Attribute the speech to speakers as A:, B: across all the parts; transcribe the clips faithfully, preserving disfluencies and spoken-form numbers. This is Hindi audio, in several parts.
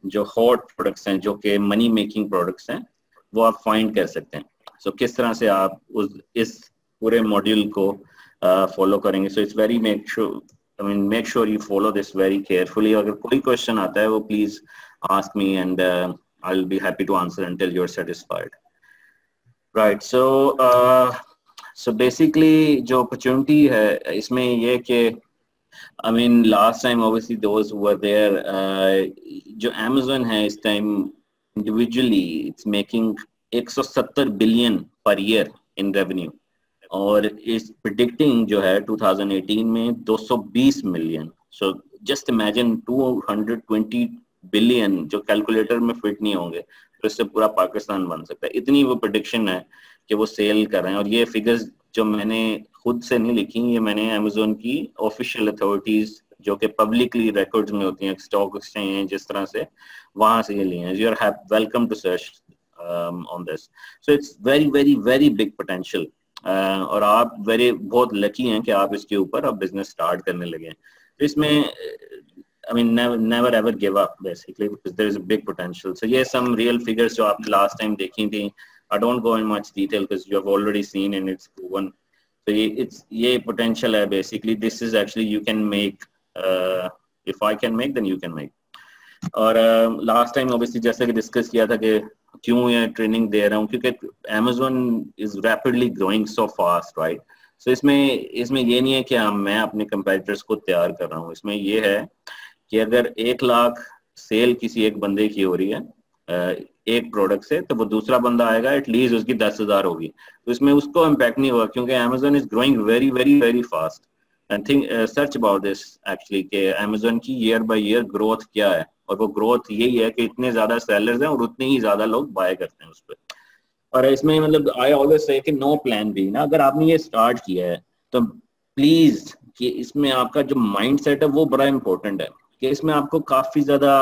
A: जो हॉट प्रोडक्ट्स हैं, जो कि मनी मेकिंग प्रोडक्ट्स हैं, वो आप फाइंड कर सकते हैं। सो so, किस तरह से आप उस इस पूरे मॉड्यूल को फॉलो uh, करेंगे। So it's very make sure I mean make sure you follow this very carefully. अगर कोई क्वेश्चन आता है वो please ask me and I will be happy to answer until you are satisfied. Right, so so basically जो अपॉर्चुनिटी है इसमें ये कि I mean, last time obviously those who were there, uh, जो Amazon है इस time individually it's making one hundred seventy billion per year in revenue और is predicting जो है twenty eighteen में two hundred twenty million. So just imagine two hundred twenty billion जो कैलकुलेटर में फिट नहीं होंगे तो इससे पूरा पाकिस्तान बन सकता है। इतनी वो prediction है कि वो सेल कर रहे हैं। और ये फिगर्स जो मैंने खुद से नहीं लिखी, ये मैंने अमेज़न की ऑफिशियल अथॉरिटीज जो कि पब्लिकली रिकॉर्ड्स में होती हैं, स्टॉक एक्सचेंज जिस तरह से, वहां से ये लिए हैं। You are welcome to search on this. So it's very very very big potential और आप वेरी बहुत लकी हैं कि आप इसके ऊपर अब बिजनेस स्टार्ट करने लगे हैं। तो इसमें I mean never ever give up basically because there is a big potential. So ये सम रियल फिगर्स जो आपने लास्ट टाइम देखी थी, I don't go in much detail because you have already seen and it's proven. So it's ये potential है basically. This is actually you can make. Uh, if I can make, then you can make. और uh, last time obviously जैसे कि discuss किया था कि क्यों ये training दे रहा हूँ, क्योंकि Amazon is rapidly growing so fast, right? So इसमें इसमें ये नहीं है कि हम मैं अपने competitors को तैयार कर रहा हूँ। इसमें ये है कि अगर एक लाख सेल किसी एक बंदे की हो रही है uh, एक प्रोडक्ट से, तो वो दूसरा बंदा आएगा एटलीस्ट उसकी दस हजार होगी, तो इसमें उसको इम्पैक्ट नहीं होगा क्योंकि Amazon is growing very very very fast. And think search about this actually कि Amazon की ईयर बाय ईयर ग्रोथ क्या है, और वो ग्रोथ यही है कि इतने ज्यादा सेलर्स हैं और उतने ही ज्यादा लोग बाय करते हैं उस पर। और इसमें मतलब आई ऑलवेज से कि नो प्लान बी ना, अगर आपने ये स्टार्ट किया है तो प्लीज कि इसमें आपका जो माइंड सेट है वो बड़ा इंपॉर्टेंट है कि इसमें आपको काफी ज्यादा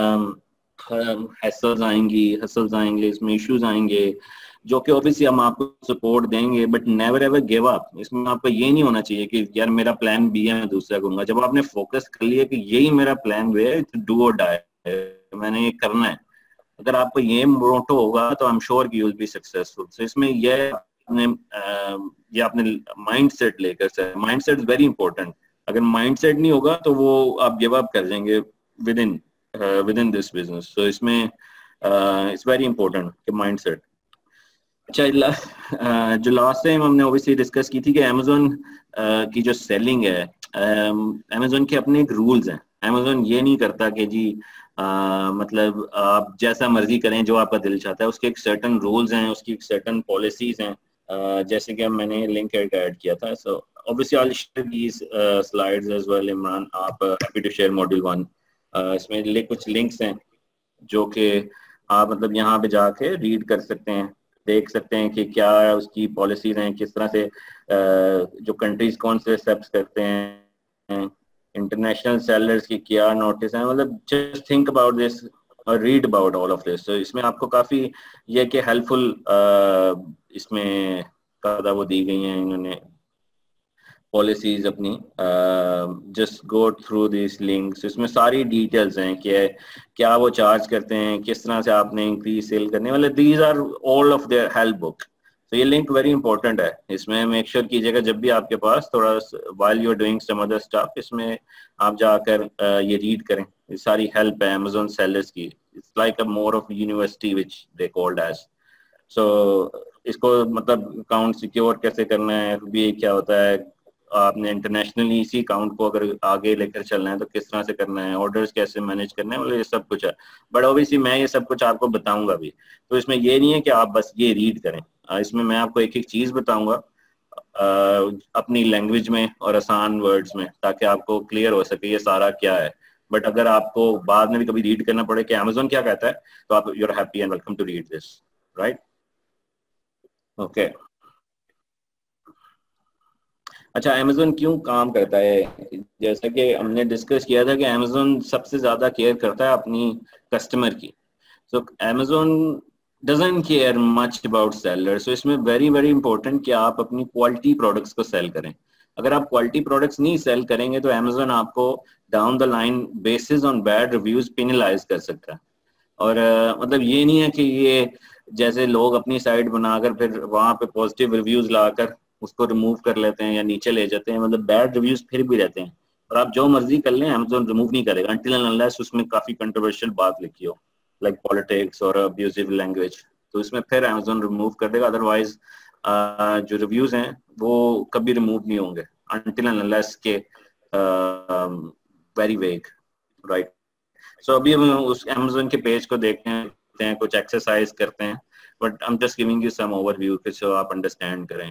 A: हैसल्स आएंगी हसल्स आएंगे इसमें इश्यूज आएंगे जो कि ऑब्वियसली हम आपको सपोर्ट देंगे, but never ever give up. इसमें आपको ये नहीं होना चाहिए कि यार मेरा प्लान बी है मैं दूसरा करूंगा। जब आपने फोकस कर लिया कि यही मेरा प्लान बी है, डू और डाई, मैंने ये करना है, अगर आपको ये मोटो होगा तो आई एम श्योर कि you will be successful. So इसमें ये आपने ये आपने माइंड सेट लेकर sir, mind set is very important. अगर माइंड सेट नहीं होगा तो वो आप गिव अप कर जाएंगे within within this business. So इसमें इट्स वेरी इंपॉर्टेंट कि माइंड सेट। अच्छा, uh, जो लास्ट टाइम हमने ऑब्वियसली डिस्कस की थी कि अमेज़न uh, की जो सेलिंग है, अमेज़न um, के अपने एक रूल्स हैं। अमेज़न ये नहीं करता कि जी uh, मतलब आप जैसा मर्जी करें, जो आपका दिल चाहता है, उसके एक सर्टन रूल्स हैं, उसकी एक सर्टन पॉलिसीज हैं। uh, जैसे कि मैंने लिंक ऐड किया था। So obviously I will share these slides as well. Imran, आप happy to share module one. इसमें ले कुछ लिंक्स हैं जो कि आप मतलब यहाँ पे जाके रीड कर सकते हैं, देख सकते हैं कि क्या उसकी पॉलिसीज हैं, किस तरह से जो कंट्रीज कौन से स्टेप्स करते हैं, इंटरनेशनल सेलर्स की क्या नोटिस है। मतलब जस्ट थिंक अबाउट दिस और read about all of this. तो इसमें आपको काफी ये कि हेल्पफुल इसमें कायदा वो दी गई हैं इन्होंने पॉलिसीज अपनी। Just go through this links, इसमें सारी डिटेल्स हैं कि क्या वो चार्ज करते हैं, किस तरह से आपने इंक्रीज सेल करने वाले। These are all of their help book. तो ये लिंक वेरी इंपॉर्टेंट है। इसमें मेक श्योर कीजिएगा जब भी आपके पास थोड़ा while you are doing some other stuff, इसमें आप जाकर uh, ये रीड करें। ये सारी हेल्प है अमेज़न सेलर्स की। It's like a more of university which they called as. So इसको मतलब अकाउंट सिक्योर कैसे करना है, एफ बी ए क्या होता है, आपने इंटरनेशनली इसी अकाउंट को अगर आगे लेकर चलना है तो किस तरह से करना है, ऑर्डर्स कैसे मैनेज करने हैं, मतलब ये सब कुछ है। बट ऑब्वियसली मैं ये सब कुछ आपको बताऊंगा भी। तो इसमें ये नहीं है कि आप बस ये रीड करें, इसमें मैं आपको एक एक चीज बताऊंगा अपनी लैंग्वेज में और आसान वर्ड्स में, ताकि आपको क्लियर हो सके ये सारा क्या है। बट अगर आपको बाद में भी कभी रीड करना पड़े कि अमेज़न क्या कहता है, तो आप you are happy and welcome to read this, right? Okay. अच्छा, अमेज़न क्यों काम करता है? जैसा कि हमने डिस्कस किया था कि अमेज़न सबसे ज्यादा केयर करता है अपनी कस्टमर की। So Amazon doesn't care much about seller. So इसमें वेरी वेरी इंपॉर्टेंट कि आप अपनी क्वालिटी प्रोडक्ट्स को सेल करें। अगर आप क्वालिटी प्रोडक्ट्स नहीं सेल करेंगे तो अमेज़न आपको down the line basis on bad reviews penalise कर सकता है। और uh, मतलब ये नहीं है कि ये जैसे लोग अपनी साइट बनाकर फिर वहां पे पॉजिटिव रिव्यूज लाकर उसको रिमूव कर लेते हैं या नीचे ले जाते हैं, मतलब बैड रिव्यूज फिर भी रहते हैं। और आप जो मर्जी कर लें, अमेज़न रिमूव नहीं करेगा until and unless उसमें काफी कंट्रोवर्शियल बात लिखी हो, लाइक पॉलिटिक्स और अब्यूजिव लैंग्वेज, तो इसमें फिर अमेज़न रिमूव कर देगा। अदरवाइज जो रिव्यूज हैं वो कभी रिमूव नहीं होंगे until and unless के वेरी वेग, राइट। सो अभी हम उस अमेज़न के पेज को देखते हैं, कुछ एक्सरसाइज करते हैं, but I am just giving you some overview so आप अंडरस्टैंड करें।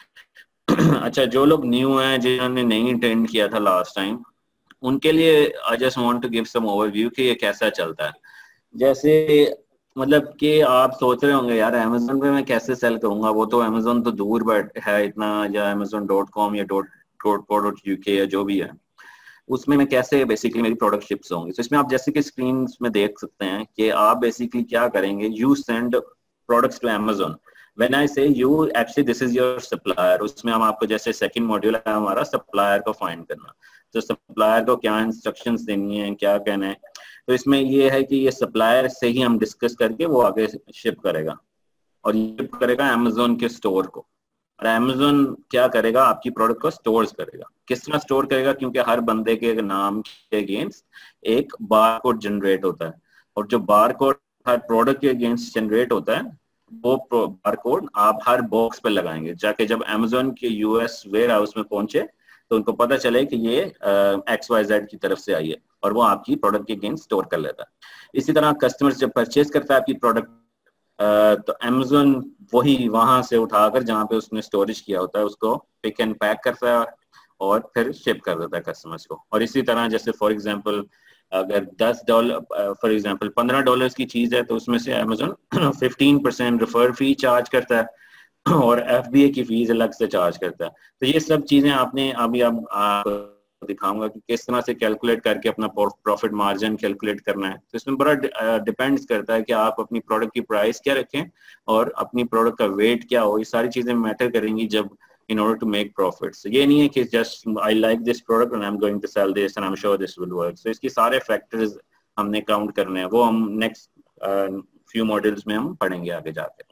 A: अच्छा, जो लोग न्यू हैं, जिन्होंने नहीं अटेंड किया था लास्ट टाइम, उनके लिए I just want to give some overview कि ये कैसा चलता है। जैसे मतलब कि आप सोच रहे होंगे यार अमेज़न पे मैं कैसे सेल करूंगा, वो तो अमेज़न तो दूर बैठ है इतना, या अमेज़न डॉट कॉम या dot dot co dot UK या जो भी है, उसमें मैं कैसे बेसिकली मेरी प्रोडक्ट शिप्स होंगी। तो इसमें आप जैसे कि स्क्रीन में देख सकते हैं कि आप बेसिकली क्या करेंगे, you send products to Amazon. When I say you, actually this is your supplier. उसमें हम आपको जैसे सेकंड मॉड्यूल है हमारा सप्लायर को फाइंड करना, तो सप्लायर को क्या इंस्ट्रक्शंस देनी है, क्या कहना है। तो इसमें ये है कि ये सप्लायर से ही हम डिस्कस करके वो आगे शिप करेगा, और ये शिप करेगा अमेज़न के स्टोर को। और अमेज़न क्या करेगा, आपकी प्रोडक्ट को स्टोर करेगा। किस तरह स्टोर करेगा, क्योंकि हर बंदे के नाम के अगेंस्ट एक बार कोड जनरेट होता है, और जो बार कोड हर प्रोडक्ट के अगेंस्ट जनरेट होता है, वो बार कोड आप हर बॉक्स पे लगाएंगे, जाके जब अमेज़न के यूएस वेयर हाउस में पहुंचे तो उनको पता चले कि ये एक्स वाई जेड की तरफ से आई है, और वो आपकी प्रोडक्ट के अगेंस्ट स्टोर कर लेता है। इसी तरह कस्टमर्स जब परचेज करता है आपकी प्रोडक्ट, Uh, तो अमेज़न वही वहां से उठाकर जहाँ पे उसने स्टोरेज किया होता है उसको पिक एंड पैक करता है और फिर शिप कर देता है कस्टमर्स को। और इसी तरह जैसे फॉर एग्जांपल अगर दस डॉलर फॉर एग्जांपल पंद्रह डॉलर की चीज है, तो उसमें से Amazon fifteen percent refer fee charge करता है और एफबीए की फीस अलग से चार्ज करता है। तो ये सब चीजें आपने अभी अब आप दिखाऊंगा कि किस तरह से कैलकुलेट करके अपना प्रॉफिट मार्जिन कैलकुलेट करना है। तो इसमें बड़ा डिपेंड्स करता है कि आप अपनी प्रोडक्ट की प्राइस क्या रखें और अपनी प्रोडक्ट का वेट क्या हो। ये सारी चीजें मैटर करेंगी जब in order to make profits. ये नहीं है कि just I like this product and I am going to sell this and I am sure this will work. So इसकी सारे फैक्टर्स हमने काउंट करने हैं, वो हम नेक्स्ट फ्यू मॉड्यूल्स में हम पढ़ेंगे आगे जाके।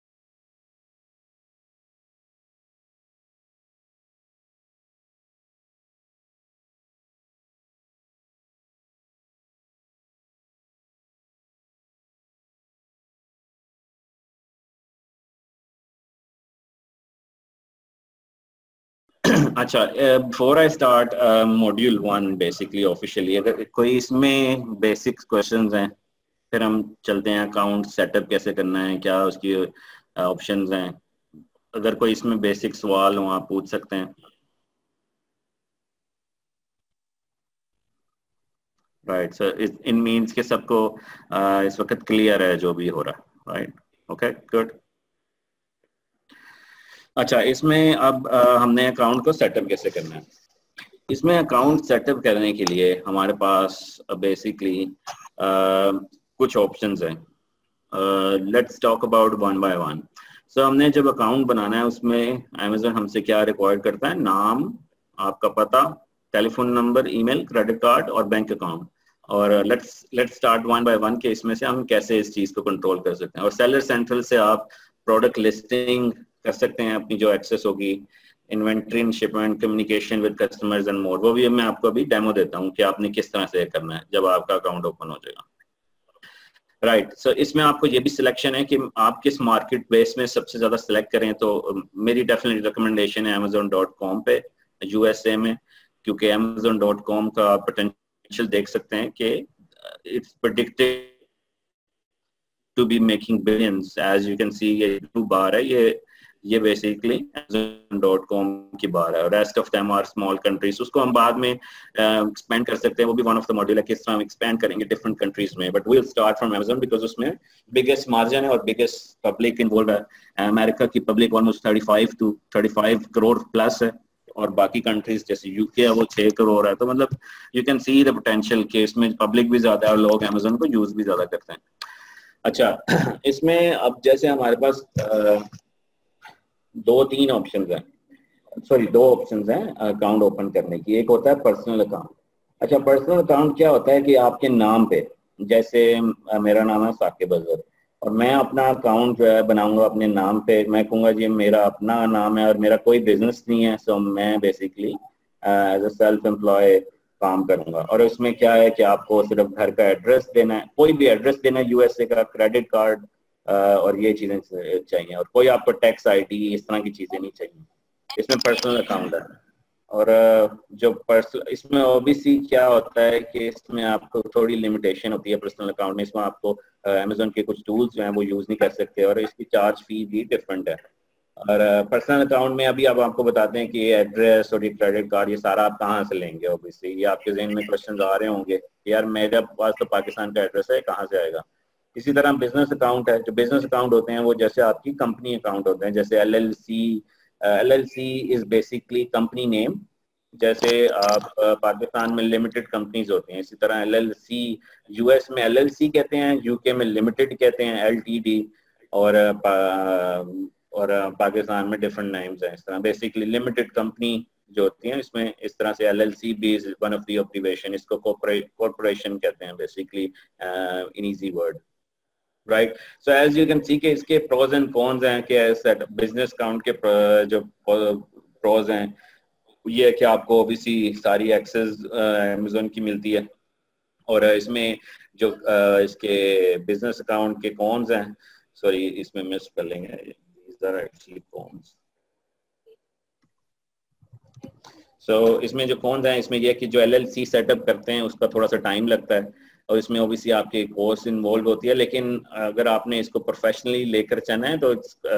A: अच्छा, before I start module one basically officially, अगर कोई इसमें बेसिक क्वेश्चंस हैं, फिर हम चलते हैं अकाउंट सेटअप कैसे करना है, क्या उसकी ऑप्शंस हैं। अगर कोई इसमें बेसिक सवाल हो आप पूछ सकते हैं। राइट सर, इन मीन्स के सबको uh, इस वक्त क्लियर है जो भी हो रहा है। Right, okay, good. अच्छा, इसमें अब uh, हमने अकाउंट को सेटअप कैसे करना है। इसमें अकाउंट सेटअप करने के लिए हमारे पास बेसिकली uh, कुछ ऑप्शंस हैं। Let's talk about one by one. So हमने जब अकाउंट बनाना है उसमें अमेज़न हमसे क्या रिक्वायर करता है, नाम, आपका पता, telephone number, email, credit card और बैंक अकाउंट। और let's let's start one by one के इसमें से हम कैसे इस चीज को कंट्रोल कर सकते हैं। और सेलर सेंट्रल से आप प्रोडक्ट लिस्टिंग कर सकते हैं अपनी जो एक्सेस होगी, inventory and shipment, communication with customers and more. वो भी मैं आपको अभी डेमो देता हूँ कि आपने किस तरह से करना है जब आपका अकाउंट ओपन हो जाएगा। Right right. सो so, इसमें आपको ये भी सिलेक्शन है कि आप किस मार्केट बेस में सबसे ज्यादा सिलेक्ट करें। तो मेरी डेफिनेटली रिकमेंडेशन है अमेज़न डॉट कॉम पे यूएसए में, क्योंकि अमेज़न डॉट कॉम का पोटेंशियल देख सकते हैं कि it's predicted to be making billions. As you can see ये ब्लू बार है, ये ये बेसिकली अमेज़न डॉट कॉम की बार है। Rest of them are small countries, उसको हम बाद में एक्सपेंड uh, कर सकते हैं। वो भी वन ऑफ द मॉड्यूल है किस तरह हम एक्सपेंड करेंगे डिफरेंट कंट्रीज में, but we will start from Amazon because उसमें बिगेस्ट मार्जिन है और बिगेस्ट पब्लिक इन्वॉल्व है। अमेरिका की public almost thirty five to thirty five crore plus है, और बाकी कंट्रीज जैसे यूके है वो छह करोड़ है। तो मतलब you can see the potential कि इसमें पब्लिक भी ज्यादा है और लोग अमेज़न को यूज भी ज्यादा करते हैं। अच्छा, इसमें अब जैसे हमारे पास uh, दो तीन ऑप्शन हैं, सॉरी दो ऑप्शन हैं अकाउंट ओपन करने की। एक होता है पर्सनल अकाउंट। अच्छा, पर्सनल अकाउंट क्या होता है कि आपके नाम पे जैसे अ, मेरा नाम है साकिब अजहर और मैं अपना अकाउंट जो है बनाऊंगा अपने नाम पे। मैं कहूँगा जी मेरा अपना नाम है और मेरा कोई बिजनेस नहीं है, सो मैं basically as a self employ काम करूंगा। और उसमें क्या है कि आपको सिर्फ घर का एड्रेस देना है, कोई भी एड्रेस देना है, यूएसए का क्रेडिट कार्ड और ये चीजें चाहिए, और कोई आपको टैक्स आईडी इस तरह की चीजें नहीं चाहिए। इसमें पर्सनल अकाउंट है। और जो पर्सनल इसमें ओबीसी क्या होता है कि इसमें आपको थोड़ी लिमिटेशन होती है पर्सनल अकाउंट में। इसमें आपको अमेजोन के कुछ टूल्स जो हैं वो यूज नहीं कर सकते और इसकी चार्ज फी भी डिफरेंट है। और पर्सनल अकाउंट में अभी अब आपको बताते हैं कि ये एड्रेस और ये क्रेडिट कार्ड ये सारा आप कहाँ से लेंगे। ओबीसी ये आपके जहन में क्वेश्चन आ रहे होंगे कि यार मेरे पास तो पाकिस्तान का एड्रेस है, कहाँ से आएगा। इसी तरह बिजनेस अकाउंट है। जो बिजनेस अकाउंट होते हैं वो जैसे आपकी कंपनी अकाउंट होते हैं, जैसे L L C. L L C is basically company name. जैसे आप पाकिस्तान में लिमिटेड कंपनीज होती हैं, इसी तरह एल एल सी यूएस में एल एल सी कहते हैं, यूके में लिमिटेड कहते हैं एल टी डी, और और पाकिस्तान में डिफरेंट नेम्स हैं। इस तरह बेसिकली लिमिटेड कंपनी जो होती है इसमें इस तरह से एल एल सी भी is one of the observation. इसको कॉर्पोरेशन कहते हैं basically in easy word, right. So as you can see के इसके प्रोज एंड कॉन्स हैं कि बिजनेस अकाउंट के जो प्रोज हैं ये है कि आपको ओबीसी सारी एक्सेस अमेजोन की मिलती है। और इसमें जो uh, इसके बिजनेस अकाउंट के कॉन्स हैं, सॉरी इसमें मिस कर लेंगे, these are actually cons। So so, इसमें जो कॉन्स हैं इसमें यह कि जो एलएलसी सेटअप करते हैं उसका थोड़ा सा टाइम लगता है और इसमें ओबीसी आपकी कोर्स इन्वॉल्व होती है। लेकिन अगर आपने इसको प्रोफेशनली लेकर चलना है तो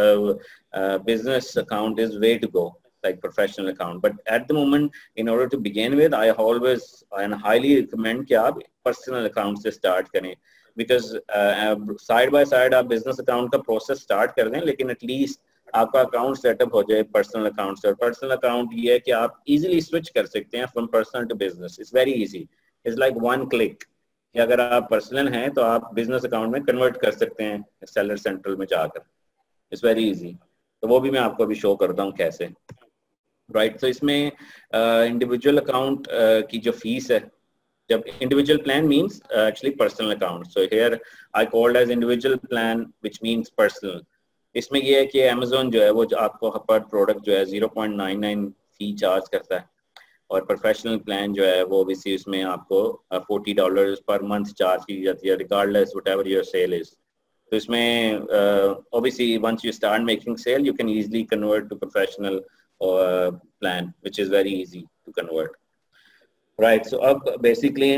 A: business account is way to go like professional account, but at the moment in order to begin with I always and highly recommend कि आप personal account से start करें, because uh, side by side आप business account का process start कर दें लेकिन at least आपका अकाउंट सेटअप हो जाए पर्सनल अकाउंट से। और पर्सनल अकाउंट ये है कि आप इजीली स्विच कर सकते हैं from personal to business. It's very easy, it's like one click कि अगर आप पर्सनल हैं तो आप बिजनेस अकाउंट में कन्वर्ट कर सकते हैं सेलर सेंट्रल में जाकर। It's very easy. तो वो भी मैं आपको अभी शो करता हूँ कैसे, राइट right? तो इसमें इंडिविजुअल uh, अकाउंट uh, की जो फीस है, जब individual plan means actually personal account, so here I called as individual plan which means personal. इसमें यह है कि अमेजोन जो है वो जो आपको पर प्रोडक्ट जो है zero point nine nine fee charge करता है, और प्रोफेशनल प्लान जो है वो ओबीसी उसमें आपको फोर्टी डॉलर पर मंथ चार्ज की जाती है regardless whatever your sale is. तो इसमें OBC once you start making sale you can easily convert to professional plan which is very easy to convert, right. So अब बेसिकली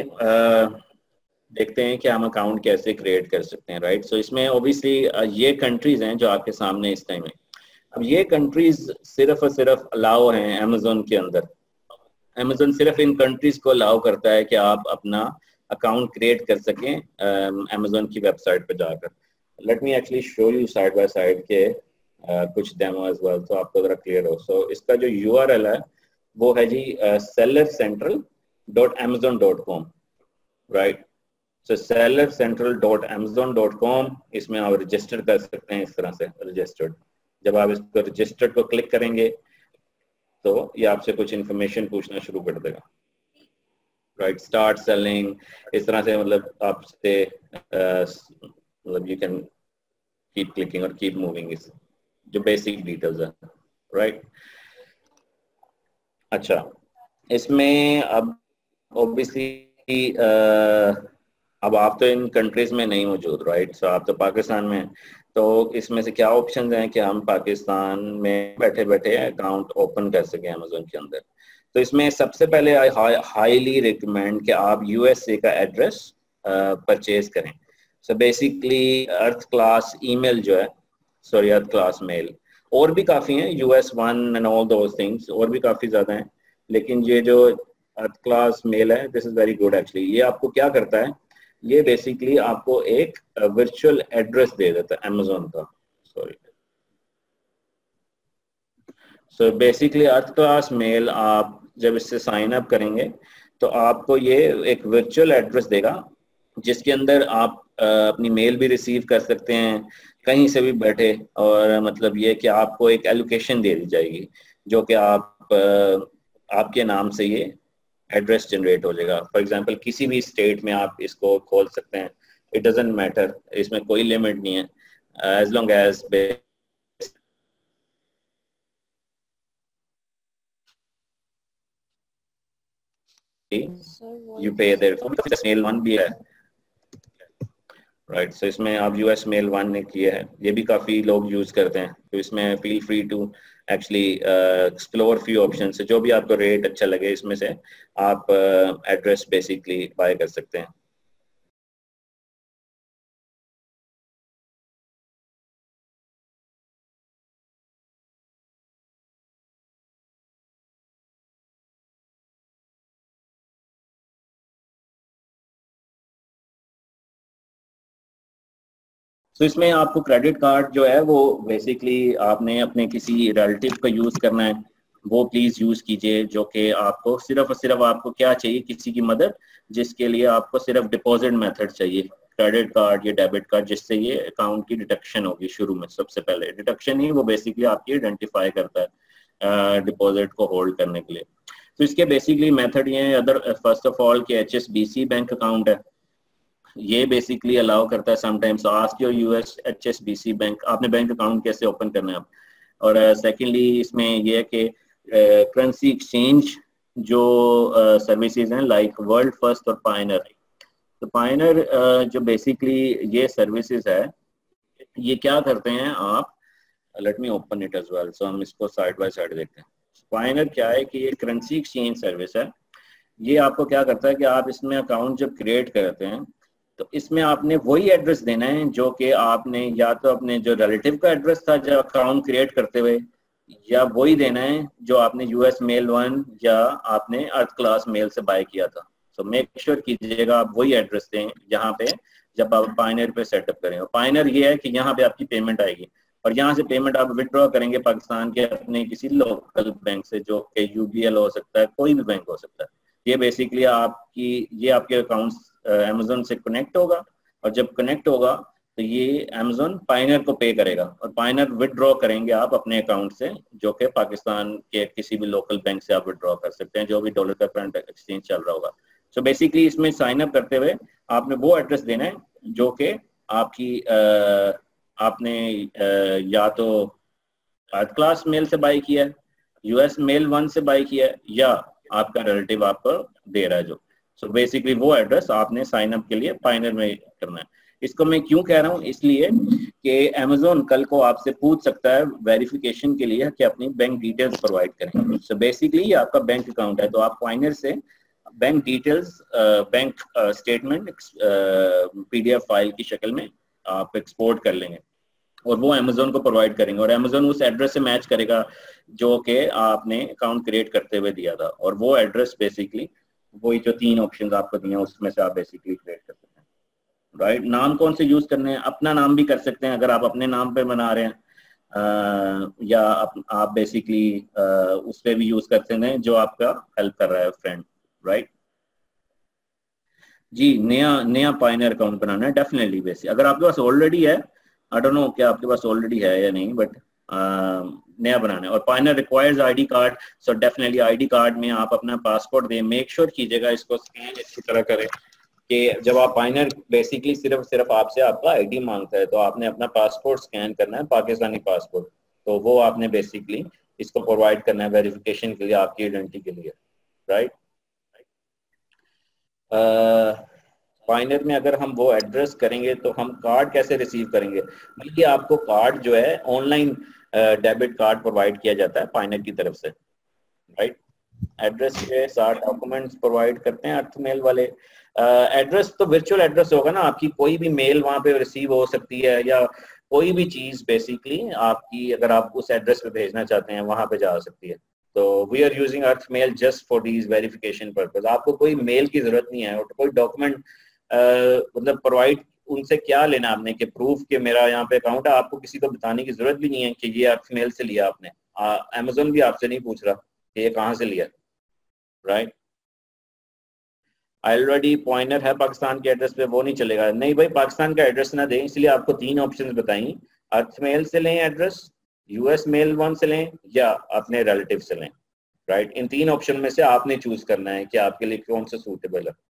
A: देखते हैं कि हम अकाउंट कैसे क्रिएट कर सकते हैं, राइट। सो इसमें ओबियसली ये कंट्रीज हैं जो आपके सामने इस टाइम है। अब ये कंट्रीज सिर्फ और सिर्फ अलाउ हैं अमेजोन के अंदर। अमेजोन सिर्फ इन कंट्रीज को अलाउ करता है कि आप अपना अकाउंट क्रिएट कर सकें अमेजोन की वेबसाइट पर जाकर। Let me actually show you side by side के uh, कुछ डेमो एज वेल, तो आपको जरा क्लियर हो। सो so, इसका जो यूआरएल है वो है जी seller central dot Amazon dot com, right. So seller central dot Amazon dot com, इसमें आप रजिस्टर कर सकते हैं इस तरह से रजिस्टर्ड। जब आप इसको रजिस्टर्ड को क्लिक करेंगे तो ये आपसे कुछ इन्फॉर्मेशन पूछना शुरू कर देगा, राइट। स्टार्ट सेलिंग इस तरह से, मतलब आपसे मतलब यू कैन कीप क्लिकिंग और कीप मूविंग, इस जो बेसिक डिटेल्स है, राइट। अच्छा, इसमें अब ऑब्वियसली अब आप तो इन कंट्रीज में नहीं मौजूद, राइट। सो आप तो पाकिस्तान में हैं, तो इसमें से क्या ऑप्शन हैं कि हम पाकिस्तान में बैठे बैठे अकाउंट ओपन कर सकें अमेजोन के अंदर। तो इसमें सबसे पहले आई हाईली रिकमेंड कि आप यूएसए का एड्रेस परचेज करें। So basically Earth Class email जो है, सॉरी अर्थ क्लास मेल, और भी काफ़ी हैं, US one and all those things, और भी काफ़ी ज़्यादा हैं, लेकिन ये जो अर्थ क्लास मेल है this is very good actually. ये आपको क्या करता है, ये बेसिकली आपको एक वर्चुअल एड्रेस दे देता है अमेजोन का, sorry. So basically Earth class Mail आप जब इससे साइन अप करेंगे तो आपको ये एक वर्चुअल एड्रेस देगा जिसके अंदर आप अपनी मेल भी रिसीव कर सकते हैं कहीं से भी बैठे, और मतलब ये कि आपको एक एलोकेशन दे दी जाएगी जो कि आप आपके नाम से ये एड्रेस जनरेट हो जाएगा। फॉर एग्जांपल किसी भी स्टेट में आप इसको खोल सकते हैं, इट डजंट मैटर, इसमें कोई लिमिट नहीं है, as long as you pay there. Mail one भी है, राइट right, सो so इसमें आप यूएस मेल वन ने किया है, ये भी काफ़ी लोग यूज़ करते हैं, तो इसमें feel free to actually explore few option से, जो भी आपको रेट अच्छा लगे इसमें से आप एड्रेस बेसिकली बाय कर सकते हैं। तो इसमें आपको क्रेडिट कार्ड जो है वो बेसिकली आपने अपने किसी रिलेटिव का यूज़ करना है, वो प्लीज़ यूज़ कीजिए, जो कि आपको सिर्फ और सिर्फ आपको क्या चाहिए, किसी की मदद, जिसके लिए आपको सिर्फ डिपॉजिट मेथड चाहिए, क्रेडिट कार्ड या डेबिट कार्ड, जिससे ये अकाउंट की डिडक्शन होगी शुरू में। सबसे पहले डिडक्शन ही वो बेसिकली आपकी आइडेंटिफाई करता है डिपॉजिट को होल्ड करने के लिए। तो इसके बेसिकली मेथड ये हैं, अदर फर्स्ट ऑफ ऑल कि H S B C bank account है, ये बेसिकली अलाउ करता है sometimes ask your US H S B C bank, आपने बैंक अकाउंट कैसे ओपन करना है आप। और सेकेंडली uh, इसमें ये है कि करेंसी uh, एक्सचेंज जो सर्विसेज uh, हैं लाइक वर्ल्ड फर्स्ट और पायनर, तो पायनर uh, जो बेसिकली ये सर्विसेज है, ये क्या करते हैं आप, let me open it as well, so हम इसको साइड बाय साइड देखते हैं। पायनर क्या है कि ये करेंसी एक्सचेंज सर्विस है, ये आपको क्या करता है कि आप इसमें अकाउंट जब क्रिएट करते हैं तो इसमें आपने वही एड्रेस देना है जो कि आपने या तो अपने जो रिलेटिव का एड्रेस था जब अकाउंट क्रिएट करते हुए, या वही देना है जो आपने यूएस मेल वन या आपने अर्थ क्लास मेल से बाय किया था। सो मेक श्योर कीजिएगा आप वही एड्रेस दें यहाँ पे जब आप पायनर पे सेटअप करें। और पायनर ये है कि यहाँ पे आपकी पेमेंट आएगी और यहाँ से पेमेंट आप विड्रॉ करेंगे पाकिस्तान के अपने किसी लोकल बैंक से, जो कि यूबीएल हो सकता है, कोई भी बैंक हो सकता है। ये बेसिकली आपकी ये आपके अकाउंट अमेजोन से कनेक्ट होगा, और जब कनेक्ट होगा तो ये अमेजोन पायनर को पे करेगा और पायनर विदड्रॉ करेंगे आप अपने अकाउंट से, जो कि पाकिस्तान के किसी भी लोकल बैंक से आप विदड्रॉ कर सकते हैं, जो भी डॉलर का करंट एक्सचेंज चल रहा होगा। सो so बेसिकली इसमें साइन अप करते हुए आपने वो एड्रेस देना है जो कि आपकी आ, आपने आ, या तो अर्थ क्लास मेल से बाय किया है, यूएस मेल वन से बाय किया है, या आपका रिलेटिव आपको दे रहा है जो। सो so बेसिकली वो एड्रेस आपने साइन अप के लिए पायनर में करना है। इसको मैं क्यों कह रहा हूँ, इसलिए कि अमेजोन कल को आपसे पूछ सकता है वेरिफिकेशन के लिए कि अपनी बैंक डिटेल्स प्रोवाइड करें। सो बेसिकली ये आपका बैंक अकाउंट है, तो आप पायनर से bank details, bank statement PDF file की शक्ल में आप एक्सपोर्ट कर लेंगे और वो अमेजोन को प्रोवाइड करेंगे, और अमेजोन उस एड्रेस से मैच करेगा जो कि आपने अकाउंट क्रिएट करते हुए दिया था, और वो एड्रेस बेसिकली वही जो तीन ऑप्शंस आपको दिए हैं उसमें से आप बेसिकली क्रिएट कर सकते हैं, राइट right? नाम कौन से यूज करने हैं, अपना नाम भी कर सकते हैं अगर आप अपने नाम पे बना रहे हैं, आ, या आप, आप बेसिकली उस पर भी यूज करते हैं जो आपका हेल्प कर रहा है फ्रेंड, राइट right? जी, नया नया पायनर अकाउंट बनाना है डेफिनेटली। बेसिक अगर आपके पास ऑलरेडी है, आई डोंट नो क्या आपके पास ऑलरेडी है या नहीं, बट नया बनाना है। और Payoneer requires ID card, so definitely ID card में आप अपना पासपोर्ट दें, मेक श्योर कीजिएगा इसको स्कैन इसी तरह करें कि जब आप पायनर बेसिकली सिर्फ सिर्फ आपसे आपका आईडी मांगता है तो आपने अपना पासपोर्ट स्कैन करना है, पाकिस्तानी पासपोर्ट, तो वो आपने बेसिकली इसको प्रोवाइड करना है वेरिफिकेशन के लिए, आपकी आइडेंटिटी के लिए, राइट। पायनर में अगर हम वो एड्रेस करेंगे तो हम कार्ड कैसे रिसीव करेंगे, बल्कि आपको कार्ड जो है ऑनलाइन डेबिट कार्ड प्रोवाइड किया जाता है पायनर की तरफ से, राइट। एड्रेस के साथ डॉक्यूमेंट्स प्रोवाइड करते हैं अर्थ मेल वाले। एड्रेस uh, तो वर्चुअल एड्रेस होगा ना, आपकी कोई भी मेल वहाँ पे रिसीव हो सकती है, या कोई भी चीज़ बेसिकली आपकी अगर आप उस एड्रेस पे भेजना चाहते हैं वहाँ पे जा सकती है। तो we are using Earth mail just for these verification purpose. आपको कोई मेल की जरूरत नहीं है, और कोई डॉक्यूमेंट मतलब प्रोवाइड उनसे क्या लेना आपने कि प्रूफ कि मेरा यहाँ पे अकाउंट है, आपको किसी को बताने की जरूरत भी नहीं है कि ये अर्थ मेल से लिया आपने। अमेजोन भी आपसे नहीं पूछ रहा कि ये कहाँ से लिया, राइट। ऑलरेडी पॉइंटर है पाकिस्तान के एड्रेस पे, वो नहीं चलेगा। नहीं भाई, पाकिस्तान का एड्रेस ना दें, इसलिए आपको तीन ऑप्शन बताई, अर्थ मेल से लें एड्रेस, यूएस मेल वन से लें, या अपने रिलेटिव से लें, राइट। इन तीन ऑप्शन में से आपने चूज करना है कि आपके लिए कौन सा सूटेबल है,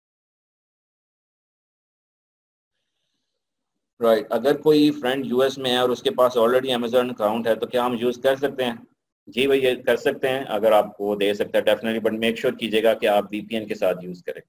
A: राइट right. अगर कोई फ्रेंड यूएस में है और उसके पास ऑलरेडी अमेजोन अकाउंट है तो क्या हम यूज कर सकते हैं? जी भाई ये कर सकते हैं, अगर आपको दे सकता है डेफिनेटली, बट मेक श्योर कीजिएगा कि आप वीपीएन के साथ यूज करें।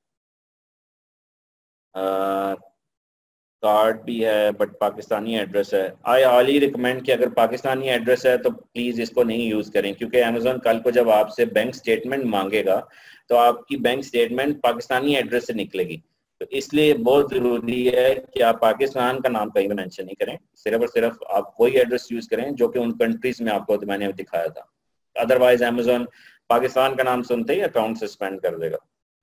A: कार्ड भी है बट पाकिस्तानी एड्रेस है। आई हाईली रिकमेंड कि अगर पाकिस्तानी एड्रेस है तो प्लीज़ इसको नहीं यूज़ करें, क्योंकि अमेजोन कल को जब आपसे बैंक स्टेटमेंट मांगेगा तो आपकी बैंक स्टेटमेंट पाकिस्तानी एड्रेस से निकलेगी। तो इसलिए बहुत ज़रूरी है कि आप पाकिस्तान का नाम कहीं भी मेंशन नहीं करें, सिर्फ और सिर्फ आप वही एड्रेस यूज़ करें जो कि उन कंट्रीज़ में आपको तो मैंने दिखाया था। अदरवाइज अमेजोन पाकिस्तान का नाम सुनते ही अकाउंट सस्पेंड कर देगा।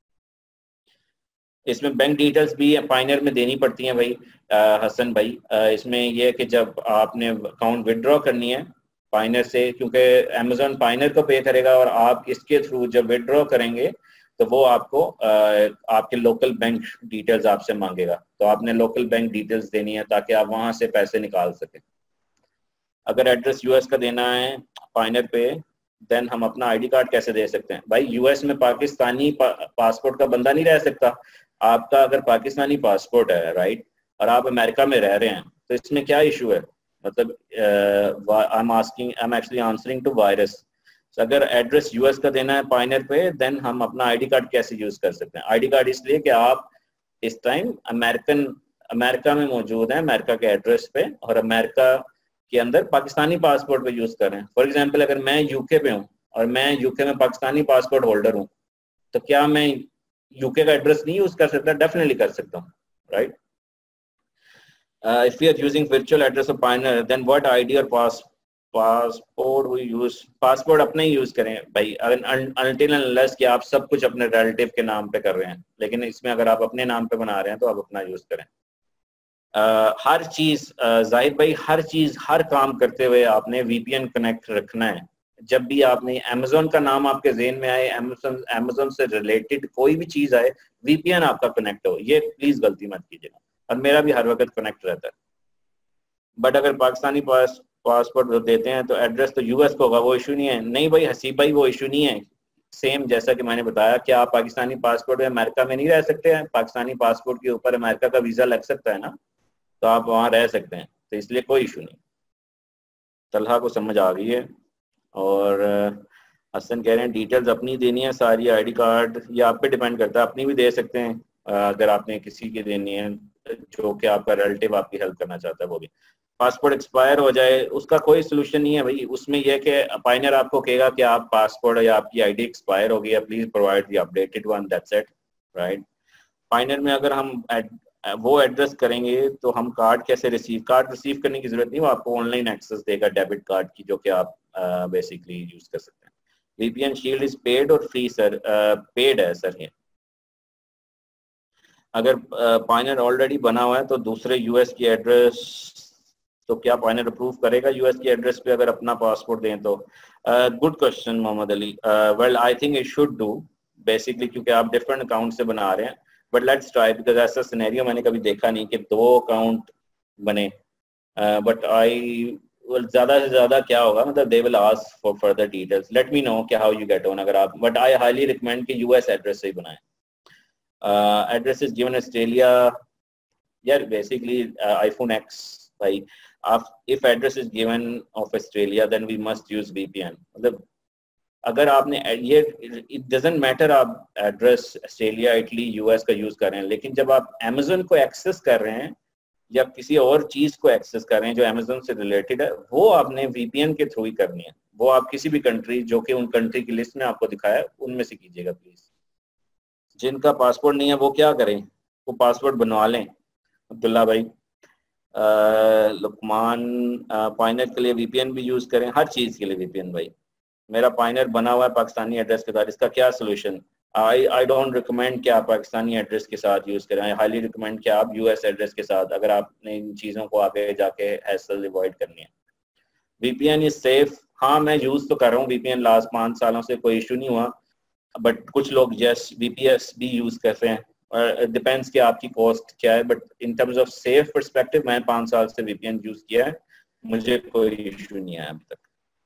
A: इसमें बैंक डिटेल्स भी पाइनर में देनी पड़ती हैं भाई आ, हसन भाई। आ, इसमें यह है कि जब आपने अकाउंट विड्रॉ करनी है पाइनर से, क्योंकि अमेजोन पाइनर को पे करेगा और आप इसके थ्रू जब विड्रॉ करेंगे तो वो आपको आ, आपके लोकल बैंक डिटेल्स आपसे मांगेगा, तो आपने लोकल बैंक डिटेल्स देनी है ताकि आप वहां से पैसे निकाल सकें। अगर एड्रेस यूएस का देना है पाइनर पे, देन हम अपना आईडी कार्ड कैसे दे सकते हैं? भाई यूएस में पाकिस्तानी पा, पासपोर्ट का बंदा नहीं रह सकता। आपका अगर पाकिस्तानी पासपोर्ट है राइट और आप अमेरिका में रह रहे हैं तो इसमें क्या इशू है? मतलब I am asking I am actually answering to virus. अगर एड्रेस यूएस का देना है पाइनर पे, देन हम अपना आईडी कार्ड कैसे यूज कर सकते हैं? आईडी कार्ड इसलिए कि आप इस टाइम अमेरिकन अमेरिका में मौजूद हैं, अमेरिका के एड्रेस पे, और अमेरिका के अंदर पाकिस्तानी पासपोर्ट पे यूज कर रहे हैं। फॉर एग्जांपल अगर मैं यूके पे हूँ और मैं यूके में पाकिस्तानी पासपोर्ट होल्डर हूँ तो क्या मैं यूके का एड्रेस नहीं यूज कर सकता? डेफिनेटली कर सकता हूँ, right. If you are using virtual address of Payoneer then what ID और pass passport we use? Passport अपने ही यूज करें भाई, अनटिल अनलेस कि आप सब कुछ अपने रिलेटिव के नाम पे कर रहे हैं, लेकिन इसमें अगर आप अपने नाम पे बना रहे हैं तो आप अपना यूज करें। Uh, हर चीज uh, जाहिद भाई हर चीज हर काम करते हुए आपने वीपीएन कनेक्ट रखना है। जब भी आपने अमेजोन का नाम आपके ज़हन में आए, अमेजोन अमेजोन से रिलेटेड कोई भी चीज आए, वीपीएन आपका कनेक्ट हो, ये प्लीज गलती मत कीजिएगा। और मेरा भी हर वक्त कनेक्ट रहता है। बट अगर पाकिस्तानी पास पासपोर्ट देते हैं तो एड्रेस तो यूएस का होगा, वो इशू नहीं है। नहीं भाई हसीब भाई वो इशू नहीं है। सेम जैसा कि मैंने बताया कि आप पाकिस्तानी पासपोर्ट में अमेरिका में नहीं रह सकते हैं, पाकिस्तानी पासपोर्ट के ऊपर अमेरिका का वीजा लग सकता है ना, तो आप वहाँ रह सकते हैं, तो इसलिए कोई इशू नहीं। तलहा को समझ आ गई है। और हसन कह रहे हैं डिटेल्स अपनी देनी है सारी, आईडी कार्ड ये आप पे डिपेंड करता है, अपनी भी दे सकते हैं अगर आपने किसी की देनी है जो कि आपका रिलेटिव आपकी हेल्प करना चाहता है वो भी। पासपोर्ट एक्सपायर हो जाए उसका कोई सोल्यूशन नहीं है भाई, उसमें यह कि पाइनर आपको कहेगा कि आप पासपोर्ट या आपकी आईडी एक्सपायर हो गई है, please provide the updated one, that's it, right. Payoneer में अगर हम वो एड्रेस करेंगे तो हम कार्ड कैसे रिसीव? कार्ड रिसीव करने की जरूरत नहीं, वो आपको ऑनलाइन एक्सेस देगा डेबिट कार्ड की, जो कि आप बेसिकली यूज कर सकते हैं। वीपीएन शील्ड इज पेड और फ्री सर? पेड है सर ये। अगर पाइनर ऑलरेडी बना हुआ है तो दूसरे यूएस की एड्रेस, तो क्या पाइनर अप्रूव करेगा यूएस की एड्रेस पे अगर अपना पासपोर्ट दें तो? Good question Mohammad Ali. Well I think it should do basically, क्योंकि आप डिफरेंट अकाउंट से बना रहे हैं, बट लेट्स ट्राई, बिकॉज ऐसा सिनेरियो मैंने कभी देखा नहीं कि दो अकाउंट बने। बट आई ज्यादा से ज्यादा क्या होगा, मतलब they will ask for further details, let me know कि हाउ यू गेट ऑन। अगर आप, बट आई हाईली रिकमेंड कि यूएस एड्रेस से ही बनाएं। एड्रेस इज गिवन ऑस्ट्रेलिया, यार बेसिकली आईफोन एक्स भाई, आप if address is given of Australia then we must use VPN. मतलब अगर आपने ये, इट डजंट मैटर आप एड्रेस ऑस्ट्रेलिया, इटली, यूएस का यूज कर रहे हैं, लेकिन जब आप अमेजोन को एक्सेस कर रहे हैं या किसी और चीज को एक्सेस कर रहे हैं जो अमेजोन से रिलेटेड है, वो आपने वीपीएन के थ्रू ही करनी है। वो आप किसी भी कंट्री जो कि उन कंट्री की लिस्ट में आपको दिखाया है उनमें से कीजिएगा प्लीज। जिनका पासपोर्ट नहीं है वो क्या करें? वो पासपोर्ट बनवा लें। अब्दुल्ला भाई, लुकमान, पाइनर के लिए वीपीएन भी यूज करें, हर चीज के लिए वीपीएन भाई। मेरा पाइनर बना हुआ है पाकिस्तानी एड्रेस के साथ, इसका क्या solution? I I don't recommend कि आप पाकिस्तानी एड्रेस के साथ यूज करें, आई हाईली रिकमेंड कि आप यूएस एड्रेस के साथ, अगर आपने इन चीज़ों को आगे जाके हैसल अवॉइड करनी है। वीपीएन इज सेफ, हाँ मैं यूज तो कर रहा हूँ वीपीएन लास्ट पाँच सालों से, कोई इशू नहीं हुआ, बट कुछ लोग यस वीपीएस भी यूज कर रहे हैं, और डिपेंड्स कि आपकी कॉस्ट क्या है, but in terms of safe perspective मैं पाँच साल से वीपीएन यूज किया है, मुझे कोई इशू नहीं आया अभी तक।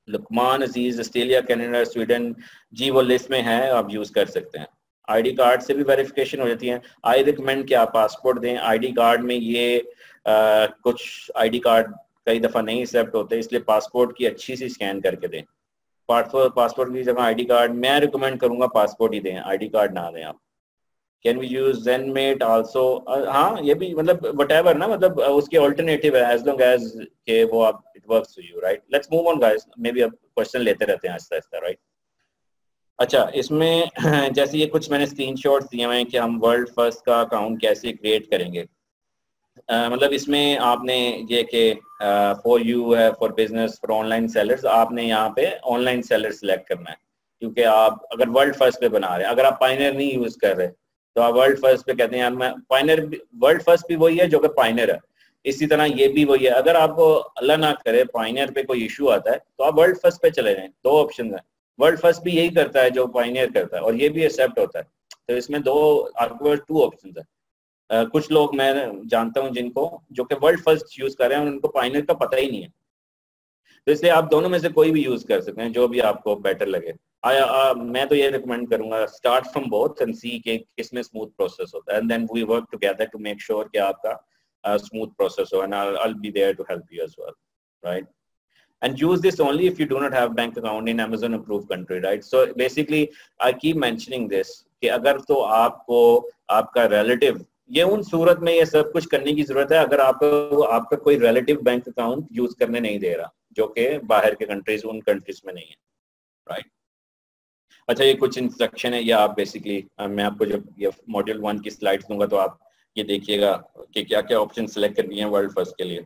A: Luqman Aziz, Australia, Canada, Sweden, जी वो लिस्ट में है, आप यूज कर सकते हैं। आईडी कार्ड से भी वेरिफिकेशन हो जाती है। आई रिकमेंड कि आप पासपोर्ट दें। आईडी कार्ड में ये आ, कुछ आईडी कार्ड कई दफ़ा नहीं एक्सेप्ट होते, इसलिए पासपोर्ट की अच्छी सी स्कैन करके दें। पासपोर्ट पासपोर्ट की जगह आईडी कार्ड, मैं रिकमेंड करूंगा पासपोर्ट ही दें, आईडी कार्ड ना दें आप। Can we use ZenMate also? हाँ, ये भी मतलब व्हाटएवर ना, मतलब उसके ऑल्टरनेटिव है, एज लॉन्ग एज के वो आप it works for you, right. Let's move on guys, maybe अब क्वेश्चन लेते रहते हैं आहिस्ता आहिस्ता, राइट। अच्छा, इसमें जैसे ये कुछ मैंने स्क्रीनशॉट्स दिए हुए हैं कि हम वर्ल्ड फर्स्ट का अकाउंट कैसे क्रिएट करेंगे। Uh, मतलब इसमें आपने ये कि फॉर यू है, for business, for online sellers, आपने यहाँ पे ऑनलाइन सेलर सेलेक्ट करना है, क्योंकि आप अगर वर्ल्ड फर्स्ट पे बना रहे हैं, अगर आप पाइनर नहीं यूज कर रहे तो आप वर्ल्ड फर्स्ट पे कहते हैं यार मैं पाइनर, वर्ल्ड फर्स्ट भी वही है जो कि पाइनर है, इसी तरह ये भी वही है। अगर आपको अल्लाह ना करे पाइनर पे कोई इशू आता है तो आप वर्ल्ड फर्स्ट पे चले जाएं। दो ऑप्शन है, वर्ल्ड फर्स्ट भी यही करता है जो पाइनर करता है, और ये भी एक्सेप्ट होता है। तो इसमें दो आपके पास टू ऑप्शन है। Uh, कुछ लोग मैं जानता हूं जिनको जो कि वर्ल्ड फर्स्ट यूज कर रहे हैं और उनको पाइनर का पता ही नहीं है, तो इसलिए आप दोनों में से कोई भी यूज कर सकते हैं, जो भी आपको बेटर लगे। आ, आ, मैं तो ये रिकमेंड करूंगा, start from both and see के किसमें स्मूथ प्रोसेस होता है, and then we work together to make sure कि आपका स्मूथ प्रोसेस हो, and I will be there to help you as well, right. And use this only if you do not have bank account in Amazon approved country, right? So basically I keep mentioning this कि अगर तो आपको आपका relative, ये उन सूरत में ये सब कुछ करने की जरूरत है अगर आपको आपका कोई relative बैंक अकाउंट यूज करने नहीं दे रहा, जो कि बाहर के कंट्रीज उन कंट्रीज में नहीं है, राइट। अच्छा, ये कुछ इंस्ट्रक्शन है, ये आप बेसिकली मैं आपको जब ये मॉड्यूल वन की स्लाइड्स दूंगा तो आप ये देखिएगा कि क्या क्या ऑप्शन सेलेक्ट कर दिए हैं वर्ल्ड फर्स्ट के लिए।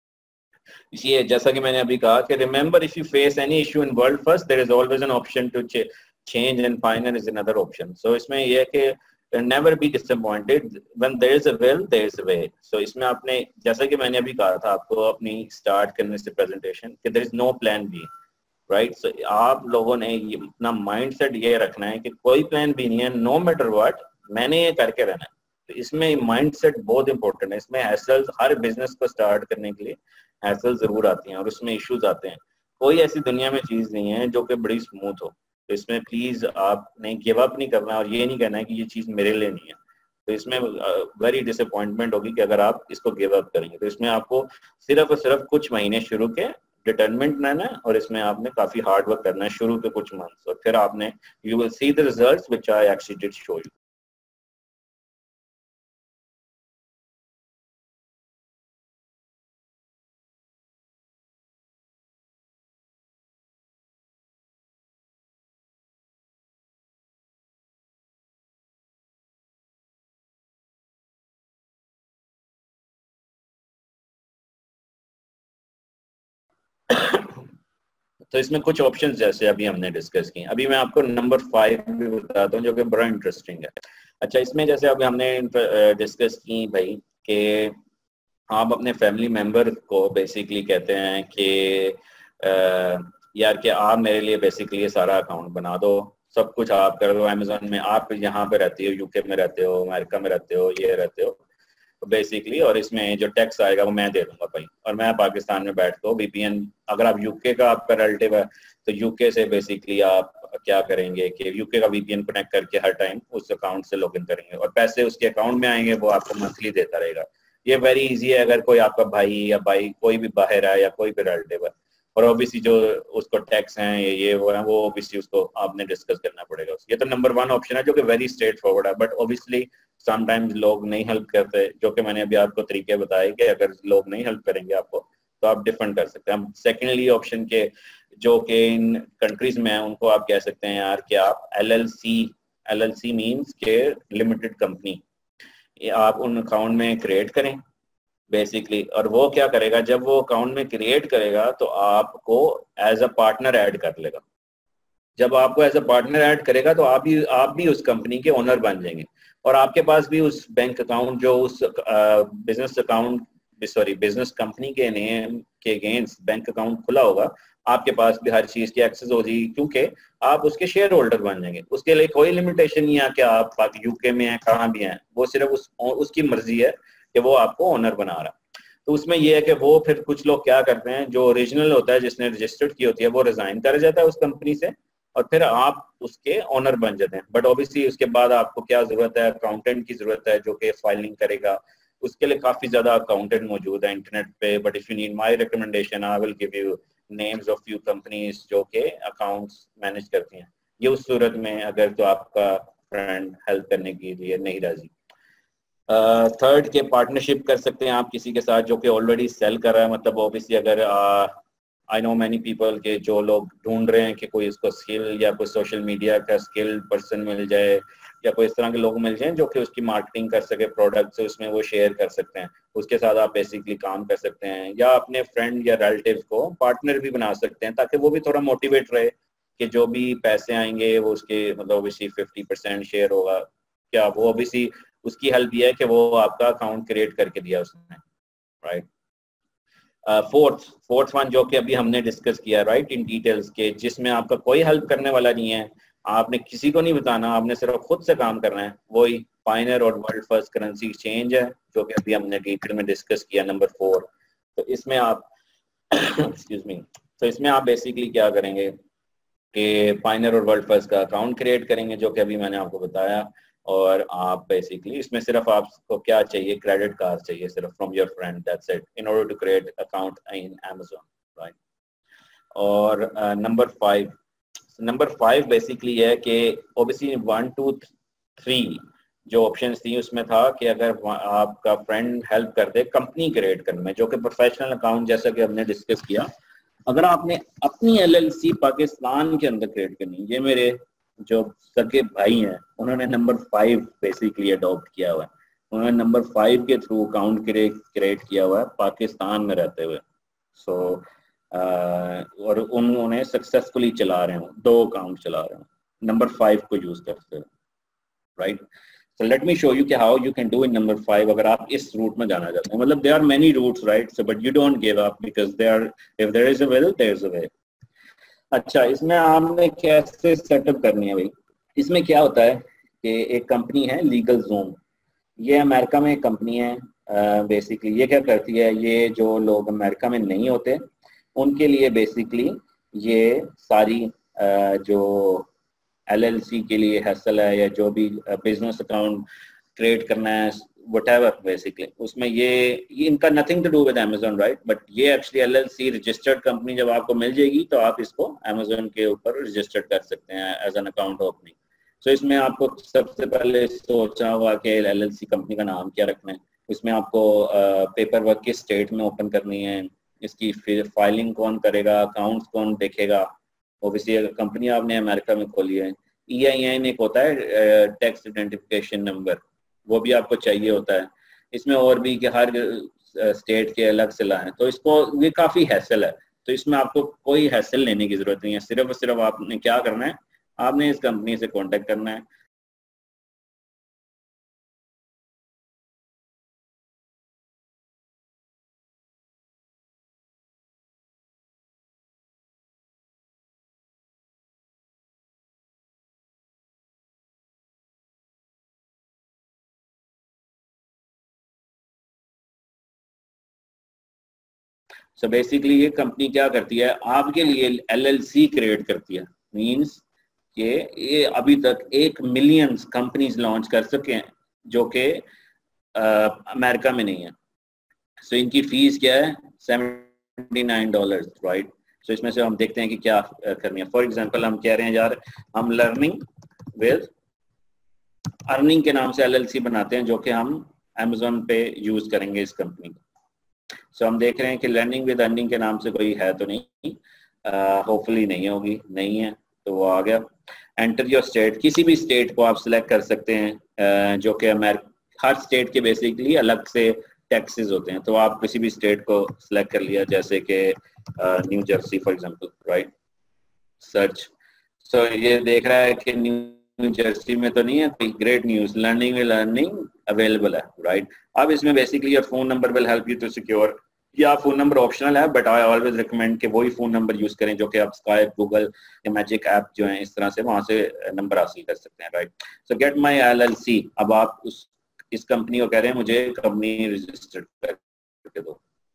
A: इसलिए जैसा कि मैंने अभी कहा कि remember, if you face any issue in World First there is always an option to change, and final is another option. So इसमें यह है कि never be disappointed, when there is a will there is a way. So इसमें आपने, जैसा कि मैंने अभी कहा था आपको अपनी स्टार्ट करने से प्रेजेंटेशन, कि there is no plan B, right. So आप लोगों ने ये अपना माइंडसेट ये रखना है कि कोई प्लान बी नहीं है, नो मैटर व्हाट मैंने ये करके रहना है। तो इसमें माइंडसेट बहुत इंपॉर्टेंट है। इसमें हैसल्स, हर बिजनेस को स्टार्ट करने के लिए हैसल जरूर आती हैं और उसमें इश्यूज आते हैं। कोई ऐसी दुनिया में चीज नहीं है जो कि बड़ी स्मूथ हो। तो इसमें प्लीज आपने गिव अप नहीं करना और ये नहीं कहना है कि ये चीज मेरे लिए नहीं है। तो इसमें वेरी डिसअपॉइंटमेंट होगी कि अगर आप इसको गिव अप करेंगे। तो इसमें आपको सिर्फ और सिर्फ कुछ महीने शुरू के डिटरमेंट रहना है और इसमें आपने काफी हार्ड वर्क करना है शुरू के कुछ मंथ्स, और फिर आपने you will see the results which I actually did show you. तो इसमें कुछ ऑप्शंस जैसे अभी हमने डिस्कस किए, अभी मैं आपको नंबर फाइव भी बताता हूँ जो कि बड़ा इंटरेस्टिंग है। अच्छा, इसमें जैसे अभी हमने डिस्कस की भाई कि आप अपने फैमिली मेंबर को बेसिकली कहते हैं कि यार कि आप मेरे लिए बेसिकली ये सारा अकाउंट बना दो, सब कुछ आप कर दो अमेजोन में, आप यहाँ पे रहते हो, यूके में रहते हो, अमेरिका में रहते हो, ये रहते हो तो बेसिकली, और इसमें जो टैक्स आएगा वो मैं दे दूंगा भाई, और मैं पाकिस्तान में बैठ के वीपीएन, अगर आप यूके का आपका रिलेटिव है तो यूके से बेसिकली आप क्या करेंगे कि यूके का वीपीएन कनेक्ट करके हर टाइम उस अकाउंट से लॉगिन करेंगे और पैसे उसके अकाउंट में आएंगे, वो आपको मंथली देता रहेगा। ये वेरी इजी है अगर कोई आपका भाई या भाई कोई भी बाहर है या कोई भी रिलेटिव है, और ओबियसली जो उसको टैक्स हैं ये ये वो है वो ओबियसली उसको आपने डिस्कस करना पड़ेगा। ये तो नंबर वन ऑप्शन है जो कि वेरी स्ट्रेट फॉरवर्ड है, बट ओबियसली समटाइम्स लोग नहीं हेल्प करते, जो कि मैंने अभी आपको तरीके बताए कि अगर लोग नहीं हेल्प करेंगे आपको तो आप डिफरेंट कर सकते हैं। सेकेंडली ऑप्शन के जो कि इन कंट्रीज में है उनको आप कह सकते हैं यार कि आप L L C, L L C means के लिमिटेड कंपनी, आप उन अकाउंट में क्रिएट करें बेसिकली, और वो क्या करेगा जब वो अकाउंट में क्रिएट करेगा तो आपको एज अ पार्टनर ऐड कर लेगा। जब आपको एज अ पार्टनर ऐड करेगा तो आप भी आप भी उस कंपनी के ओनर बन जाएंगे और आपके पास भी उस बैंक अकाउंट जो उस business account sorry business company के नेम के अगेंस्ट बैंक अकाउंट खुला होगा, आपके पास भी हर चीज की एक्सेस हो जाएगी क्योंकि आप उसके शेयर होल्डर बन जाएंगे। उसके लिए कोई लिमिटेशन नहीं है कि आप यूके में हैं, कहाँ भी हैं, वो सिर्फ उस उसकी मर्जी है कि वो आपको ओनर बना रहा है। तो उसमें ये है कि वो फिर कुछ लोग क्या करते हैं, जो ओरिजिनल होता है जिसने रजिस्टर्ड की होती है वो रिजाइन कर जाता है उस कंपनी से और फिर आप उसके ओनर बन जाते हैं। बट ऑब्वियसली उसके बाद आपको क्या जरूरत है, अकाउंटेंट की जरूरत है जो कि फाइलिंग करेगा। उसके लिए काफी ज्यादा अकाउंटेंट मौजूद है इंटरनेट पे, but if you need my recommendation I will give you names of few companies जो कि अकाउंट्स मैनेज करती हैं। ये उस सूरत में अगर तो आपका फ्रेंड हेल्प करने के लिए नहीं राजी। थर्ड uh, के पार्टनरशिप कर सकते हैं आप किसी के साथ जो कि ऑलरेडी सेल कर रहा है। मतलब ऑब्वियसली अगर आई नो मैनी पीपल के जो लोग ढूंढ रहे हैं कि कोई इसको स्किल या कोई सोशल मीडिया का स्किल पर्सन मिल जाए या कोई इस तरह के लोग मिल जाएं जो कि उसकी मार्केटिंग कर सके प्रोडक्ट से, उसमें वो शेयर कर सकते हैं, उसके साथ आप बेसिकली काम कर सकते हैं। या अपने फ्रेंड या रिलेटिव को पार्टनर भी बना सकते हैं ताकि वो भी थोड़ा मोटिवेट रहे कि जो भी पैसे आएंगे वो उसके मतलब ऑब्वियसली फिफ्टी परसेंट शेयर होगा। क्या वो ऑब्वियसली उसकी हेल्प ये है कि वो आपका अकाउंट क्रिएट करके दिया उसने, राइट। फोर्थ फोर्थ वन जो कि अभी हमने डिस्कस किया राइट इन डिटेल्स के, जिसमें आपका कोई हेल्प करने वाला नहीं है, आपने किसी को नहीं बताना, आपने सिर्फ खुद से काम करना है, वही पायनियर और वर्ल्ड फर्स्ट करेंसी एक्सचेंज है जो कि अभी हमने डिटेल में डिस्कस किया नंबर फोर। तो इसमें आप एक्सक्यूज मी तो इसमें आप बेसिकली क्या करेंगे कि पायनियर और वर्ल्ड फर्स्ट का अकाउंट क्रिएट करेंगे जो कि अभी मैंने आपको बताया। और आप बेसिकली इसमें सिर्फ आपको क्या चाहिए, क्रेडिट कार्ड चाहिए सिर्फ from your friend, that's it, in order to create account in Amazon, right. और number five number five basically है कि ओबियसली वन टू थ्री जो ऑप्शंस थी उसमें था कि अगर आपका फ्रेंड हेल्प कर दे कंपनी क्रिएट करने में जो कि प्रोफेशनल अकाउंट जैसा कि हमने डिस्कस किया, अगर आपने अपनी एलएलसी पाकिस्तान के अंदर क्रिएट करनी, ये मेरे जो सगे भाई हैं उन्होंने नंबर फाइव बेसिकली अडॉप्ट किया हुआ है, उन्होंने नंबर फाइव के थ्रू अकाउंट क्रिएट किया हुआ है पाकिस्तान में रहते हुए। सो so, और उन्होंने सक्सेसफुली चला रहे हो, दो अकाउंट चला रहे हो नंबर फाइव को यूज करते हुए, right. So let me show you कि how you can do in number five अगर आप इस रूट में जाना चाहते हैं। मतलब there are many routes right, so but you don't give up because there if there is a will there is a way. अच्छा, इसमें आपने कैसे सेटअप करनी है भाई? इसमें क्या होता है कि एक कंपनी है लीगल ज़ूम, ये अमेरिका में एक कंपनी है। बेसिकली uh, ये क्या करती है, ये जो लोग अमेरिका में नहीं होते उनके लिए बेसिकली ये सारी uh, जो एलएलसी के लिए हैसल है या जो भी बिजनेस अकाउंट क्रिएट करना है whatever बेसिकली उसमें ये, ये इनका nothing to do with Amazon right, but ये एक्चुअली एलएलसी रजिस्टर्ड कंपनी जब आपको मिल जाएगी तो आप इसको Amazon के ऊपर रजिस्टर्ड कर सकते हैं as an account opening. So इसमें आपको सबसे पहले सोचा हुआ कि एलएलसी कंपनी का नाम क्या रखना है, इसमें आपको पेपर वर्क किस स्टेट में ओपन करनी है, इसकी फिर फाइलिंग कौन करेगा, अकाउंट्स कौन देखेगा। ऑब्वियसली कंपनी आपने अमेरिका में खोली है, ई आई एन एक होता है टैक्स आइडेंटिफिकेशन नंबर, वो भी आपको चाहिए होता है। इसमें और भी कि हर स्टेट के अलग से लाएं, तो इसको ये काफ़ी हैसल है, तो इसमें आपको कोई हैसल लेने की ज़रूरत नहीं है। सिर्फ सिर्फ आपने क्या करना है, आपने इस कंपनी से कांटेक्ट करना है। सो बेसिकली ये कंपनी क्या करती है, आपके लिए एलएलसी क्रिएट करती है। मींस कि ये अभी तक एक मिलियन कंपनीज लॉन्च कर सके हैं जो कि अमेरिका में नहीं है। सो so, इनकी फीस क्या है, seventy nine dollar, right. So इसमें से हम देखते हैं कि क्या करनी है। फॉर एग्जांपल हम कह रहे हैं यार हम लर्निंग विद अर्निंग के नाम से एलएलसी बनाते हैं जो कि हम Amazon पे यूज करेंगे इस कंपनी को। सो so, हम देख रहे हैं कि लर्निंग विद अर्निंग के नाम से कोई है तो नहीं, होपफुली uh, नहीं होगी, नहीं है तो वो आ गया। एंटर योर स्टेट, किसी भी स्टेट को आप सिलेक्ट कर सकते हैं uh, जो कि अमेरिका, हर स्टेट के बेसिकली अलग से टैक्सेस होते हैं, तो आप किसी भी स्टेट को सिलेक्ट कर लिया जैसे कि New Jersey for example, right. Search, so ये देख रहा है कि न्यू जर्सी में तो नहीं है, great news, learning with earning available है, राइट। अब इसमें basically your phone number will help you to secure, या फोन नंबर ऑप्शनल है बट आई ऑलवेज रिकमेंड कि वही फोन नंबर यूज करें जो कि आप स्काइप, गूगल या मैजिक ऐप जो है इस तरह से वहां से नंबर हासिल कर सकते हैं, right. So get my LLC, अब आप उस इस कंपनी को कह रहे हैं मुझे कंपनी रजिस्टर्ड करके दो,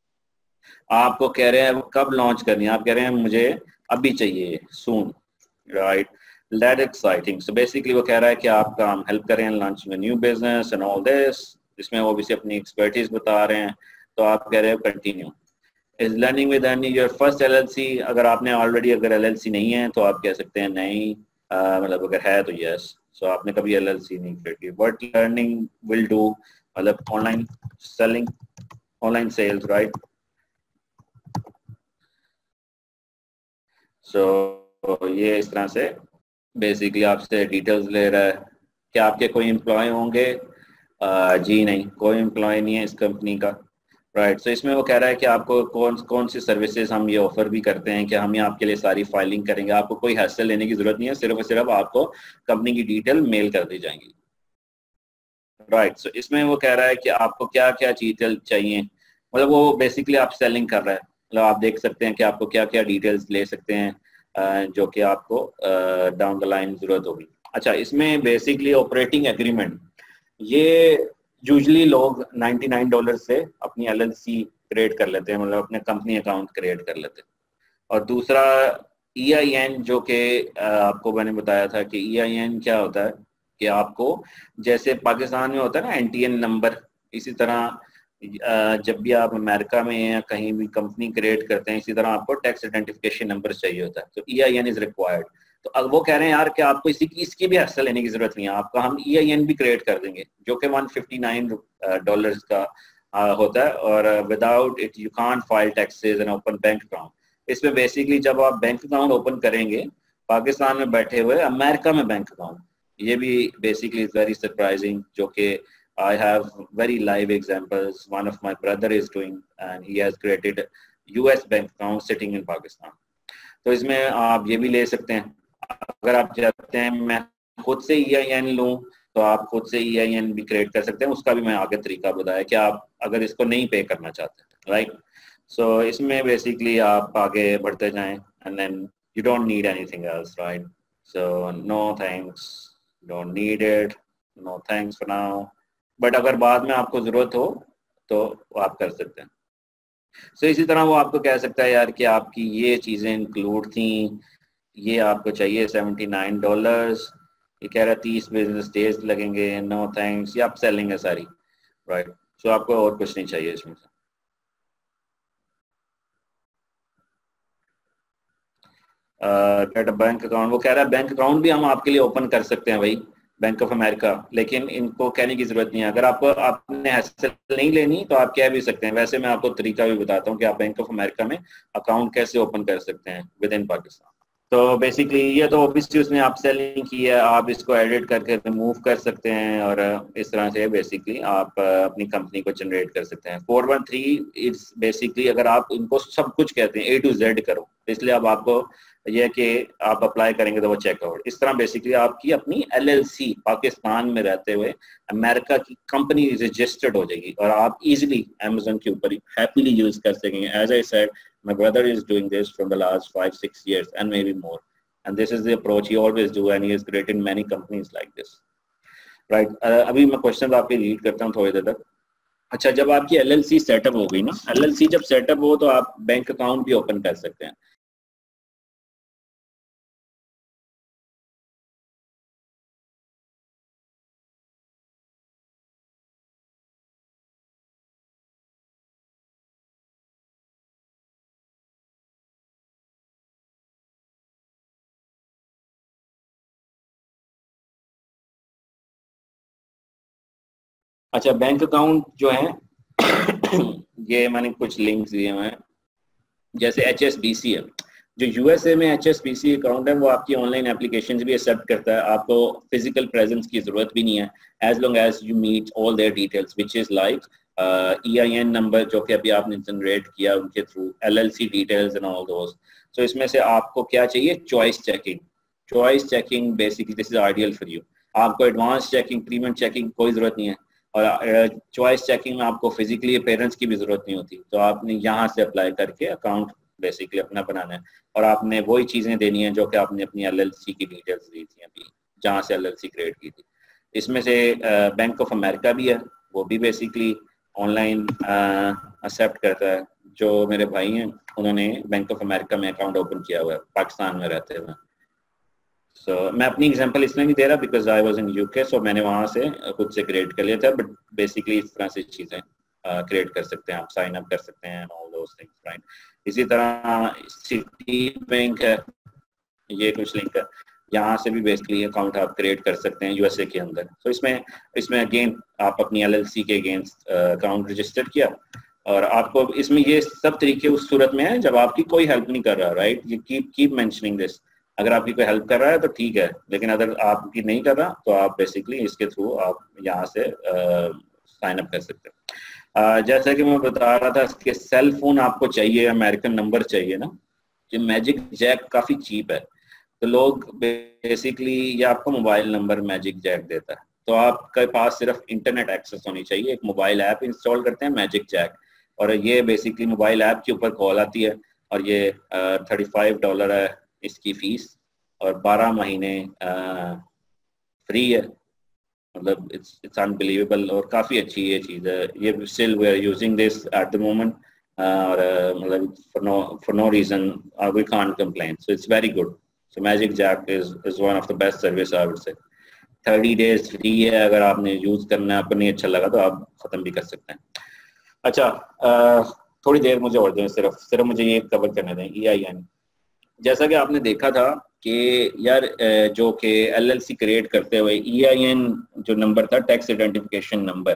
A: आपको कह रहे हैं कब लॉन्च करनी है, आप कह रहे हैं मुझे अभी चाहिए, soon, right, that exciting. So basically वो कह रहा है कि आपका हम हेल्प करें launching new business and all this, इसमें वो भी अपनी एक्सपर्टीज बता रहे हैं। तो आप कह रहे हो continue is learning with earning your first LLC. अगर आपने ऑलरेडी अगर एलएलसी नहीं है तो आप कह सकते हैं नहीं, uh, मतलब अगर है तो यस। सो so, आपने कभी एलएलसी नहीं क्रिएट की, बट लर्निंग विल डू, मतलब online selling, online sales, right. So ये इस तरह से बेसिकली आपसे डिटेल्स ले रहा है कि आपके कोई एम्प्लॉय होंगे। uh, जी नहीं, कोई एम्प्लॉय नहीं है इस कंपनी का, राइट। सो इसमें वो कह रहा है कि आपको कौन कौन सी सर्विसेज हम ये ऑफर भी करते हैं कि हम ये आपके लिए सारी फाइलिंग करेंगे, आपको कोई हैसल लेने की जरूरत नहीं है, सिर्फ और सिर्फ आपको कंपनी की डिटेल मेल कर दी जाएंगी, राइट। सो इसमें वो कह रहा है कि आपको क्या क्या डिटेल चाहिए, मतलब वो बेसिकली आप सेलिंग कर रहा है, मतलब आप देख सकते हैं कि आपको क्या क्या डिटेल्स ले सकते हैं जो कि आपको डाउन द लाइन जरूरत होगी। अच्छा, इसमें बेसिकली ऑपरेटिंग एग्रीमेंट, ये यूजली लोग निन्यानवे डॉलर से अपनी एलएलसी क्रिएट कर लेते हैं, मतलब अपने कंपनी अकाउंट क्रिएट कर लेते हैं। और दूसरा ई आई एन, जो कि आपको मैंने बताया था कि ई आई एन क्या होता है कि आपको जैसे पाकिस्तान में होता है ना एन टी एन नंबर, इसी तरह जब भी आप अमेरिका में या कहीं भी कंपनी क्रिएट करते हैं इसी तरह आपको टैक्स आइडेंटिफिकेशन नंबर चाहिए होता है, तो E I N is required. तो अब वो कह रहे हैं यार कि आपको इसी की इसकी भी हिस्सा लेने की जरूरत नहीं है, आपका हम ई आई एन भी क्रिएट कर देंगे जो कि वन फिफ्टी नाइन डॉलर का uh, होता है, और without it you can't file taxes and open bank account. इसमें बेसिकली जब आप बैंक अकाउंट ओपन करेंगे पाकिस्तान में बैठे हुए अमेरिका में बैंक अकाउंट, ये भी बेसिकली इज वेरी सरप्राइजिंग, जो कि I have very live examples. One of my brother is doing and he has created U S bank account sitting in Pakistan. तो इसमें आप ये भी ले सकते हैं, अगर आप चाहते हैं मैं खुद से ई आई एन लूँ तो आप खुद से ई आई एन भी क्रिएट कर सकते हैं, उसका भी मैं आगे तरीका बताया कि आप अगर इसको नहीं पे करना चाहते, राइट। सो इसमें बेसिकली आप आगे बढ़ते जाएं and then you don't need anything else, right. So no thanks, don't need it, no thanks for now, but अगर बाद में आपको जरूरत हो तो आप कर सकते हैं। सो so, इसी तरह वो आपको कह सकता है यार कि आपकी ये चीजें इंक्लूड थी, ये आपको चाहिए सेवेंटी नाइन डॉलर्स, ये कह रहा है तीस बिजनेस डेज लगेंगे, नो थैंक्स, ये आप सेलिंग है सारी, राइट। सो आपको और कुछ नहीं चाहिए इसमें से। गेट अ बैंक अकाउंट, वो कह रहा है बैंक अकाउंट भी हम आपके लिए ओपन कर सकते हैं भाई, बैंक ऑफ अमेरिका, लेकिन इनको कहने की जरूरत नहीं है। अगर आपको आपने हैसल नहीं लेनी तो आप कह भी सकते हैं, वैसे मैं आपको तरीका भी बताता हूँ कि आप बैंक ऑफ अमेरिका में अकाउंट कैसे ओपन कर सकते हैं विद इन पाकिस्तान। तो बेसिकली ये तो ऑब्वियसली उसने आप सेलिंग की है, आप इसको एडिट करके रिमूव कर सकते हैं और इस तरह से बेसिकली आप अपनी कंपनी को जनरेट कर सकते हैं। Four one three is basically अगर आप इनको सब कुछ कहते हैं ए टू जेड करो, इसलिए अब आपको यह कि आप अप्लाई करेंगे तो वो चेकआउट, इस तरह बेसिकली आपकी अपनी एल एल सी पाकिस्तान में रहते हुए अमेरिका की कंपनी रजिस्टर्ड हो जाएगी और आप इजीली अमेज़न के ऊपर हैप्पीली यूज कर सकेंगे। As I said, my brother is doing this from the last five six years and maybe more, and this is the approach he always do and he has created many companies like this, right। uh, अभी मैं क्वेश्चन आपके रीड करता हूँ थोड़ी देर तक। अच्छा, जब आपकी एल एल सी सेटअप हो गई ना, एल एल सी जब सेटअप हो तो आप बैंक अकाउंट भी ओपन कर सकते हैं। अच्छा, बैंक अकाउंट जो है ये मैंने कुछ लिंक्स दिए हुए हैं, जैसे एच एस बी सी है, जो यूएसए में H S B C account है वो आपकी ऑनलाइन एप्लीकेशन भी एक्सेप्ट करता है, आपको फिजिकल प्रेजेंस की जरूरत भी नहीं है, as long as you meet all there details which is like E I N number जो कि अभी आपने जनरेट किया उनके थ्रू, L L C details and all those. So इसमें से आपको क्या चाहिए, choice checking. Choice checking basically this is ideal for you, आपको एडवांस चेकिंग, प्रीमियम चेकिंग कोई जरूरत नहीं है, और चॉइस चेकिंग में आपको फिजिकली पेरेंट्स की भी जरूरत नहीं होती, तो आपने यहाँ से अप्लाई करके अकाउंट बेसिकली अपना बनाना है और आपने वही चीजें देनी है जो कि आपने अपनी एल एल सी की डिटेल्स दी थी अभी, जहाँ से एल एल सी क्रिएट की थी। इसमें से बैंक ऑफ अमेरिका भी है, वो भी बेसिकली ऑनलाइन एक्सेप्ट करता है, जो मेरे भाई हैं उन्होंने बैंक ऑफ अमेरिका में अकाउंट ओपन किया हुआ है पाकिस्तान में रहते हुए। सो so, मैं अपनी एग्जांपल इसलिए नहीं दे रहा because I was in UK, so मैंने वहाँ से खुद से क्रिएट कर लिया था, बट बेसिकली इस तरह से चीज़ें क्रिएट uh, कर सकते हैं आप, साइन अप कर सकते हैं ऑल दोस थिंग्स, राइट। इसी तरह सिटी बैंक है, ये कुछ लिंक है, यहाँ से भी बेसिकली अकाउंट आप क्रिएट कर सकते हैं यूएसए के अंदर। तो so, इसमें इसमें अगेन आप अपनी एलएलसी के अगेंस्ट अकाउंट रजिस्टर किया, और आपको इसमें ये सब तरीके उस सूरत में है जब आपकी कोई हेल्प नहीं कर रहा, राइट। ये कीप कीप मेंशनिंग दिस, अगर आपकी कोई हेल्प कर रहा है तो ठीक है, लेकिन अगर आपकी नहीं कर रहा तो आप बेसिकली इसके थ्रू आप यहाँ से साइन अप कर सकते हैं। uh, जैसा कि मैं बता रहा था कि सेल फोन आपको चाहिए, अमेरिकन नंबर चाहिए ना, ये मैजिक जैक काफ़ी चीप है, तो लोग बेसिकली ये आपको मोबाइल नंबर मैजिक जैक देता है, तो आपके पास सिर्फ इंटरनेट एक्सेस होनी चाहिए। एक मोबाइल ऐप इंस्टॉल करते हैं मैजिक जैक, और ये बेसिकली मोबाइल ऐप के ऊपर कॉल आती है, और ये थर्टी फाइव डॉलर है इसकी फीस, और बारह महीने फ्री है। मतलब इट्स इट्स अनबिलीवेबल, और काफ़ी अच्छी ये चीज़ है। ये still we are using this at the moment, और मतलब for no for no reason we can't complain, so it's very good. So Magic Jack is is one of the best service I would say. Thirty days free है, अगर आपने यूज़ करना है, आपको नहीं अच्छा लगा तो आप ख़त्म भी कर सकते हैं। अच्छा, आ, थोड़ी देर मुझे और दें, सिर्फ सिर्फ मुझे ये कवर करने दें। ई आई एन, जैसा कि आपने देखा था कि यार जो कि एलएलसी क्रिएट करते हुए ई आई एन जो नंबर था, टैक्स आइडेंटिफिकेशन नंबर,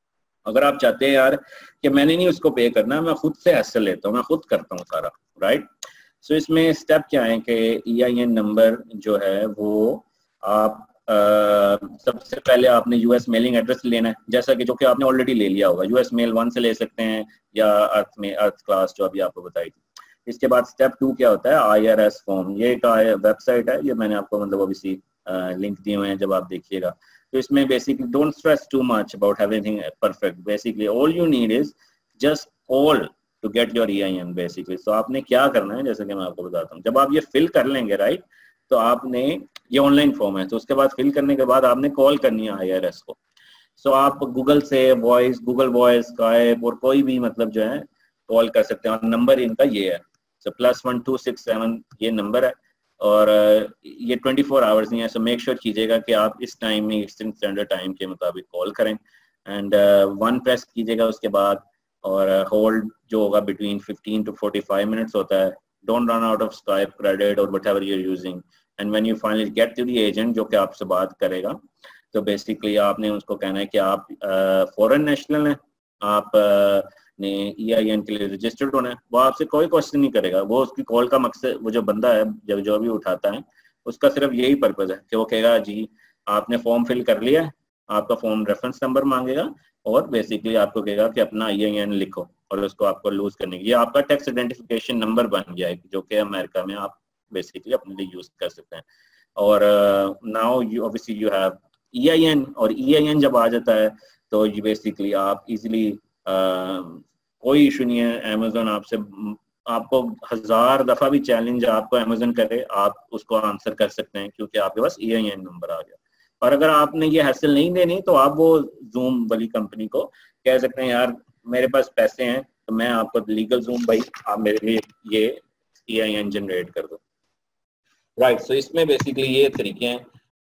A: अगर आप चाहते हैं यार कि मैंने नहीं उसको पे करना, मैं खुद से हैसल लेता हूँ, मैं खुद करता हूँ सारा, राइट। सो इसमें स्टेप क्या है कि ई आई एन नंबर जो है वो आप Uh, सबसे पहले आपने यूएस मेलिंग एड्रेस लेना है, जैसा कि जो कि आपने ऑलरेडी ले लिया होगा। यूएस मेल वन से ले सकते हैं, या अर्थ में अर्थ क्लास जो अभी आपको बताई थी। इसके बाद स्टेप टू क्या होता है, आईआरएस फॉर्म। ये एक वेबसाइट है, ये मैंने आपको मतलब अभी लिंक दिए हुए हैं, जब आप देखिएगा तो इसमें basically don't stress too much about everything perfect. Basically all you need is just all to get your E I N basically. तो आपने क्या करना है, जैसे कि मैं आपको बताता हूँ, जब आप ये फिल कर लेंगे, राइट, तो आपने, ये ऑनलाइन फॉर्म है, तो उसके बाद फिल करने के बाद आपने कॉल करनी है आईआरएस को। सो so, आप गूगल से वॉइस, गूगल वॉइस, स्काइप और कोई भी मतलब जो है कॉल कर सकते हैं, और नंबर इनका ये है, so plus one two six seven ये नंबर है, और ये ट्वेंटी फोर आवर्स नहीं है। सो मेक श्योर कीजिएगा कि आप इस टाइम में ईस्टर्न स्टैंडर्ड टाइम के मुताबिक कॉल करें, एंड वन प्रेस कीजिएगा उसके बाद, और होल्ड जो होगा between fifteen to forty five minutes होता है। Don't run out of Skype credit और whatever you're using, and when you finally get to the agent जो कि आपसे बात करेगा, तो बेसिकली आपने उसको कहना है कि आप फॉरेन नेशनल हैं, आप uh, ने ई आई एन के लिए रजिस्टर्ड होना है। वो आपसे कोई क्वेश्चन नहीं करेगा, वो उसकी कॉल का मकसद, वो जो बंदा है जब जो भी उठाता है उसका सिर्फ यही पर्पज है कि वो कहेगा जी आपने फॉर्म फिल कर लिया है, आपका फॉर्म रेफरेंस नंबर मांगेगा, और बेसिकली आपको कहेगा कि अपना ई आई एन लिखो, और उसको आपको लूज करने की, ये आपका टैक्स आइडेंटिफिकेशन नंबर बन गया है, जो कि अमेरिका में आप बेसिकली अपने लिए यूज कर सकते हैं। और now you obviously you have E I N, और ई आई एन जब आ जाता है तो ये बेसिकली आप इजीली uh, कोई इशू नहीं है। अमेजोन आपसे, आपको हजार दफा भी चैलेंज आपको अमेजोन करे, आप उसको आंसर कर सकते हैं, क्योंकि आपके पास ई आई एन नंबर आ गया। और अगर आपने ये हासिल नहीं देनी तो आप वो जूम वाली कंपनी को कह सकते हैं, यार मेरे पास पैसे हैं तो मैं आपको लीगल जूम भाई आप मेरे लिए ये ई आई एन जनरेट कर दो, राइट। सो इसमें बेसिकली ये तरीके हैं।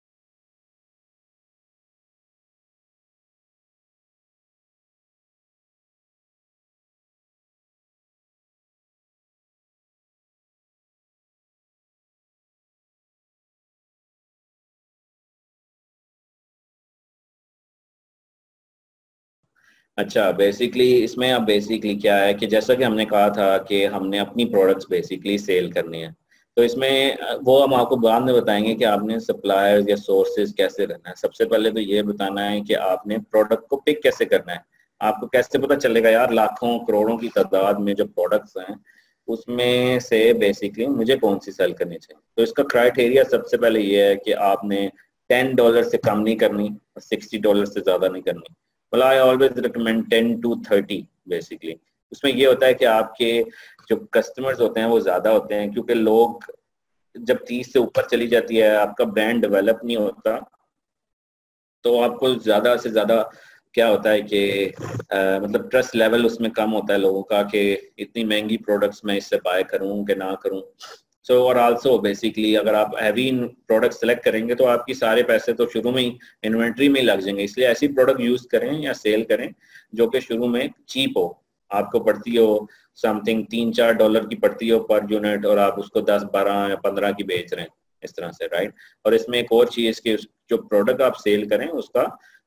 A: अच्छा, बेसिकली इसमें अब बेसिकली क्या है कि जैसा कि हमने कहा था कि हमने अपनी प्रोडक्ट्स बेसिकली सेल करनी है, तो इसमें वो हम आपको बाद में बताएंगे कि आपने सप्लायर्स या सोर्सेज कैसे रहना है। सबसे पहले तो ये बताना है कि आपने प्रोडक्ट को पिक कैसे करना है। आपको कैसे पता चलेगा यार लाखों करोड़ों की तादाद में जो प्रोडक्ट्स हैं उसमें से बेसिकली मुझे कौन सी सेल करनी चाहिए। तो इसका क्राइटेरिया सबसे पहले ये है कि आपने टेन डॉलर से कम नहीं करनी, सिक्सटी डॉलर से ज़्यादा नहीं करनी। well I always recommend ten to thirty basically. उसमें ये होता है कि आपके जो कस्टमर्स होते हैं वो ज़्यादा होते हैं, क्योंकि लोग जब तीस से ऊपर चली जाती है, आपका ब्रांड डेवलप नहीं होता, तो आपको ज़्यादा से ज़्यादा क्या होता है कि मतलब ट्रस्ट लेवल उसमें कम होता है लोगों का कि इतनी महंगी प्रोडक्ट्स मैं इससे बाय करूं कि ना करूं। सो और आल्सो बेसिकली अगर आप हैवी प्रोडक्ट सेलेक्ट करेंगे तो आपकी सारे पैसे तो शुरू में ही इन्वेंट्री में ही लग जाएंगे। इसलिए ऐसी प्रोडक्ट यूज करें या सेल करें जो कि शुरू में चीप हो, आपको पड़ती हो समथिंग तीन चार डॉलर की पड़ती हो पर यूनिट और आप उसको दस बारह या पंद्रह की बेच रहे हैं इस तरह से, राइट। और इसमें एक और चीज कि जो प्रोडक्ट आप सेल करें उसका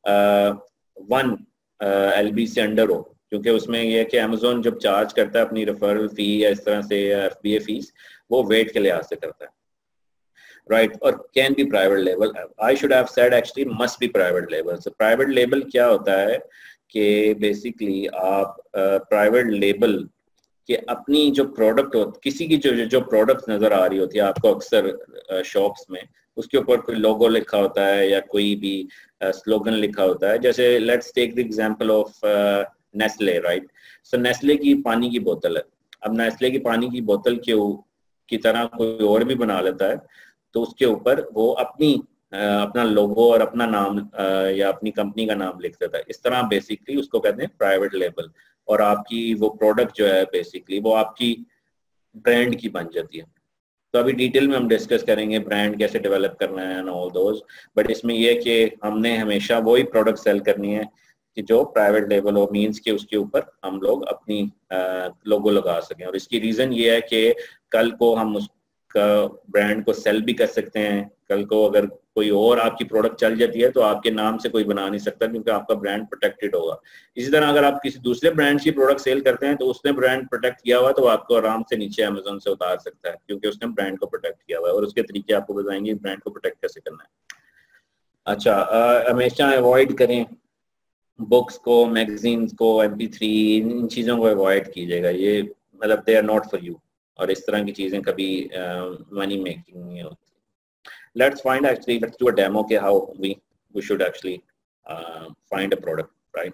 A: वन एल बी से अंडर हो, क्योंकि उसमें यह है कि अमेजोन जब चार्ज करता है अपनी रेफरल फी या इस तरह से एफ बी ए फीस, वो वेट के लिहाज से करता है, राइट right? और can be private label, I should have said actually must be private label. So private label क्या होता है कि बेसिकली आप प्राइवेट uh, लेबल कि अपनी जो प्रोडक्ट हो, किसी की जो जो प्रोडक्ट नजर आ रही होती है आपको अक्सर शॉप्स में, उसके ऊपर कोई लोगो लिखा होता है या कोई भी स्लोगन लिखा होता है। जैसे let's take the example of Nestle, right. So Nestle की पानी की बोतल है, अब नेस्ले की पानी की बोतल के की तरह कोई और भी बना लेता है तो उसके ऊपर वो अपनी अपना लोगो और अपना नाम या अपनी कंपनी का नाम लिख देता है। इस तरह बेसिकली उसको कहते हैं प्राइवेट लेबल, और आपकी वो प्रोडक्ट जो है बेसिकली वो आपकी ब्रांड की बन जाती है। तो अभी डिटेल में हम डिस्कस करेंगे ब्रांड कैसे डेवलप करना है एंड ऑल दोज, बट इसमें यह है कि हमने हमेशा वही प्रोडक्ट सेल करनी है कि जो प्राइवेट लेबल हो, मींस के उसके ऊपर हम लोग अपनी लोगो लगा सकें। और इसकी रीज़न ये है कि कल को हम उसका ब्रांड को सेल भी कर सकते हैं। कल को अगर कोई और आपकी प्रोडक्ट चल जाती है तो आपके नाम से कोई बना नहीं सकता, क्योंकि आपका ब्रांड प्रोटेक्टेड होगा। इसी तरह अगर आप किसी दूसरे ब्रांड की प्रोडक्ट सेल करते हैं तो उसने ब्रांड प्रोटेक्ट किया हुआ तो आपको आराम से नीचे अमेजोन से उतार सकता है, क्योंकि उसने ब्रांड को प्रोटेक्ट किया हुआ है। और उसके तरीके आपको बताएंगे ब्रांड को प्रोटेक्ट कैसे करना है। अच्छा, हमेशा अवॉइड करें बुक्स को, मैगजीन्स को, एम पी थ्री, इन चीज़ों को अवॉइड कीजिएगा। ये मतलब they are not for you, और इस तरह की चीज़ें कभी मनी मेकिंग नहीं होती। Let's find actually, let's do a demo के how we we should actually uh, find a product, right?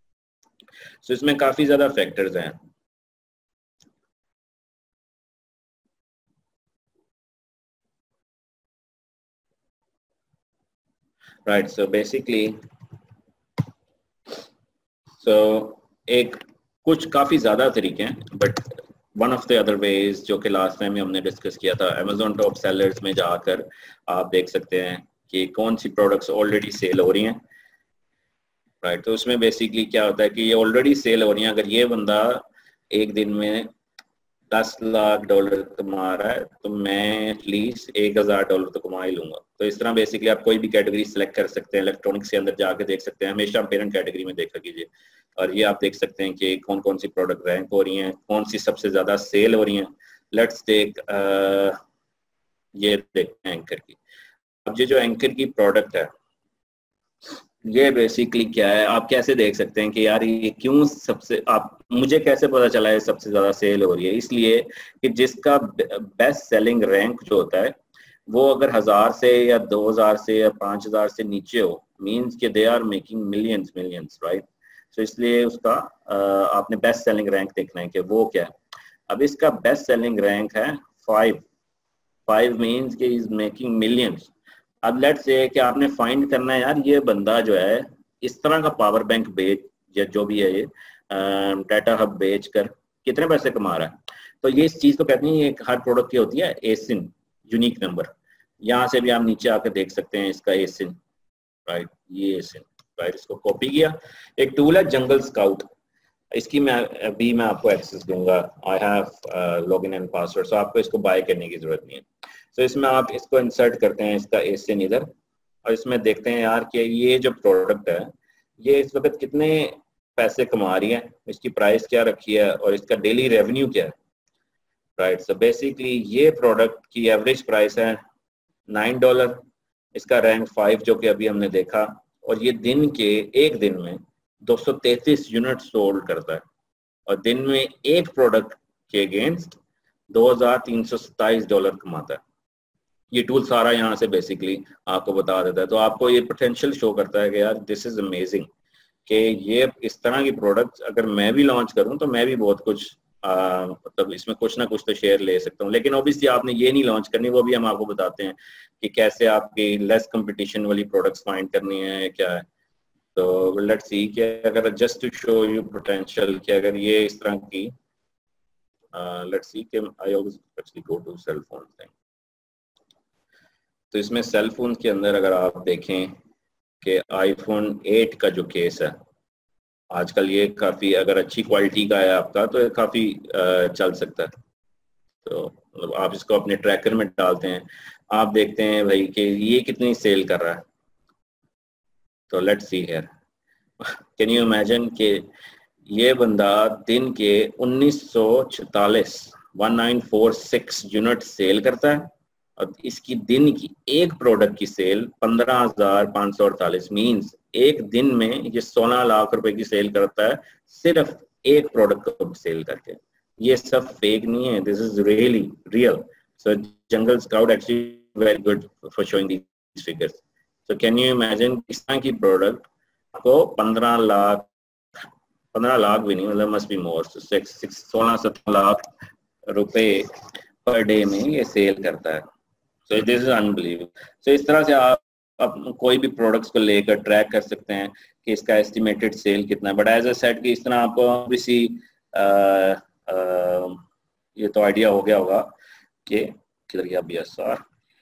A: So इसमें काफी ज़्यादा factors हैं। Right, so basically, so एक कुछ काफी ज़्यादा तरीके हैं, but one of the other ways जो कि लास्ट टाइम में हमने डिस्कस किया था, Amazon टॉप सेलर्स में जाकर आप देख सकते हैं कि कौन सी प्रोडक्ट्स ऑलरेडी सेल हो रही हैं, राइट। तो उसमें बेसिकली क्या होता है कि ये ऑलरेडी सेल हो रही हैं। अगर ये बंदा एक दिन में दस लाख डॉलर कमा रहा है तो मैं एटलीस्ट एक हजार डॉलर तो कमा ही लूंगा। तो इस तरह बेसिकली आप कोई भी कैटेगरी सेलेक्ट कर सकते हैं। इलेक्ट्रॉनिक्स के अंदर जाके देख सकते हैं, हमेशा पेरेंट कैटेगरी में देखा कीजिए, और ये आप देख सकते हैं कि कौन कौन सी प्रोडक्ट रैंक हो रही हैं, कौन सी सबसे ज्यादा सेल हो रही हैं। लेट्स टेक ये देखते हैं एंकर की। अब ये जो एंकर की प्रोडक्ट है, ये बेसिकली क्या है, आप कैसे देख सकते हैं कि यार ये क्यों सबसे, आप मुझे कैसे पता चला है सबसे ज्यादा सेल हो रही है? इसलिए कि जिसका बेस्ट सेलिंग रैंक जो होता है वो अगर हजार से या दो हजार से या पांच हजार से नीचे हो, मींस कि they are making millions millions, right. तो इसलिए उसका आपने बेस्ट सेलिंग रैंक देखना है कि वो क्या है। अब इसका बेस्ट सेलिंग रैंक है फाइव फाइव मीन्स कि इज मेकिंग मिलियंस। अब लेट्स से कि आपने फाइंड करना है यार ये बंदा जो है इस तरह का पावर बैंक बेच या जो भी है ये डाटा हब बेच कर कितने पैसे कमा रहा है। तो ये इस चीज को कहते हैं, ये हर प्रोडक्ट की होती है एसिन, यूनिक नंबर। यहाँ से भी आप नीचे आकर देख सकते हैं इसका एसिन, राइट, ये एसिन, राइट। इसको कॉपी किया। एक टूल है जंगल स्काउट, इसकी मैं अभी मैं आपको एक्सेस दूंगा। I have login and password, so आपको इसको बाय करने की जरूरत नहीं है। तो इसमें आप इसको इंसर्ट करते हैं, इसका एसिन इधर, और इसमें देखते हैं यार कि ये जो प्रोडक्ट है ये इस वक्त कितने पैसे कमा रही है, इसकी प्राइस क्या रखी है और इसका डेली रेवेन्यू क्या है, राइट। सो बेसिकली ये प्रोडक्ट की एवरेज प्राइस है नाइन डॉलर, इसका रैंक फाइव जो कि अभी हमने देखा, और ये दिन के एक दिन में दो सौ तैंतीस यूनिट सोल्ड करता है, और दिन में एक प्रोडक्ट के अगेंस्ट दो हजार तीन सौ सत्ताईस डॉलर कमाता है। ये टूल सारा यहाँ से बेसिकली आपको बता देता है। तो आपको ये पोटेंशियल शो करता है कि यार दिस इज अमेजिंग, कि ये इस तरह की प्रोडक्ट अगर मैं भी लॉन्च करूँ तो मैं भी बहुत कुछ मतलब इसमें कुछ ना कुछ तो शेयर ले सकता हूँ। लेकिन ऑब्वियसली आपने ये नहीं लॉन्च करनी, वो भी हम आपको बताते हैं कि कैसे आपकी लेस कंपटीशन वाली प्रोडक्ट्स फाइंड करनी है क्या है, तो लेट्स सी कि अगर just to show you potential कि अगर ये इस तरह की लेट्स सी कि I always actually go to cell phone thing. तो इसमें सेल फोन के अंदर अगर आप देखें कि आईफोन एट का जो केस है आजकल, ये काफ़ी अगर अच्छी क्वालिटी का है आपका तो ये काफ़ी चल सकता है। तो मतलब आप इसको अपने ट्रैकर में डालते हैं, आप देखते हैं भाई कि ये कितनी सेल कर रहा है। तो let's see here, can you imagine कि ये बंदा दिन के उन्नीस सौ छियालीस उन्नीस सौ छियालीस यूनिट सेल करता है और इसकी दिन की एक प्रोडक्ट की सेल पंद्रह हजार पाँच सौ अड़तालीस मीन्स एक दिन में ये सोलह लाख रुपए की सेल करता है सिर्फ एक प्रोडक्ट को सेल करके। ये सब फेक नहीं है, this is really real. So Jungle Scout actually very good for showing these figures. So can you imagine इस तरह की प्रोडक्ट को पंद्रह लाख पंद्रह लाख भी नहीं, मतलब मस्ट बी मोर, सोलह सत्रह लाख रुपए पर डे में ये सेल करता है। So this is unbelievable. So इस तरह से आप, आप कोई भी प्रोडक्ट्स को लेकर ट्रैक कर सकते हैं कि इसका एस्टिमेटेड सेल कितना है। बट एज अ सेट कि इस तरह आपको किसी ये तो आइडिया हो गया होगा कि किधर गया B S R,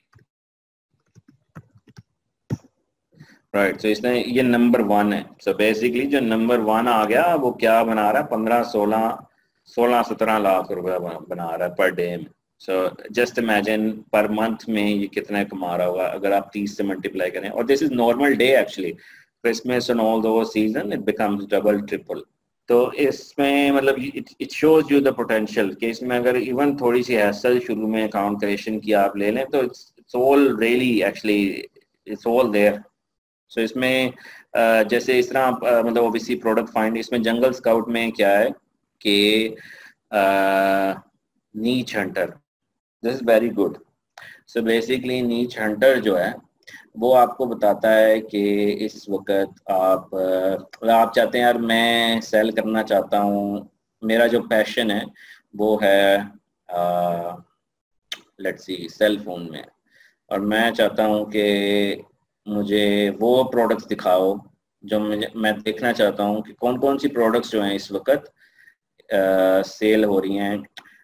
A: right. So इसमें ये नंबर वन है। सो so बेसिकली जो नंबर वन आ गया वो क्या बना रहा है, पंद्रह सोलह सोलह सत्रह लाख रुपया बना रहा है पर डे में। So just imagine per month में ये कितना कमा रहा होगा अगर आप तीस से मल्टीप्लाई करें। और this is normal day actually, Christmas and all those season it becomes double triple. तो इसमें मतलब it shows you the potential कि इसमें अगर इवन थोड़ी सी हैसल शुरू में अकाउंट क्रिएशन की आप ले लें तो it's all really actually it's all there. So इसमें जैसे इस तरह मतलब ओबीसी प्रोडक्ट फाइंड, इसमें जंगल स्काउट में क्या है कि Niche Hunter, this is very good. So basically Niche Hunter जो है वो आपको बताता है कि इस वक्त आप आप चाहते हैं यार मैं सेल करना चाहता हूँ, मेरा जो पैशन है वो है लेट्स सी सेल फोन में, और मैं चाहता हूँ कि मुझे वो प्रोडक्ट्स दिखाओ जो मुझे मैं देखना चाहता हूँ कि कौन कौन सी प्रोडक्ट्स जो हैं इस वक्त सेल हो रही हैं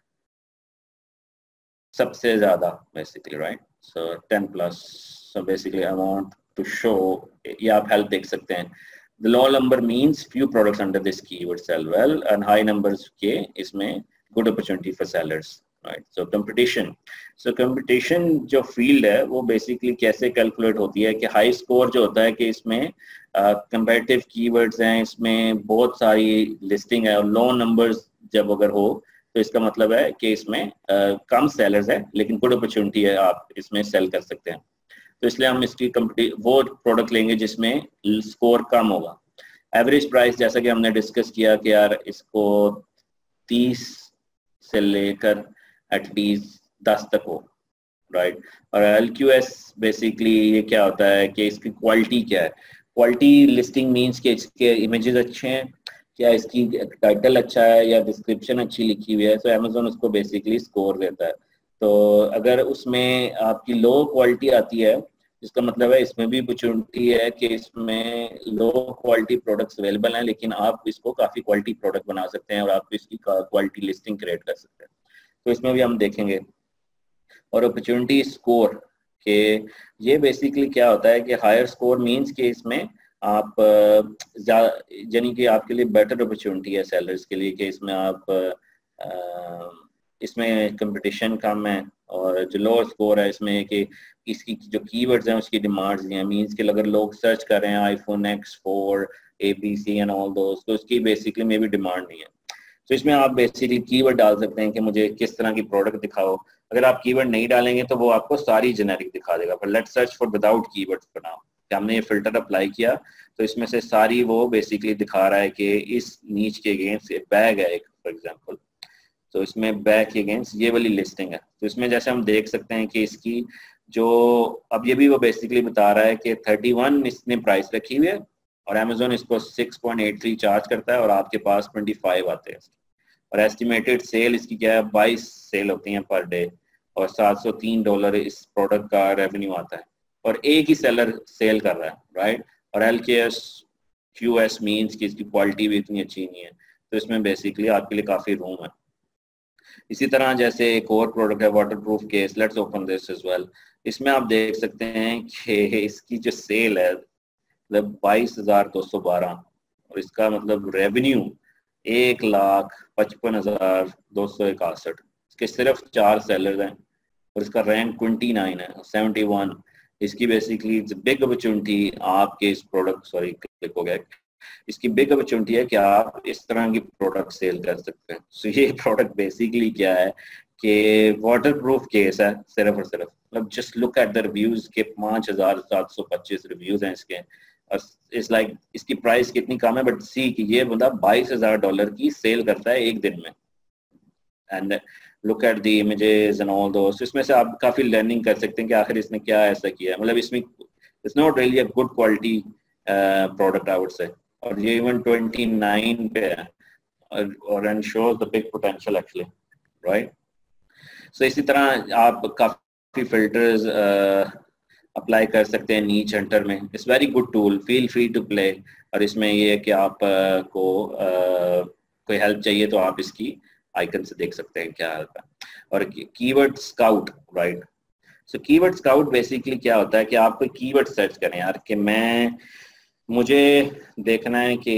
A: सबसे ज़्यादा basically, right. So ten plus. So basically I want to show, ये आप हेल्प देख सकते हैं, the low number means few products under this keyword sell well and high numbers के इसमें good opportunity for sellers, right. So competition, so competition जो फील्ड है वो बेसिकली कैसे कैलकुलेट होती है कि हाई स्कोर जो होता है कि इसमें कंपेटिटिव कीवर्ड्स हैं, इसमें बहुत सारी लिस्टिंग है, और लो नंबर्स जब अगर हो तो इसका मतलब है कि इसमें uh, कम सेलर्स है लेकिन गुड अपॉर्चुनिटी है, आप इसमें सेल कर सकते हैं। तो इसलिए हम इसकी कंपटी वो प्रोडक्ट लेंगे जिसमें स्कोर कम होगा। एवरेज प्राइस जैसा कि हमने डिस्कस किया कि यार इसको तीस से लेकर एटलीस्ट दस तक हो, राइट। और एल क्यू एस बेसिकली ये क्या होता है कि इसकी क्वालिटी क्या है, क्वालिटी लिस्टिंग मीन्स कि इसके इमेजेस अच्छे हैं, क्या इसकी टाइटल अच्छा है या डिस्क्रिप्शन अच्छी लिखी हुई है। तो अमेजोन उसको बेसिकली स्कोर देता है। तो अगर उसमें आपकी लो क्वालिटी आती है इसका मतलब है इसमें भी अपॉर्चुनिटी है कि इसमें लो क्वालिटी प्रोडक्ट्स अवेलेबल हैं लेकिन आप इसको काफ़ी क्वालिटी प्रोडक्ट बना सकते हैं और आप इसकी क्वालिटी लिस्टिंग क्रिएट कर सकते हैं। तो इसमें भी हम देखेंगे। और अपॉर्चुनिटी स्कोर के ये बेसिकली क्या होता है कि हायर स्कोर मीन्स कि इसमें आप यानी कि आपके लिए बेटर अपॉर्चुनिटी है सेलर्स के लिए कि इसमें आप इसमें कंपटीशन कम है, और जो लोअर स्कोर है इसमें कि इसकी जो कीवर्ड्स हैं उसकी डिमांड्स नहीं है। मीन्स कि अगर लोग सर्च कर रहे हैं iPhone X four A B C and all दोस्त तो उसकी बेसिकली में भी डिमांड नहीं है। तो इसमें आप बेसिकली कीवर्ड डाल सकते हैं कि मुझे किस तरह की प्रोडक्ट दिखाओ। अगर आप कीवर्ड नहीं डालेंगे तो वो आपको सारी जेनेरिक दिखा देगा। पर let's search for without keywords for now. हमने ये फिल्टर अप्लाई किया तो इसमें से सारी वो बेसिकली दिखा रहा है कि इस नीच के अगेंस्ट बैग है एक फॉर एग्जांपल, तो इसमें बैग के अगेंस्ट ये वाली लिस्टिंग है। तो इसमें जैसे हम देख सकते हैं कि इसकी जो अब ये भी वो बेसिकली बता रहा है कि थर्टी वन इसने प्राइस रखी हुई है और अमेजोन इसको six point eight three charge करता है और आपके पास ट्वेंटी फाइव आते हैं। और एस्टिमेटेड सेल इसकी क्या है, बाईस सेल होती हैं पर डे और सात सौ तीन डॉलर इस प्रोडक्ट का रेवेन्यू आता है और एक ही सेलर सेल कर रहा है, राइट। और एल के एस क्यू एस मीन्स कि इसकी क्वालिटी भी इतनी अच्छी नहीं है, तो इसमें बेसिकली आपके लिए काफ़ी रूम है। इसी तरह जैसे एक और प्रोडक्ट है waterproof case, let's open this as well. इसमें आप देख सकते हैं कि इसकी जो सेल है मतलब बाईस हजार दो सौ बारह और इसका मतलब रेवेन्यू एक लाख पचपन हजार दो सौ इकसठ। इसके सिर्फ चार सेलर्स हैं और इसका रैंक ट्वेंटी नाइन है, सेवेंटी वन। इसकी बेसिकली बिग अपॉर्चुनिटी आपके इस प्रोडक्ट सॉरी क्लिक हो गया, इसकी बिग अपॉर्चुनिटी है कि आप इस तरह की प्रोडक्ट सेल कर सकते हैं। सो so, ये प्रोडक्ट बेसिकली क्या है कि वाटर प्रूफ केस है सिर्फ और सिर्फ, मतलब just look at the reviews के पाँच हजार सात सौ पच्चीस रिव्यूज हैं इसके और इस लाइक like, इसकी प्राइस कितनी कम है, बट सी कि ये बंदा बाईस हजार डॉलर की सेल करता है एक दिन में। And look at the images and all those. इसमें से आप काफी लर्निंग कर सकते हैं कि आखिर इसने क्या ऐसा किया है। मतलब इसमें it's not really a good quality product I would say, और ये इवन ट्वेंटी नाइन पे है और and shows the big potential actually, right. So इसी तरह आप काफी फिल्टर्स अप्लाई कर सकते हैं नीच हंटर में। It's very good tool, feel free to play. और इसमें ये है कि आप uh, को uh, कोई हेल्प चाहिए तो आप इसकी आइकन से देख सकते हैं क्या हेल्प है। और Keyword Scout, right. So Keyword Scout basically क्या होता है कि आप कोई कीवर्ड सर्च करें यार कि मैं मुझे देखना है कि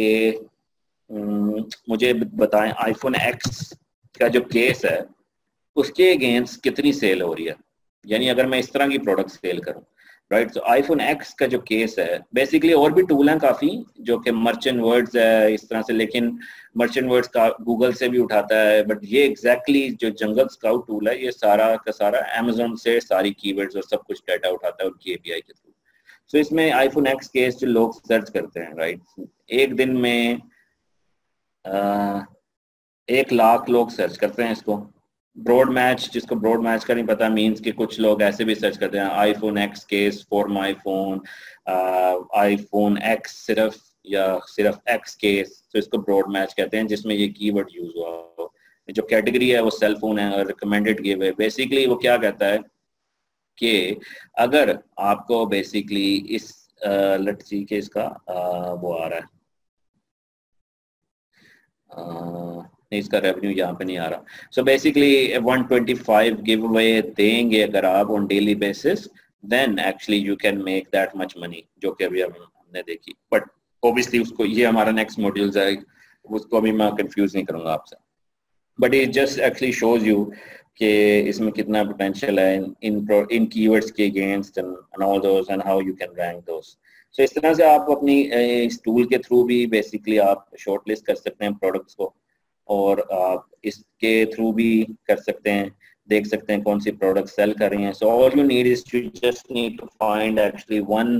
A: मुझे बताएं आईफोन एक्स का जो केस है उसके अगेंस्ट कितनी सेल हो रही है, यानी अगर मैं इस तरह की प्रोडक्ट सेल करूं, राइट। तो आईफोन एक्स का जो केस है बेसिकली और भी टूल हैं काफ़ी जो कि मर्चेंट वर्ड्स है इस तरह से, लेकिन मर्चेंट वर्ड्स का गूगल से भी उठाता है, बट ये एग्जैक्टली exactly जो जंगल स्काउट टूल है ये सारा का सारा अमेजोन से सारी कीवर्ड्स और सब कुछ डाटा उठाता है उनकी एपीआई के थ्रू। सो इसमें आईफोन एक्स केस जो लोग सर्च करते हैं, राइट, एक दिन में आ, एक लाख लोग सर्च करते हैं इसको। ब्रॉड मैच, जिसको ब्रॉड मैच का नहीं पता, मींस कि कुछ लोग ऐसे भी सर्च करते हैं iPhone X case for my phone, iPhone X सिर्फ या सिर्फ एक्स केस, तो इसको ब्रॉड मैच कहते हैं जिसमें ये कीवर्ड यूज हुआ हो। जो कैटेगरी है वो सेल फोन है और रिकमेंडेड गिव है। बेसिकली वो क्या कहता है कि अगर आपको बेसिकली इस लेट्स सी के इसका uh, वो आ रहा है uh, इसका रेवेन्यू यहाँ पे नहीं आ रहा। So basically one twenty five give away देंगे अगर आप on daily basis, then actually you can make that much money, जो कि अभी हमने देखी। बट ऑब्वियसली उसको ये हमारा नेक्स्ट मॉड्यूल है, उसको अभी मैं कंफ्यूज नहीं करूंगा आपसे, but it just actually shows you कि इसमें कितना पोटेंशियल है इन इन कीवर्ड्स के against and all those and how you can rank those. So इस तरह से आप अपनी इस टूल के थ्रू भी बेसिकली आप शॉर्ट लिस्ट कर सकते हैं प्रोडक्ट्स को, और आप इसके थ्रू भी कर सकते हैं, देख सकते हैं कौन सी प्रोडक्ट सेल कर रही हैं। So all you need is to just need to find actually one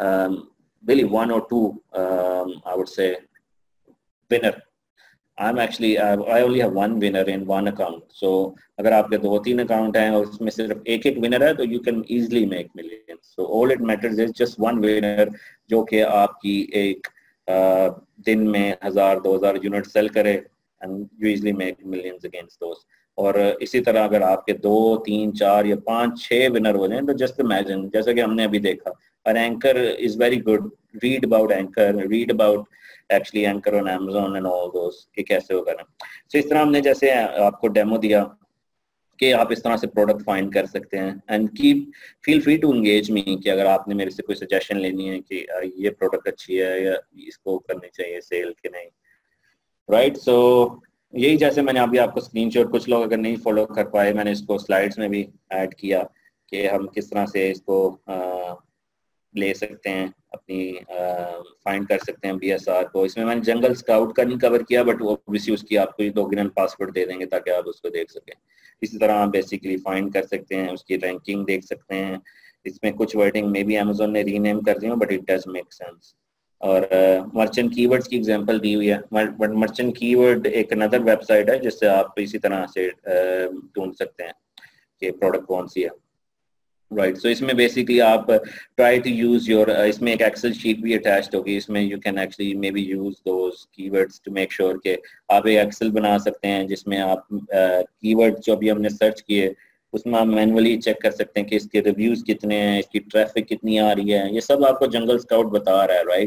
A: really one or two um, I would say winner. I'm actually uh, I only have one winner in one account. So अगर आपके दो तीन अकाउंट हैं और उसमें सिर्फ एक एक विनर है तो you can easily make millions. So all it matters is just one winner जो कि आपकी एक uh, दिन में हजार दो हजार यूनिट सेल करे and you easily make millions against those. और इसी तरह अगर आपके दो तीन चार या पाँच छह विनर हो जाएं तो जस्ट इमेजिन, जैसा कि हमने अभी देखा, और anchor is very good, read about anchor, read about actually anchor on Amazon and all those कि कैसे होगा ना। सो इस तरह हमने जैसे आपको डेमो दिया कि आप इस तरह से प्रोडक्ट फाइंड कर सकते हैं and keep feel free to engage me कि अगर आपने मेरे से कोई सजेशन लेनी है कि ये प्रोडक्ट अच्छी है या इसको करनी चाहिए सेल कि नहीं, राइट। सो यही जैसे मैंने अभी आपको स्क्रीनशॉट, कुछ लोग अगर नहीं फॉलो कर पाए, मैंने इसको स्लाइड्स में भी ऐड किया कि हम किस तरह से इसको आ, ले सकते हैं, अपनी फाइंड कर सकते हैं बीएसआर को। इसमें मैंने जंगल स्काउट का नहीं कवर किया, बट वो ऑब्वियसली उसकी आपको लॉगिन एंड पासवर्ड दे देंगे ताकि आप उसको देख सकें। इसी तरह आप बेसिकली फाइंड कर सकते हैं, उसकी रैंकिंग देख सकते हैं। इसमें कुछ वर्डिंग मे बी अमेजोन ने रीनेम कर दी हो, but it does make sense. और मर्चेंट uh, कीवर्ड्स की एग्जांपल दी हुई है, बट मर्चेंट कीवर्ड एक अनदर वेबसाइट है जिससे आप इसी तरह से ढूंढ uh, सकते हैं कि प्रोडक्ट कौन सी है, राइट। सो इसमें बेसिकली आप ट्राई टू यूज योर, इसमें एक एक्सेल शीट भी अटैच्ड होगी, इसमें you can actually maybe use those keywords to make sure कि आप एक एक्सेल बना सकते हैं जिसमें आप कीवर्ड uh, जो अभी हमने सर्च किए उसमें आप मैनुअली चेक कर सकते हैं कि इसके रिव्यूज कितने हैं, इसकी ट्रैफिक कितनी आ रही है, ये सब आपको जंगल स्काउट बता रहा है, राइट।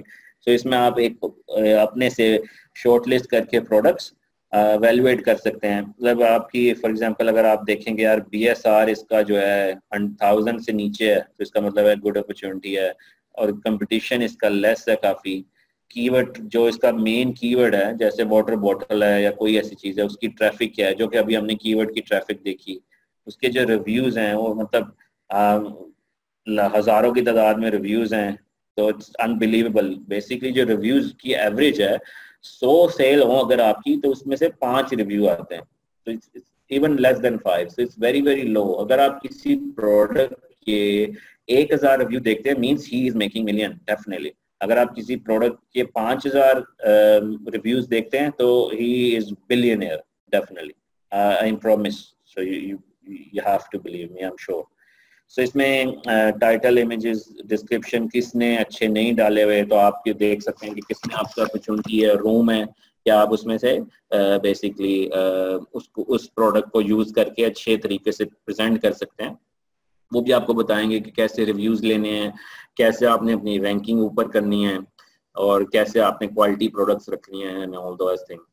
A: सो इसमें आप एक अपने से शॉर्ट लिस्ट करके प्रोडक्ट्स वैल्यूएट कर सकते हैं। मतलब आपकी फॉर एग्जांपल अगर आप देखेंगे यार बी एस आर इसका जो है थाउजेंड से नीचे है तो इसका मतलब है गुड अपॉर्चुनिटी है, और कंपटीशन इसका लेस है काफ़ी। कीवर्ड जो इसका मेन कीवर्ड है जैसे वाटर बॉटल है या कोई ऐसी चीज़ है, उसकी ट्रैफिक क्या है, जो कि अभी हमने कीवर्ड की ट्रैफिक देखी, उसके जो रिव्यूज़ हैं वो मतलब आ, हज़ारों की तादाद में रिव्यूज़ हैं। तो इट्स अनबिलीवेबल। बेसिकली जो रिव्यूज़ की एवरेज है सौ सेल हो अगर आपकी तो उसमें से पांच रिव्यू आते हैं, तो it's even less than five, so it's very very low. अगर आप किसी प्रोडक्ट के एक हजार रिव्यू देखते हैं means he is making million definitely. अगर आप किसी प्रोडक्ट के पांच हजार रिव्यूज देखते हैं तो he is billionaire definitely, I promise. So you you have to believe me, I am sure. So इसमें टाइटल इमेजेस डिस्क्रिप्शन किसने अच्छे नहीं डाले हुए तो आप ये देख सकते हैं कि किसने आपका अपॉर्चुनिटी है रूम है क्या आप उसमें से बेसिकली uh, uh, उसको उस प्रोडक्ट को यूज करके अच्छे तरीके से प्रेजेंट कर सकते हैं। वो भी आपको बताएंगे कि कैसे रिव्यूज लेने हैं, कैसे आपने अपनी रैंकिंग ऊपर करनी है, और कैसे आपने क्वालिटी प्रोडक्ट्स रखनी है and all those things.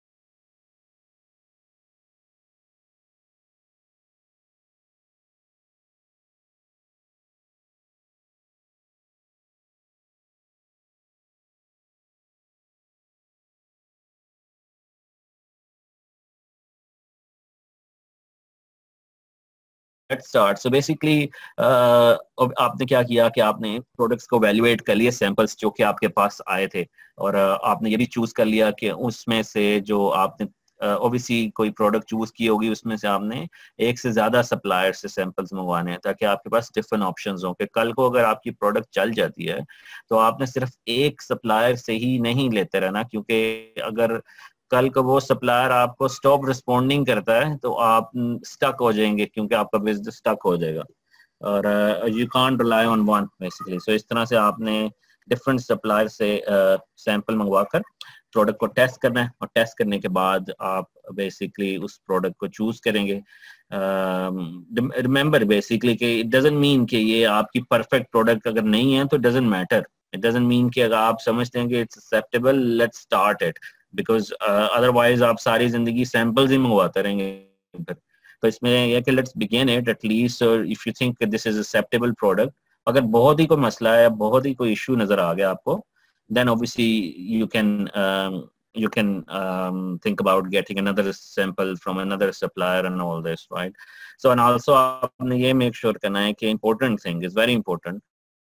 A: Let's start. So basically आपने क्या किया कि आपने प्रोडक्ट्स को वैल्यूएट कर लिए, सैंपल्स जो कि आपके पास आए थे, और uh, आपने ये भी चूज कर लिया कि उसमें से जो आपने ऑब्वियसली uh, कोई प्रोडक्ट चूज की होगी उसमें से आपने एक से ज्यादा सप्लायर से सैंपल्स मंगवाने हैं ताकि आपके पास डिफरेंट ऑप्शंस हों कि कल को अगर आपकी प्रोडक्ट चल जाती है तो आपने सिर्फ एक सप्लायर से ही नहीं लेते रहना, क्योंकि अगर कल को वो सप्लायर आपको स्टॉप रिस्पॉन्डिंग करता है तो आप स्टक हो जाएंगे, क्योंकि आपका बिजनेस स्टक हो जाएगा, और you can't rely on one basically. So इस तरह से आपने डिफरेंट सप्लायर से सैंपल uh, मंगवाकर प्रोडक्ट को टेस्ट करना है, और टेस्ट करने के बाद आप बेसिकली उस प्रोडक्ट को चूज करेंगे। रिमेंबर बेसिकली कि इट डजंट मीन कि ये आपकी परफेक्ट प्रोडक्ट अगर नहीं है तो doesn't matter. It doesn't mean कि अगर आप समझते हैं कि it's acceptable let's start it, because otherwise आप सारी जिंदगी सैंपल्स ही मंगवाते रहेंगे। तो इसमें यह कि let's begin it at least, if you think this is acceptable product. अगर बहुत ही कोई मसला है, बहुत ही कोई इशू नजर आ गया आपको, then obviously you can um, you can um, think about getting another sample from another supplier and all this, right? So and also आपने ये make sure करना है कि important thing is very important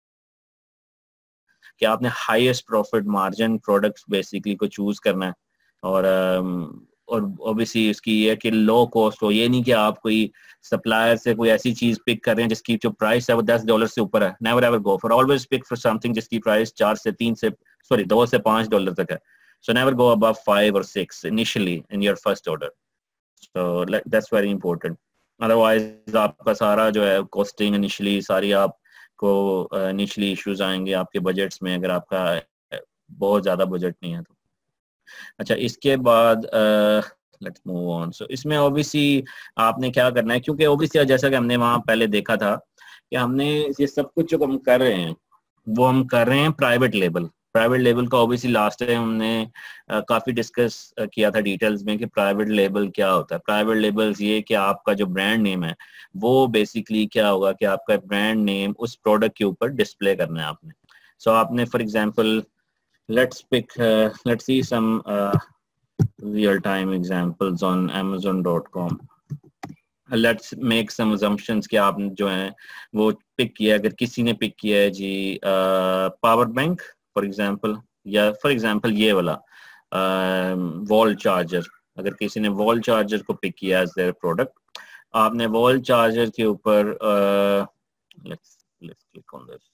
A: कि आपने highest profit margin products basically को choose करना है, और um, और obviously इसकी ये कि लो कॉस्ट हो। ये नहीं कि आप कोई सप्लायर से कोई ऐसी चीज पिक कर रहे हैं जिसकी जो प्राइस है वो दस डॉलर से ऊपर है। Never ever go for, always pick for something जिसकी प्राइस चार से तीन से सॉरी दो से पांच डॉलर तक है। So never go above five और six initially in your first order. So that's very important. Otherwise आपका सारा जो है कॉस्टिंग इनिशियली सारी आपको इनिशियली इश्यूज आएंगे आपके बजट्स में, अगर आपका बहुत ज्यादा बजट नहीं है तो। अच्छा, इसके बाद लेट्स मूव ऑन। सो इसमें ऑब्वियसली आपने क्या करना है, क्योंकि ऑब्वियसली जैसा कि हमने वहां पहले देखा था कि हमने ये सब कुछ जो हम कर रहे हैं वो हम कर रहे हैं प्राइवेट लेबल। प्राइवेट लेबल का ऑब्वियसली लास्ट टाइम हमने uh, काफी डिस्कस uh, किया था डिटेल्स में कि प्राइवेट लेबल क्या होता है। प्राइवेट लेबल्स ये कि आपका जो ब्रांड नेम है वो बेसिकली क्या होगा कि आपका ब्रांड नेम उस प्रोडक्ट के ऊपर डिस्प्ले करना है आपने। सो so, आपने for example let's pick uh, let's see some uh, real-time examples on amazon dot com. Let's make some assumptions कि आप जो हैं वो पिक किया, अगर किसी ने पिक किया है जी पावर बैंक फॉर एग्जांपल, या फॉर एग्जांपल ये वाला वॉल uh, चार्जर, अगर किसी ने वॉल चार्जर को पिक किया एज देयर प्रोडक्ट, आपने वॉल चार्जर के ऊपर let's let's click on this.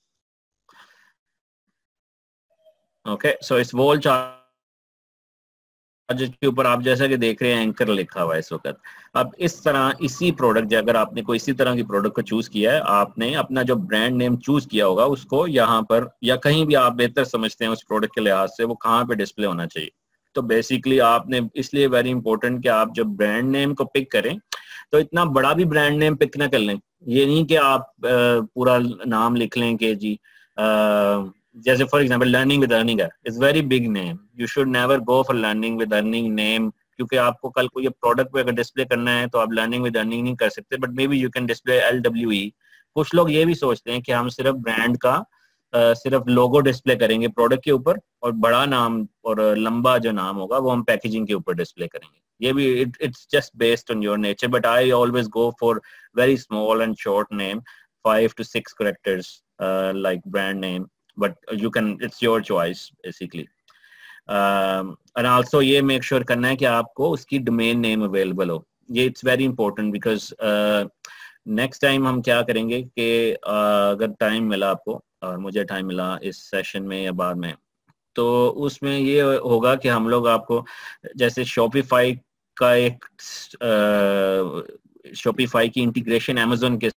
A: Okay, so इस वॉल चार्जर के ऊपर आप जैसा कि देख रहे हैं एंकर लिखा हुआ है इस वक्त। अब इस तरह इसी प्रोडक्ट, अगर आपने कोई इसी तरह की प्रोडक्ट को चूज किया है, आपने अपना जो ब्रांड नेम चूज किया होगा उसको यहाँ पर या कहीं भी आप बेहतर समझते हैं उस प्रोडक्ट के लिहाज से वो कहाँ पे डिस्प्ले होना चाहिए। तो बेसिकली आपने इसलिए वेरी इंपॉर्टेंट कि आप जब ब्रांड नेम को पिक करें तो इतना बड़ा भी ब्रांड नेम पिक ना कर लें। ये नहीं कि आप पूरा नाम लिख लें कि जी जैसे for example learning with earning है, it's very big name, you should never go for learning with earning name, क्योंकि आपको कल को ये प्रोडक्ट पे अगर डिस्प्ले करना है तो आप लर्निंग विद अर्निंग नहीं कर सकते, but maybe you can display L W E. कुछ लोग ये भी सोचते हैं कि हम सिर्फ ब्रांड का uh, सिर्फ लोगो डिस्प्ले करेंगे प्रोडक्ट के ऊपर, और बड़ा नाम और लंबा जो नाम होगा वो हम पैकेजिंग के ऊपर डिस्प्ले करेंगे। ये भी it it's just based on your nature, but I always go for very small and short name, five to six characters, uh, like brand name, but you can, it's your choice basically. Um, and also ये make sure करना है कि आपको उसकी domain name available हो, ये it's very important because uh, next time हम क्या करेंगे कि uh, अगर time मिला आपको और मुझे time मिला इस session में या बाद में, तो उसमें ये होगा कि हम लोग आपको जैसे Shopify का एक uh, Shopify की इंटीग्रेशन Amazon के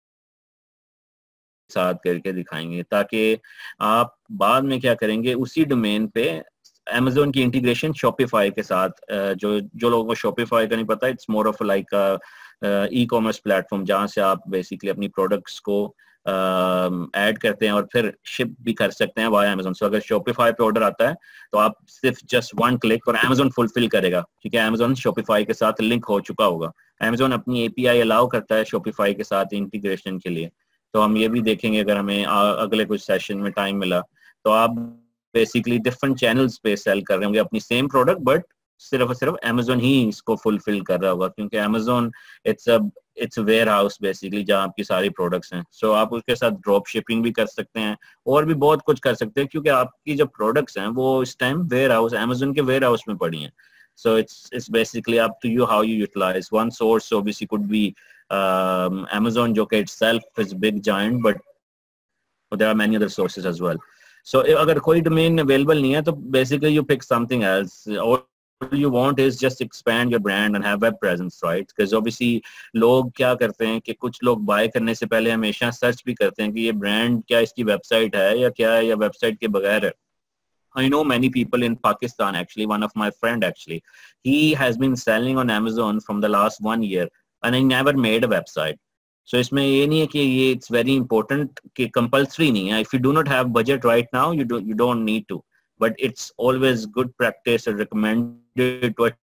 A: साथ करके दिखाएंगे, ताकि आप बाद में क्या करेंगे उसी डोमेन पे Amazon की इंटीग्रेशन Shopify के साथ, जो जो लोगों को Shopify का नहीं पता, it's more of like e commerce platform जहाँ से आप बेसिकली अपनी प्रोडक्ट्स को ऐड uh, करते हैं और फिर शिप भी कर सकते हैं वाया Amazon। सो so, अगर Shopify पे ऑर्डर आता है तो आप सिर्फ जस्ट वन क्लिक और Amazon फुलफिल करेगा, ठीक है, Amazon Shopify के साथ लिंक हो चुका होगा। Amazon अपनी एपीआई अलाउ करता है Shopify के साथ इंटीग्रेशन के लिए, तो हम ये भी देखेंगे अगर हमें अगले कुछ सेशन में टाइम मिला। तो आप बेसिकली डिफरेंट चैनल्स पे सेल कर रहे होंगे अपनी सेम प्रोडक्ट, बट सिर्फ और सिर्फ Amazon ही इसको फुलफिल कर रहा होगा, क्योंकि Amazon it's a it's warehouse basically जहाँ आपकी सारी प्रोडक्ट्स हैं। सो so, आप उसके साथ ड्रॉप शिपिंग भी कर सकते हैं और भी बहुत कुछ कर सकते हैं, क्योंकि आपकी जो प्रोडक्ट्स हैं वो इस टाइम वेयर हाउस Amazon के वेयर हाउस में पड़ी हैं। So it's it's basically up to you how you utilise one source. Obviously could be Um, Amazon, जो कि itself is big giant, but there are many other sources as well. So अगर कोई domain available नहीं है तो basically you pick something else. All you want is just expand your brand and have web presence, right? Because obviously लोग क्या करते हैं कि कुछ लोग buy करने से पहले हमेशा search भी करते हैं कि ये brand क्या इसकी website है या क्या है, या website के बगैर है। I know many people in Pakistan, actually, one of my friend actually, he has been selling on Amazon from the last one year. And I never made a website. So इसमें ये नहीं है कि ये it's very important कि compulsory नहीं है. If you do not have budget right now, you don't you don't need to. But it's always good practice and recommended to at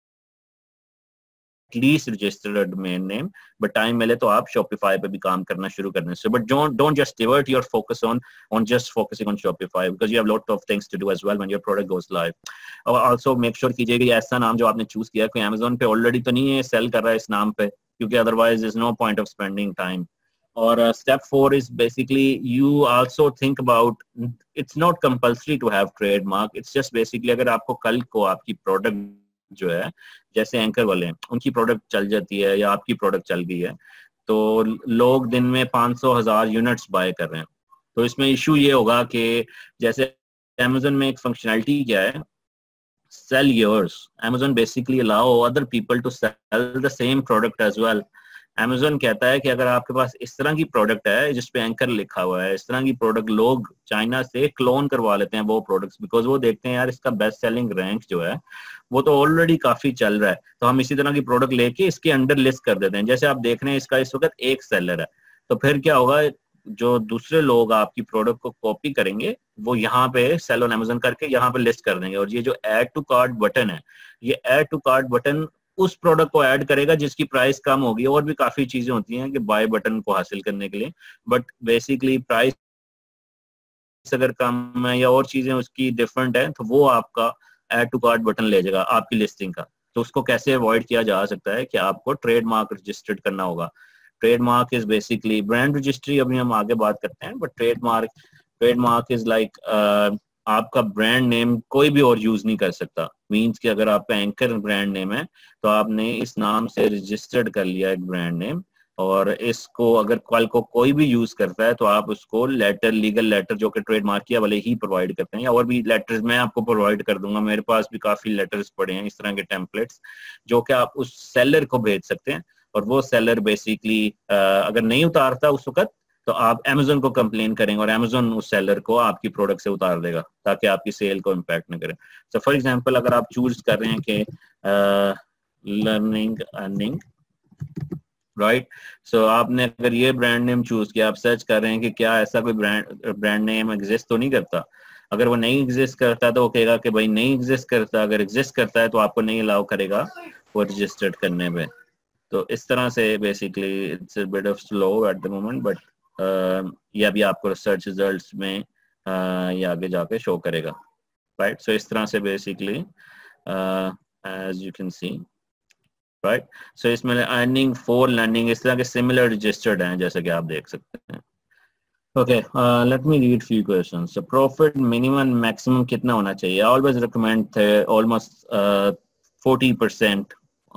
A: least register a domain name. But time मिले तो आप Shopify पे भी काम करना शुरू करने से. But don't don't just divert your focus on on just focusing on Shopify, because you have a lot of things to do as well when your product goes live. और also make sure कीजिएगा ये ऐसा नाम जो आपने choose किया कोई Amazon पे already तो नहीं है sell कर रहा है इस नाम पे, क्योंकि otherwise there's no point of spending time. Or uh, step four is basically you also think about, it's not compulsory to have trademark. It's just basically अगर आपको कल को आपकी product जो है, जैसे एंकर वाले हैं उनकी प्रोडक्ट चल जाती है या आपकी प्रोडक्ट चल गई है, तो लोग दिन में पाँच सौ हजार यूनिट्स बाय कर रहे हैं, तो इसमें इशू ये होगा कि जैसे Amazon में एक फंक्शनैलिटी क्या है, sell yours. Amazon basically allow other people to sell the same product as well. Amazon कहता है कि अगर आपके पास इस तरह की प्रोडक्ट है जिस पे एंकर लिखा हुआ है, इस तरह की प्रोडक्ट लोग चाइना से क्लोन करवा लेते हैं वो प्रोडक्ट्स, बिकॉज वो देखते हैं यार इसका बेस्ट सेलिंग रैंक जो है वो तो ऑलरेडी काफी चल रहा है, तो हम इसी तरह की प्रोडक्ट लेके इसके अंडर लिस्ट कर देते हैं। जैसे आप देख रहे हैं इसका इस वक्त एक सेलर है, तो फिर क्या होगा, जो दूसरे लोग आपकी प्रोडक्ट को कॉपी करेंगे वो यहाँ पे सेल ऑन Amazon करके यहाँ पे लिस्ट कर देंगे, और ये जो ऐड टू कार्ट बटन है, ये ऐड टू कार्ट बटन उस प्रोडक्ट को ऐड करेगा जिसकी प्राइस कम होगी। और भी काफी चीजें होती हैं कि बाय बटन को हासिल करने के लिए, बट बेसिकली प्राइस अगर कम है या और चीजें उसकी डिफरेंट है तो वो आपका ऐड टू कार्ट बटन ले जाएगा आपकी लिस्टिंग का। तो उसको कैसे अवॉइड किया जा सकता है कि आपको ट्रेडमार्क रजिस्टर्ड करना होगा। Trademark is basically brand registry, अभी हम आगे बात करते हैं, but trademark trademark is like आपका ब्रांड नेम कोई भी और यूज नहीं कर सकता। मींस कि अगर आपका एंकर ब्रांड नेम है तो आपने इस नाम से रजिस्टर्ड कर लिया एक ब्रांड नेम, और इसको अगर कल को कोई भी यूज करता है तो आप उसको लेटर, लीगल लेटर जो कि ट्रेडमार्क किया वाले ही प्रोवाइड करते हैं, या और भी लेटर्स मैं आपको प्रोवाइड कर दूंगा, मेरे पास भी काफी लेटर्स पड़े हैं इस तरह के टेम्पलेट्स जो कि आप उस सेलर को भेज सकते हैं, और वो सेलर बेसिकली अगर नहीं उतारता उस वक्त तो आप Amazon को कंप्लेन करेंगे और Amazon उस सेलर को आपकी प्रोडक्ट से उतार देगा ताकि आपकी सेल को इम्पैक्ट न करे। तो फॉर एग्जांपल अगर आप चूज कर रहे हैं कि लर्निंग अर्निंग, राइट, सो आपने अगर ये ब्रांड नेम चूज किया, आप सर्च कर रहे हैं कि क्या ऐसा कोई ब्रांड ब्रांड नेम एग्जिस्ट तो नहीं करता, अगर वो नहीं एग्जिस्ट करता तो वो कहेगा कि भाई नहीं एग्जिस्ट करता, अगर एग्जिस्ट करता है तो आपको नहीं अलाउ करेगा वो रजिस्टर्ड करने में। तो इस तरह से basically it's a bit of slow at the moment, but ये अभी आपको सर्च रिजल्ट्स में uh, ये आगे जाके शो करेगा, राइट। सो इस तरह से basically as you can see, right. So इसमें अर्निंग फॉर लर्निंग इस तरह के सिमिलर रजिस्टर्ड हैं जैसे कि आप देख सकते हैं। Okay, let me read few questions. Profit minimum maximum कितना होना चाहिए? ऑलवेज रिकमेंड थे ऑलमोस्ट फोर्टी परसेंट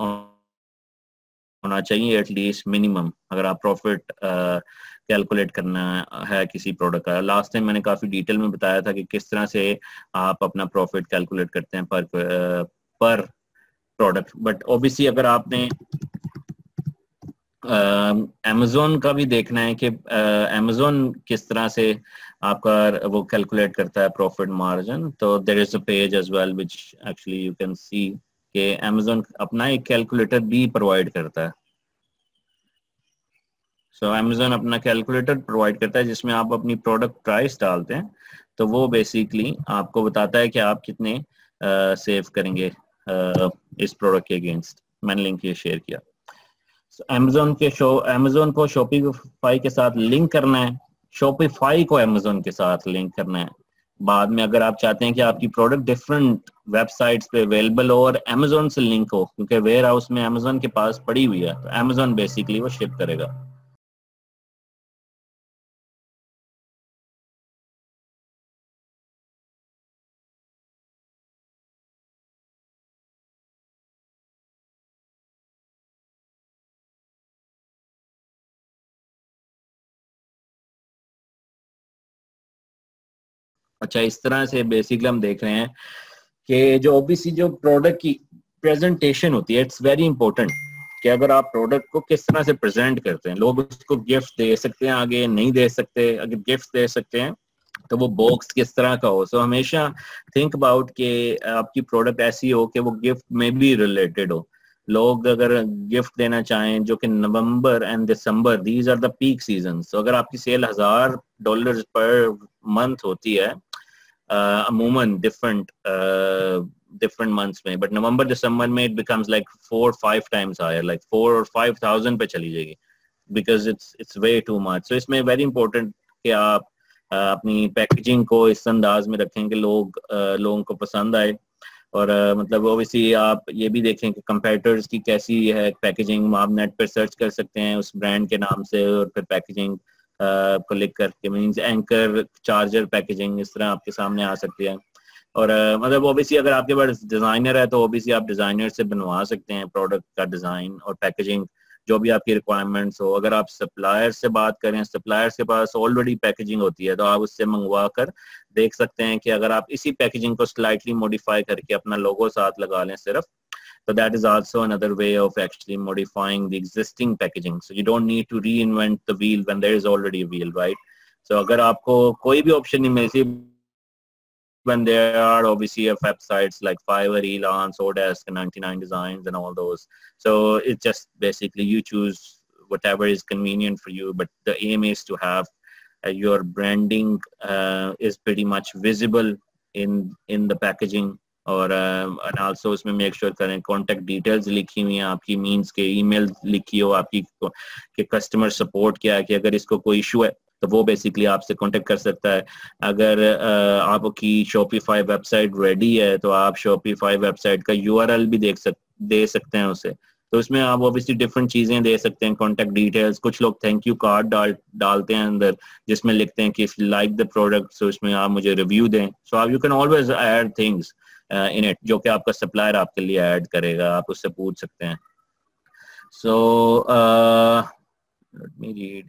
A: होना चाहिए एटलीस्ट मिनिमम, अगर आप प्रॉफिट कैलकुलेट करना है किसी प्रोडक्ट का। लास्ट टाइम मैंने काफ़ी डिटेल में बताया था कि किस तरह से आप अपना प्रॉफिट कैलकुलेट करते हैं पर पर प्रोडक्ट। बट ओबियसली अगर आपने अमेजोन uh, का भी देखना है कि अमेजोन uh, किस तरह से आपका वो कैलकुलेट करता है प्रॉफिट मार्जिन, तो there is a page as well which actually you can see कि अमेजोन अपना एक कैलकुलेटर भी प्रोवाइड करता है। सो so, अमेजोन अपना कैलकुलेटर प्रोवाइड करता है जिसमें आप अपनी प्रोडक्ट प्राइस डालते हैं, तो वो बेसिकली आपको बताता है कि आप कितने सेव uh, करेंगे uh, इस प्रोडक्ट के अगेंस्ट। मैंने लिंक ये शेयर किया। अमेजोन के शो अमेजोन को शॉपिफाई के साथ लिंक करना है, शॉपिफाई को अमेजोन के साथ लिंक करना है। बाद में अगर आप चाहते हैं कि आपकी प्रोडक्ट डिफरेंट वेबसाइट्स पे अवेलेबल हो और अमेजोन से लिंक हो, क्योंकि वेयर हाउस में अमेजोन के पास पड़ी हुई है, तो अमेजोन बेसिकली वो शिप करेगा। अच्छा, इस तरह से बेसिकली हम देख रहे हैं कि जो ओबीसी जो प्रोडक्ट की प्रेजेंटेशन होती है, इट्स वेरी इंपॉर्टेंट कि अगर आप प्रोडक्ट को किस तरह से प्रेजेंट करते हैं। लोग उसको गिफ्ट दे सकते हैं, आगे नहीं दे सकते। अगर गिफ्ट दे सकते हैं तो वो बॉक्स किस तरह का हो। सो so, हमेशा थिंक अबाउट कि आपकी प्रोडक्ट ऐसी हो कि वो गिफ्ट में भी रिलेटेड हो। लोग अगर गिफ्ट देना चाहें, जो कि November and December these are the peak season, तो अगर आपकी सेल हजार डॉलर पर मंथ होती है अमूमन डिफरेंट डिफरेंट मंथ्स में, बट नवंबर दिसंबर में it becomes like four five times higher, like four और फाइव थाउजेंड पे चली जाएगी, because it's it's way too much. So इसमें वेरी इंपॉर्टेंट कि आप uh, अपनी पैकेजिंग को इस अंदाज में रखें कि लोग uh, लोगों को पसंद आए। और uh, मतलब ओबियसली आप ये भी देखें कि कंपेटिटर्स की कैसी है पैकेजिंग। आप नेट पर सर्च कर सकते हैं उस ब्रांड के नाम से और फिर पैकेजिंग Uh, को लिख करके, मीन्स एंकर चार्जर पैकेजिंग इस तरह आपके सामने आ सकती है। और uh, मतलब ओबियसली अगर आपके पास डिजाइनर है तो ओबियसली आप डिजाइनर से बनवा सकते हैं प्रोडक्ट का डिजाइन और पैकेजिंग जो भी आपकी रिक्वायरमेंट्स हो। अगर आप सप्लायर से बात करें, सप्लायर्स के पास ऑलरेडी पैकेजिंग होती है, तो आप उससे मंगवा कर देख सकते हैं कि अगर आप इसी पैकेजिंग को स्लाइटली मॉडिफाई करके अपना लोगो साथ लगा लें सिर्फ, so that is also another way of actually modifying the existing packaging. So you don't need to reinvent the wheel when there is already a wheel, right? So अगर आपको कोई भी option नहीं मिलती, when there are obviously websites like Fiverr, Elance, Odesk, ninety-nine Designs, and all those. So it's just basically you choose whatever is convenient for you. But the aim is to have uh, your branding uh, is pretty much visible in in the packaging. और एंड आल्सो उसमें मेक श्योर करें कॉन्टेक्ट डिटेल्स लिखी हुई हैं आपकी, मींस के ईमेल लिखी हो आपकी कि कस्टमर सपोर्ट क्या है, कि अगर इसको कोई इशू है तो वो बेसिकली आपसे कांटेक्ट कर सकता है। अगर uh, आपकी शॉपिफाई वेबसाइट रेडी है तो आप शॉपिफाई वेबसाइट का यूआरएल भी देख सक दे सकते हैं उसे। तो उसमें आप ऑब्वियसली डिफरेंट चीजें दे सकते हैं, कॉन्टेक्ट डिटेल्स। कुछ लोग थैंक यू कार्ड डाल डालते हैं अंदर जिसमें लिखते हैं कि if you like the product so उसमें आप मुझे रिव्यू दें। सो आप you can always add things in it जो कि आपका सप्लायर आपके लिए ऐड करेगा, आप उससे पूछ सकते हैं। So let me read.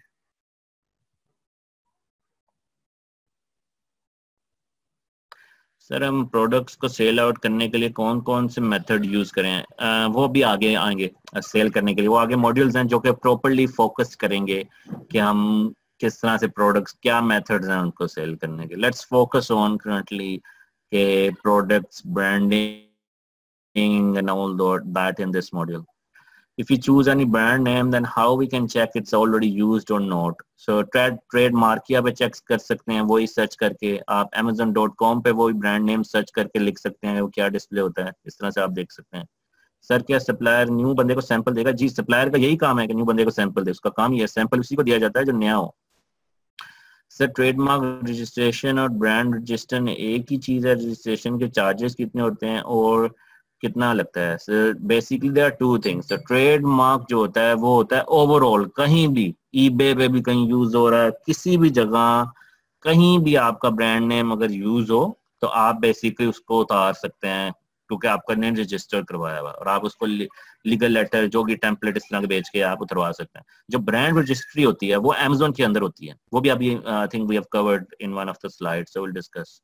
A: Sir हम प्रोडक्ट्स को सेल आउट करने के लिए कौन कौन से मेथड यूज करें? uh, वो भी आगे आएंगे सेल करने के लिए, वो आगे मॉड्यूल्स हैं जो कि प्रॉपर्ली फोकस करेंगे कि हम किस तरह से प्रोडक्ट्स, क्या मेथड्स हैं उनको सेल करने के। लेट्स फोकस ऑन करंटली के products, branding and all that in this module. If you choose any brand name, then how we can check it's already used or not? So trade trademark या पे चेक कर सकते हैं, वही सर्च करके आप amazon डॉट कॉम पे वही ब्रांड नेम सर्च करके लिख सकते हैं वो क्या डिस्प्ले होता है, इस तरह से आप देख सकते हैं। सर क्या सप्लायर न्यू बंदे को सैंपल देगा? जी, सप्लायर का यही काम है कि न्यू बंदे को सैंपल दे, उसका काम ये सैंपल उसी को दिया जाता है जो नया हो। सर ट्रेडमार्क रजिस्ट्रेशन और ब्रांड रजिस्ट्रेशन एक ही चीज है, रजिस्ट्रेशन के चार्जेस कितने होते हैं और कितना लगता है? Sir basically there are two things. Trademark जो होता है वो होता है ओवरऑल, कहीं भी ईबे पे भी कहीं यूज हो रहा है, किसी भी जगह कहीं भी आपका ब्रांड नेम अगर यूज हो तो आप बेसिकली उसको उतार सकते हैं क्योंकि आपका नेम रजिस्टर करवाया हुआ, और आप उसको लीगल लेटर जो कि टेम्पलेट इस तरह के भेज के आप उतरवा सकते हैं। जो ब्रांड रजिस्ट्री होती है वो अमेज़न के अंदर होती है, वो भी अभी I think we have covered in one of the slides, so will discuss.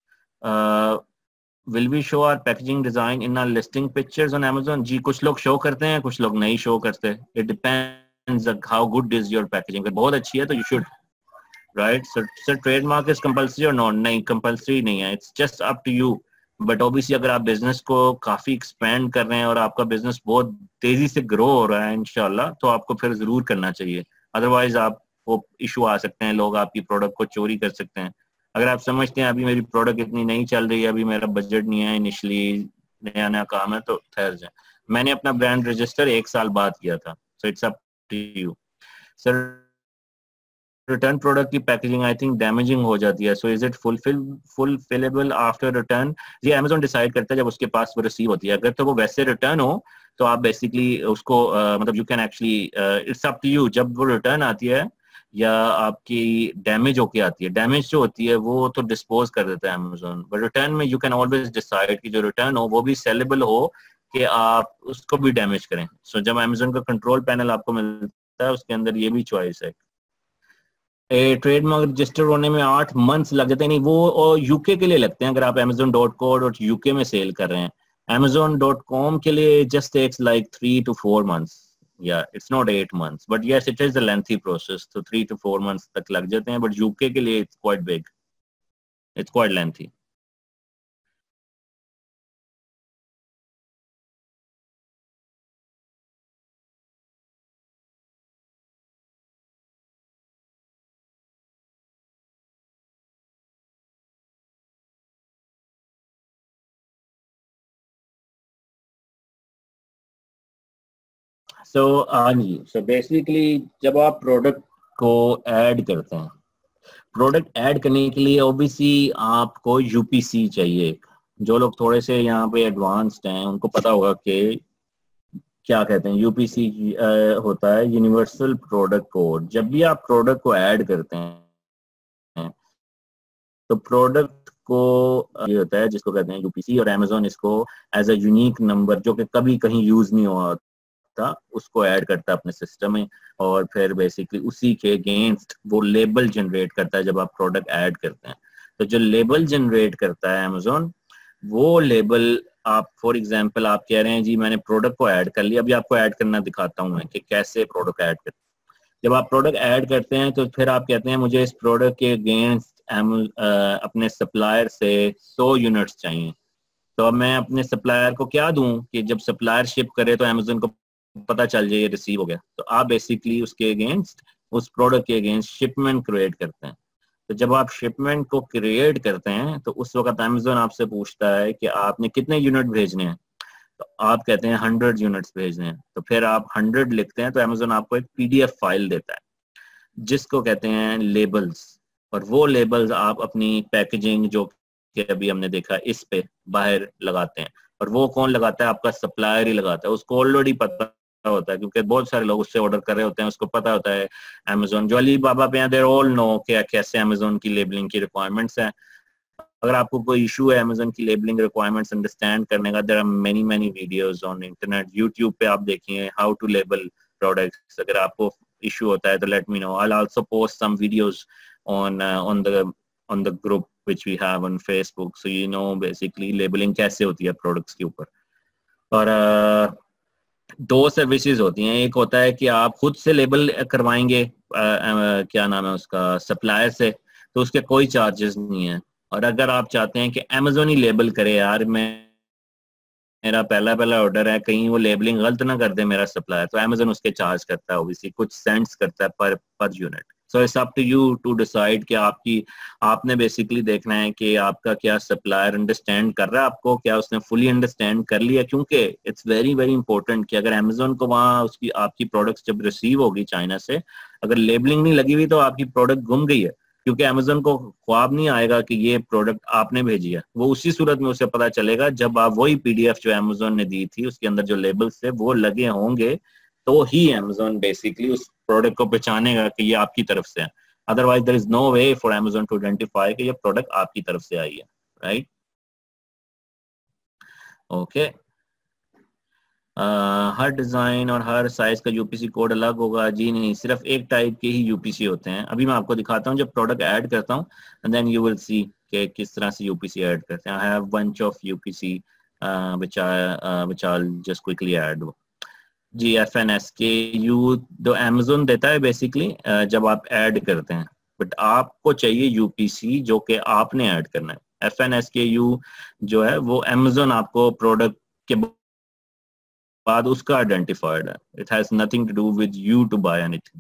A: Will we show our packaging design in our listing pictures on Amazon? जी, कुछ लोग शो करते हैं, कुछ लोग नहीं शो करते। It depends how good is your packaging. अगर बहुत अच्छी है तो you should, right? Sir trademark is compulsory और नॉट? नहीं, कंपल्सरी नहीं है, it's just up to you. But obviously अगर आप बिजनेस को काफी एक्सपेंड कर रहे हैं और आपका बिजनेस बहुत तेजी से ग्रो हो रहा है इंशाल्लाह, तो आपको फिर जरूर करना चाहिए। अदरवाइज आपको इशू आ सकते हैं, लोग आपकी प्रोडक्ट को चोरी कर सकते हैं। अगर आप समझते हैं अभी मेरी प्रोडक्ट इतनी नहीं चल रही है, अभी मेरा बजट नहीं है, इनिशियली नया नया काम है, तो ठहर जाए। मैंने अपना ब्रांड रजिस्टर एक साल बाद किया था, so it's up to you. Sir return product की पैकेजिंग आई थिंक डैमेजिंग हो जाती है, so is it fulfil fulfillable after return? ये अमेज़न डिसाइड करता है जब उसके पास वो रिसीव होती है। अगर तो वो वैसे रिटर्न हो तो आप बेसिकली उसको uh, मतलब you can actually, it's up to you. जब वो रिटर्न आती है या आपकी डैमेज होके आती है, डैमेज जो होती है वो तो डिस्पोज कर देता है अमेज़न, बट रिटर्न में यू कैन ऑलवेज डिसाइड कि जो रिटर्न हो वो भी सेलेबल हो कि आप उसको भी डैमेज करें। सो so, जब अमेज़न का कंट्रोल पैनल आपको मिलता है उसके अंदर ये भी चॉइस है। ट्रेडमार्क रजिस्टर होने में आठ मंथ्स लग जाते हैं? नहीं, वो और यूके के लिए लगते हैं अगर आप Amazon dot co dot UK में सेल कर रहे हैं। अमेज़न डॉट कॉम के लिए just takes like three two four months, या it's not eight months, but yes it is a lengthy process, तो थ्री टू फोर मंथ्स तक लग जाते हैं, बट यूके के लिए it's quite big, it's quite lengthy. So हाँ जी, सो बेसिकली जब आप प्रोडक्ट को ऐड करते हैं, प्रोडक्ट ऐड करने के लिए ओबीसी आपको यूपीसी चाहिए। जो लोग थोड़े से यहाँ पे एडवांस्ड हैं उनको पता होगा कि क्या कहते हैं यूपीसी होता है, यूनिवर्सल प्रोडक्ट कोड। जब भी आप प्रोडक्ट को ऐड करते हैं तो प्रोडक्ट को ये होता है जिसको कहते हैं यूपीसी, और अमेज़न इसको एज अ यूनिक नंबर जो कि कभी कहीं यूज नहीं हुआ था उसको ऐड करता है अपने सिस्टम में, और फिर बेसिकली उसी के अगेंस्ट वो लेबल जनरेट करता है जब आप प्रोडक्ट ऐड करते हैं। तो जो लेबल जनरेट करता है अमेज़न, वो लेबल आप फॉर एग्जांपल आप कह रहे हैं जी मैंने प्रोडक्ट को ऐड कर लिया, अभी आपको ऐड करना दिखाता हूँ मैं कि कैसे प्रोडक्ट ऐड करते हैं। जब आप प्रोडक्ट ऐड करते हैं तो फिर आप कहते हैं मुझे इस प्रोडक्ट के अगेंस्ट अपने सप्लायर से सौ यूनिट्स चाहिए। तो अब मैं अपने सप्लायर को क्या दूं कि जब सप्लायर शिप करे तो अमेज़न को पता चल जाए ये रिसीव हो गया। तो आप बेसिकली उसके अगेंस्ट, उस प्रोडक्ट के अगेंस्ट शिपमेंट क्रिएट करते हैं। तो जब आप शिपमेंट को क्रिएट करते हैं तो उस वक्त अमेज़न आपसे पूछता है कि आपने कितने यूनिट भेजने हैं, तो आप कहते हैं हंड्रेड यूनिट्स भेजने हैं। तो फिर आप हंड्रेड लिखते हैं तो अमेज़न आपको एक पीडीएफ फाइल देता है जिसको कहते हैं लेबल्स, और वो लेबल्स आप अपनी पैकेजिंग जो कि अभी हमने देखा इस पे बाहर लगाते हैं। और वो कौन लगाता है? आपका सप्लायर ही लगाता है, उसको ऑलरेडी पता होता है क्योंकि बहुत सारे लोग उससे ऑर्डर कर रहे होते हैं, उसको पता होता है। अमेज़न जो अली बाबा पे देयर ऑल नो कि कैसे अमेज़न की लेबलिंग की रिक्वायरमेंट्स हैं। अगर आपको कोई इशू है अमेज़न की लेबलिंग रिक्वायरमेंट्स अंडरस्टैंड करने का, there are many many videos on internet, YouTube पे आप देखिए हाउ टू लेबल प्रोडक्ट्स। अगर आपको इशू होता है तो let me know, I will also post some videos on on the on the group which we have on Facebook, so you know basically labelling कैसे होती है प्रोडक्ट्स के ऊपर। और uh, दो सर्विसेज होती हैं, एक होता है कि आप खुद से लेबल करवाएंगे, आ, आ, क्या नाम है उसका, सप्लायर से, तो उसके कोई चार्जेस नहीं है। और अगर आप चाहते हैं कि अमेज़न ही लेबल करे, यार मैं मेरा पहला पहला ऑर्डर है, कहीं वो लेबलिंग गलत ना कर दे मेरा सप्लायर, तो अमेजोन उसके चार्ज करता है, ओबीसी कुछ सेंट्स करता है per per unit. So it's up to you to decide कि आपकी आपने बेसिकली देखना है कि आपका क्या सप्लायर अंडरस्टैंड कर रहा है आपको, क्या उसने फुली अंडरस्टैंड कर लिया, क्योंकि इट्स वेरी वेरी इंपॉर्टेंट कि अगर अमेजोन को वहाँ उसकी आपकी प्रोडक्ट्स जब रिसीव होगी चाइना से, अगर लेबलिंग नहीं लगी हुई तो आपकी प्रोडक्ट गुम गई है, क्योंकि अमेजोन को ख्वाब नहीं आएगा कि ये प्रोडक्ट आपने भेजी है। वो उसी सूरत में उसे पता चलेगा जब आप वही पीडीएफ जो अमेजोन ने दी थी उसके अंदर जो लेबल्स थे वो लगे होंगे, तो ही अमेजोन बेसिकली उस प्रोडक्ट को पहचानेगा कि ये आपकी तरफ से है। Otherwise there is no way for Amazon to identify कि ये प्रोडक्ट आपकी तरफ से आई है, राइट। ओके, Uh, हर डिजाइन और हर साइज का यूपीसी कोड अलग होगा? जी नहीं, सिर्फ एक टाइप के ही यूपीसी होते हैं। अभी मैं आपको दिखाता हूँ जब प्रोडक्ट ऐड करता हूँ, and then you will see कि किस तरह से यूपीसी ऐड करते हैं। I have bunch of UPC which I which I will just quickly add. जी, F N S K U जो अमेजोन देता है बेसिकली uh, जब आप ऐड करते हैं, बट आपको चाहिए यूपीसी जो कि आपने ऐड करना है। F N S K U जो है वो अमेजोन आपको प्रोडक्ट के बाद उसका आइडेंटिफाइड है। It has nothing to do with you to buy anything.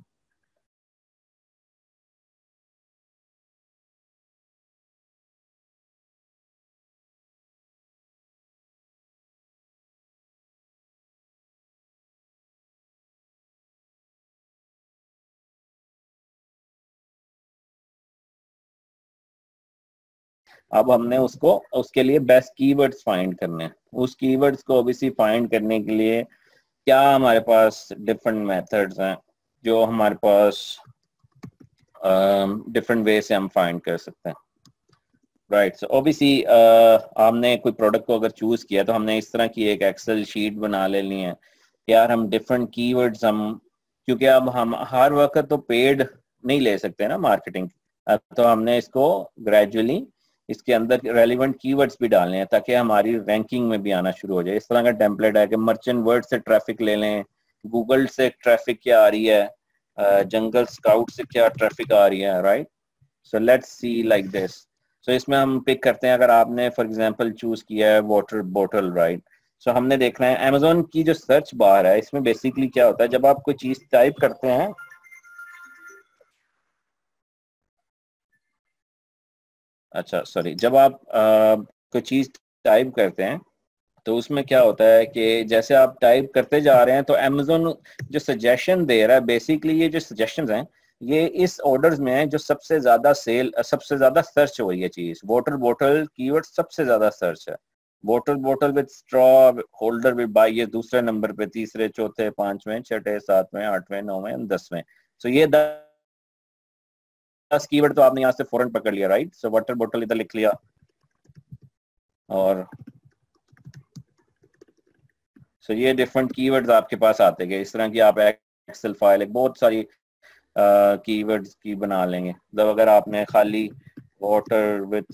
A: अब हमने उसको उसके लिए बेस्ट कीवर्ड्स फाइंड करने हैं। उस कीवर्ड्स को ओबीसी फाइंड करने के लिए क्या हमारे पास डिफरेंट मेथड्स हैं जो हमारे पास डिफरेंट वे से हम फाइंड कर सकते हैं, राइट। सो ओबीसी हमने कोई प्रोडक्ट को अगर चूज किया तो हमने इस तरह की एक एक्सेल शीट बना लेनी है। यार हम डिफरेंट कीवर्ड्स हम, क्योंकि अब हम हर वक्त तो पेड नहीं ले सकते ना मार्केटिंग, तो हमने इसको ग्रेजुअली इसके अंदर रेलिवेंट कीवर्ड्स भी डालने हैं ताकि हमारी रैंकिंग में भी आना शुरू हो जाए। इस तरह का टेम्पलेट है कि मर्चेंट वर्ड से ट्रैफिक ले लें, गूगल से ट्रैफिक क्या आ रही है, जंगल स्काउट से क्या ट्रैफिक आ रही है, right. So let's see like this. So इसमें हम पिक करते हैं, अगर आपने फॉर एग्जांपल चूज किया है वाटर बॉटल, राइट। सो हमने देखना है अमेजोन की जो सर्च बार है, इसमें बेसिकली क्या होता है जब आप कोई चीज टाइप करते हैं, अच्छा सॉरी, जब आप आ, कोई चीज टाइप करते हैं तो उसमें क्या होता है कि जैसे आप टाइप करते जा रहे हैं तो अमेजोन जो सजेशन दे रहा है, बेसिकली ये जो सजेशंस हैं ये इस ऑर्डर्स में है जो सबसे ज्यादा सेल सबसे ज्यादा सर्च हो रही है चीज। वाटर बॉटल कीवर्ड सबसे ज्यादा सर्च है। Water bottle with straw, holder with buy, ये दूसरे नंबर पे, तीसरे चौथे पांचवें छठे सातवें आठवें नौवें दसवें। सो ये दस कीवर्ड तो आपने यहाँ से फौरन पकड़ लिया, राइट। सो वाटर बॉटल इधर लिख लिया, और सो so, ये डिफरेंट कीवर्ड्स आपके पास आते गए। इस तरह की आप एक्सेल फाइल एक बहुत सारी कीवर्ड्स की बना लेंगे। मतलब अगर आपने खाली वाटर विद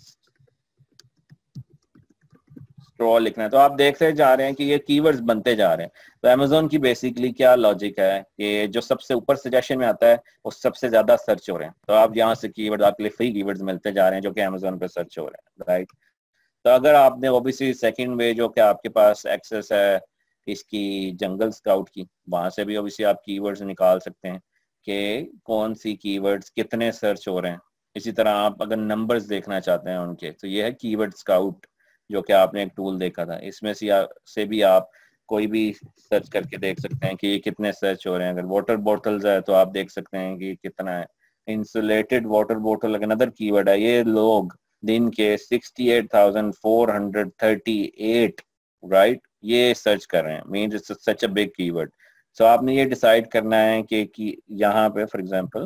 A: स्ट्रॉ लिखना है तो आप देखते जा रहे हैं कि ये कीवर्ड्स बनते जा रहे हैं। तो अमेजोन की बेसिकली क्या लॉजिक है कि जो सबसे ऊपर सजेशन में आता है वो सबसे ज्यादा सर्च हो रहे हैं, तो आप यहाँ से कीवर्ड आपके लिए फ्री कीवर्ड्स मिलते जा रहे हैं जो कि अमेजोन पे सर्च हो रहे हैं, राइट। तो अगर आपने ओबीसी सेकंड वे जो कि आपके पास एक्सेस है इसकी जंगल स्काउट की, वहां से भी ओबीसी आप कीवर्ड्स निकाल सकते हैं कि कौन सी कीवर्ड्स कितने सर्च हो रहे हैं। इसी तरह आप अगर नंबर्स देखना चाहते हैं उनके, तो ये है कीवर्ड स्काउट जो कि आपने एक टूल देखा था। इसमें से, से भी आप कोई भी सर्च करके देख सकते हैं कि ये कितने सर्च हो रहे हैं। अगर वाटर बॉटल्स है तो आप देख सकते हैं कि कितना है। Insulated water bottle another keyword है। ये लोग दिन के sixty eight thousand four hundred thirty eight, right, ये सर्च कर रहे हैं। Mean it's such a big keyword. So आपने ये डिसाइड करना है कि, कि यहाँ पे फॉर एग्जांपल,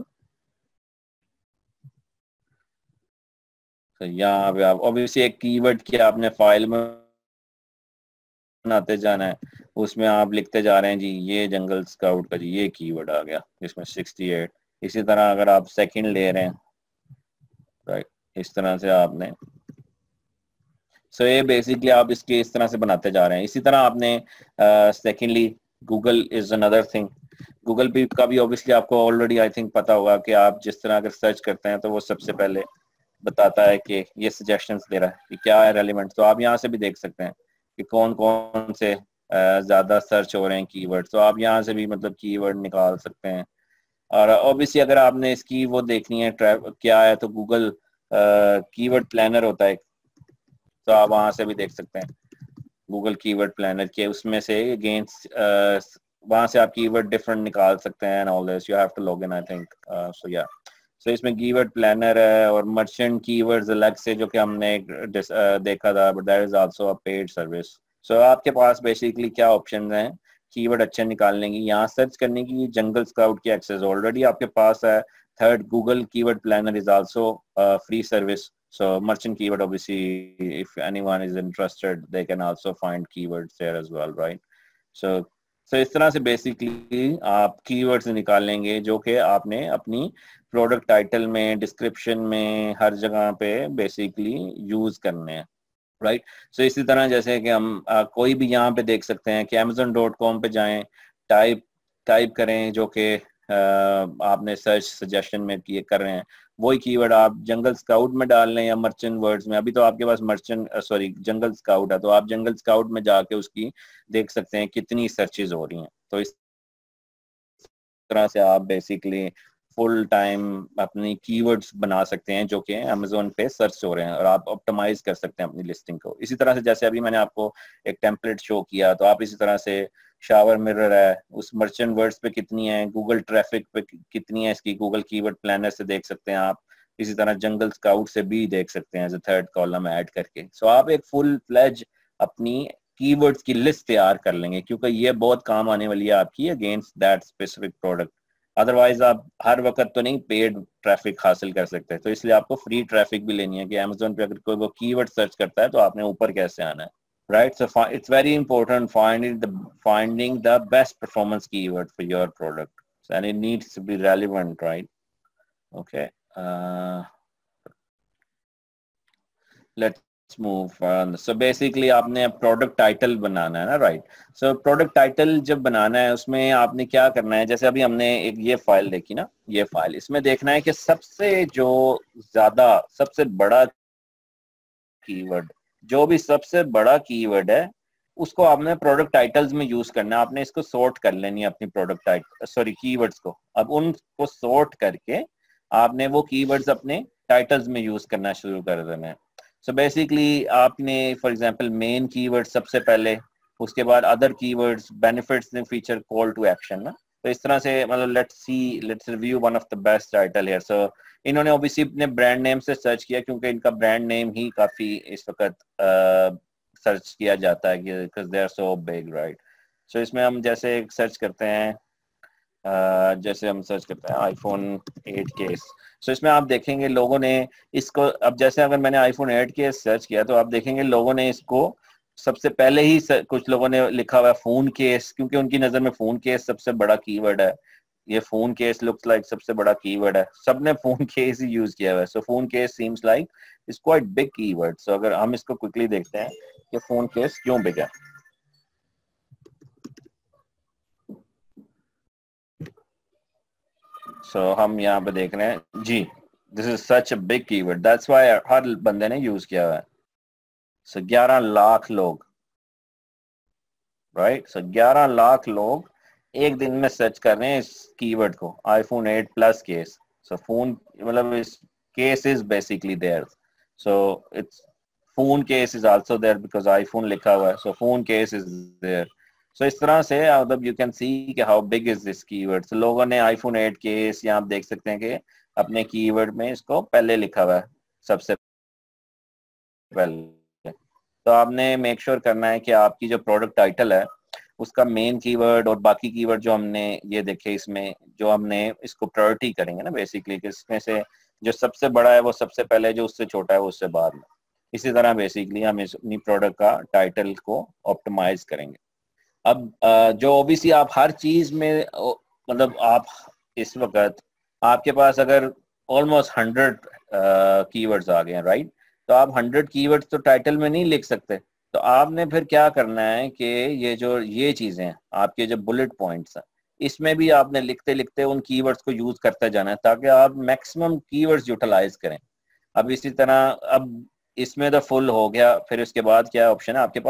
A: तो यहाँ पे आप ऑब्वियसली एक कीवर्ड की आपने फाइल में बनाते जाना है, उसमें आप लिखते जा रहे हैं जी ये जंगल स्काउट का जी ये कीवर्ड आ गया जिसमें सिक्सटी एट। इसी तरह अगर आप सेकंड ले रहे हैं, राइट, इस तरह से आपने, सो so, ये बेसिकली आप इसके इस तरह से बनाते जा रहे हैं। इसी तरह आपने secondly Google is another thing. Google पे का भी ऑब्वियसली आपको ऑलरेडी आई थिंक पता होगा कि आप जिस तरह अगर सर्च करते हैं तो वो सबसे पहले बताता है कि ये सजेशंस दे रहा है कि क्या है रेलिवेंट। तो आप यहाँ से भी देख सकते हैं कि कौन कौन से ज़्यादा सर्च हो रहे हैं कीवर्ड, तो आप यहाँ से भी मतलब कीवर्ड निकाल सकते हैं। और ऑब्वियसली अगर आपने इसकी वो देखनी है क्या है, तो गूगल कीवर्ड प्लानर होता है, तो आप वहाँ से भी देख सकते हैं गूगल कीवर्ड प्लानर के, उसमें से अगेंस्ट वहाँ से आप कीवर्ड डिफरेंट निकाल सकते हैं and all this, you have to log in I think, so या सो इसमें कीवर्ड प्लानर है और मर्चेंट कीवर्ड्स अलग से जो कि हमने uh, देखा था, but that is also a paid service. So आपके पास बेसिकली क्या ऑप्शन हैं कीवर्ड अच्छे निकालने की, यहाँ सर्च करने की जंगल स्काउट की एक्सेस ऑलरेडी आपके पास है। Third, Google keyword planner is also free service, so merchant keyword obviously if anyone is interested they can also find keywords there as well, right? so so इस तरह से बेसिकली आप कीवर्ड्स निकालेंगे जो कि आपने अपनी प्रोडक्ट टाइटल में, डिस्क्रिप्शन में, हर जगह पे बेसिकली यूज करने हैं, राइट right? सो so इसी तरह जैसे कि हम आ, कोई भी यहाँ पे देख सकते हैं कि अमेजोन डॉट कॉम पे जाएं, टाइप टाइप करें जो कि आपने सर्च सजेशन में किए कर रहे हैं, वही कीवर्ड आप जंगल स्काउट में डाल लें या मर्चेंट वर्ड्स में। अभी तो आपके पास मर्चेंट सॉरी जंगल स्काउट है, तो आप जंगल स्काउट में जाके उसकी देख सकते हैं कितनी सर्चेज हो रही हैं। तो इस तरह से आप बेसिकली फुल टाइम अपनी कीवर्ड्स बना सकते हैं जो कि अमेजोन पे सर्च हो रहे हैं, और आप ऑप्टिमाइज कर सकते हैं अपनी लिस्टिंग को। इसी तरह से जैसे अभी मैंने आपको एक टेम्पलेट शो किया, तो आप इसी तरह से शावर मिरर है, उस मर्चेंट वर्ड्स पे कितनी है, गूगल ट्रैफिक पे कितनी है इसकी, गूगल कीवर्ड प्लानर से देख सकते हैं आप। इसी तरह जंगल स्काउट से भी देख सकते हैं as a third column add करके। सो आप एक फुल फ्लेज अपनी कीवर्ड्स की लिस्ट तैयार कर लेंगे, क्योंकि ये बहुत काम आने वाली है आपकी against that specific product. Otherwise आप हर वक्त तो नहीं पेड ट्रैफिक हासिल कर सकते, तो इसलिए आपको फ्री ट्रैफिक भी लेनी है कि अमेजोन पे अगर कोई वो कीवर्ड सर्च करता है तो आपने ऊपर कैसे आना है, right? So it's very important finding the finding the best performance keyword for your product, so, and it needs to be relevant, right? Okay, uh, let's move on. So basically आपने प्रोडक्ट टाइटल बनाना है ना, राइट? सो प्रोडक्ट टाइटल जब बनाना है उसमें आपने क्या करना है, जैसे अभी हमने एक ये फाइल देखी ना, ये फाइल, इसमें देखना है कि सबसे जो ज्यादा सबसे बड़ा कीवर्ड, जो भी सबसे बड़ा कीवर्ड है उसको आपने प्रोडक्ट टाइटल्स में यूज करना है। आपने इसको सॉर्ट कर लेनी है अपनी प्रोडक्ट टाइटल सॉरी कीवर्ड्स को। अब उनको सॉर्ट करके आपने वो कीवर्ड्स अपने टाइटल्स में यूज करना शुरू कर देना है। सो so बेसिकली आपने फॉर एग्जांपल मेन कीवर्ड सबसे पहले, उसके बाद other keywords, benefits, feature, call to action ना। तो इस तरह से मतलब let's see let's review one of the best title here. So इन्होंने ऑब्वियसली अपने ब्रांड नेम से सर्च किया, क्योंकि इनका ब्रांड नेम ही काफी इस वक्त सर्च किया जाता है because they are so big, right? So इसमें हम जैसे सर्च करते हैं, uh, जैसे हम सर्च करते हैं आईफोन एट केस। सो इसमें आप देखेंगे लोगों ने इसको, अब जैसे अगर मैंने आईफोन एट केस सर्च किया तो आप देखेंगे लोगों ने इसको सबसे पहले ही कुछ लोगों ने लिखा हुआ है फोन केस, क्योंकि उनकी नजर में फोन केस सबसे बड़ा कीवर्ड है। ये फोन केस लुक्स लाइक सबसे बड़ा कीवर्ड है, सबने फोन केस ही यूज किया हुआ है। So phone case seems like is quite big keyword. So अगर हम इसको क्विकली देखते हैं कि फोन केस क्यों बिग है। सो so, हम यहाँ पे देख रहे हैं जी, this is such a big keyword, that's why हर बंदे ने यूज किया हुआ है। सो so, ग्यारह लाख लोग, राइट? सो ग्यारह लाख लोग एक दिन में सर्च कर रहे हैं इस कीवर्ड को, iPhone eight plus case. So phone मतलब इस case is basically there, so it's phone case is also there because iPhone लिखा हुआ है, so phone case is there. So इस तरह से मतलब यू कैन सी कि how big is this keyword. So लोगों ने आईफोन एट केस, यहाँ आप देख सकते हैं कि अपने कीवर्ड में इसको पहले लिखा हुआ है सबसे पहले। तो आपने मेक श्योर sure करना है कि आपकी जो प्रोडक्ट टाइटल है उसका मेन कीवर्ड और बाकी कीवर्ड जो हमने ये देखे इसमें, जो हमने इसको प्रायोरिटी करेंगे ना बेसिकली, कि इसमें से जो सबसे बड़ा है वो सबसे पहले, जो उससे छोटा है वो उससे बाद में। इसी तरह बेसिकली हम इस अपनी प्रोडक्ट का टाइटल को ऑप्टिमाइज करेंगे। अब जो ओबीसी आप हर चीज में मतलब आप इस वक्त आपके पास अगर ऑलमोस्ट हंड्रेड कीवर्ड्स आ गए हैं, राइट? तो आप हंड्रेड कीवर्ड्स तो टाइटल में नहीं लिख सकते। तो आपने फिर क्या करना है कि ये जो ये चीजें हैं आपके जो बुलेट पॉइंट्स हैं, इसमें भी आपने लिखते लिखते उन कीवर्ड्स को यूज करते जाना है ताकि आप मैक्सिमम कीवर्ड्स यूटिलाइज करें। अब इसी तरह अब इसमें तो फुल हो गया, फिर उसके बाद क्या ऑप्शन है आपके पास,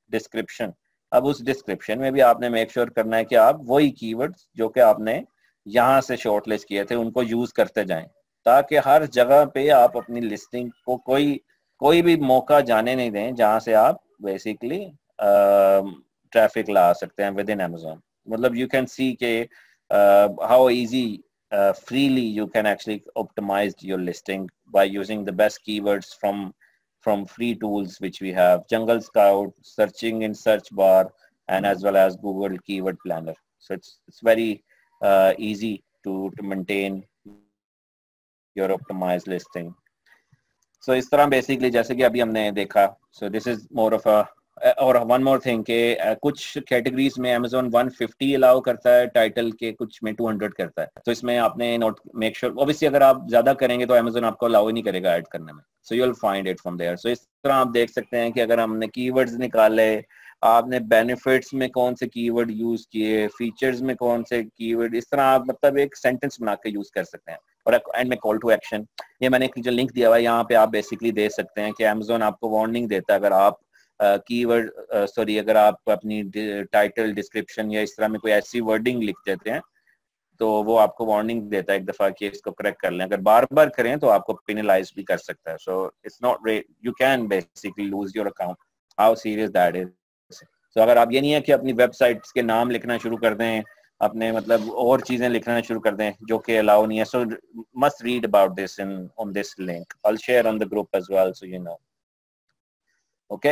A: डिस्क्रिप्शन। अब उस डिस्क्रिप्शन में भी आपने मेक श्योर करना है कि आप वही कीवर्ड्स जो कि आपने यहाँ से शॉर्टलिस्ट किए थे उनको यूज करते जाएं, ताकि हर जगह पे आप अपनी लिस्टिंग को कोई कोई भी मौका जाने नहीं दें जहाँ से आप बेसिकली ट्रैफिक ला सकते हैं विद इन अमेजोन। मतलब यू कैन सी के how easy freely you can actually optimize your listing by using the best keywords from from free tools which we have, Jungle Scout, searching in search bar, and as well as Google Keyword Planner. So it's it's very uh, easy to to maintain your optimized listing. So इस तरह basically जैसे कि अभी हमने देखा, so this is more of a और वन मोर थिंग के uh, कुछ कैटेगरीज में Amazon वन फिफ्टी अलाउ करता है टाइटल के, कुछ में टू हंड्रेड करता है। तो इसमें आपने नोट मेक श्योर, ऑब्वियसली अगर आप ज्यादा करेंगे तो Amazon आपको अलाउ ही नहीं करेगा ऐड करने में। So you will find it from there. So इस तरह आप देख सकते हैं कि अगर हमने कीवर्ड्स निकाले, आपने बेनिफिट्स में कौन से कीवर्ड यूज किए, फीचर्स में कौन से कीवर्ड, इस तरह आप मतलब एक सेंटेंस बना के यूज कर सकते हैं। और एंड में कॉल टू एक्शन, ये मैंने जो लिंक दिया हुआ है यहाँ पे आप बेसिकली दे सकते हैं कि Amazon आपको वार्निंग देता है अगर आप कीवर्ड uh, सॉरी uh, अगर आप अपनी टाइटल डिस्क्रिप्शन या इस तरह में कोई ऐसी वर्डिंग लिख देते हैं तो वो आपको वार्निंग देता है एक दफा कि इसको करेक्ट कर लें। अगर बार बार करें तो आपको पेनलाइज भी कर सकता है। So it's not, you can basically lose your account, how serious that is. So अगर आप, ये नहीं है कि अपनी वेबसाइट्स के नाम लिखना शुरू कर दें, अपने मतलब और चीजें लिखना शुरू कर दें जो कि अलाउ नहीं है। So must read about this in on this link, I will share on the group as well so you know. Okay,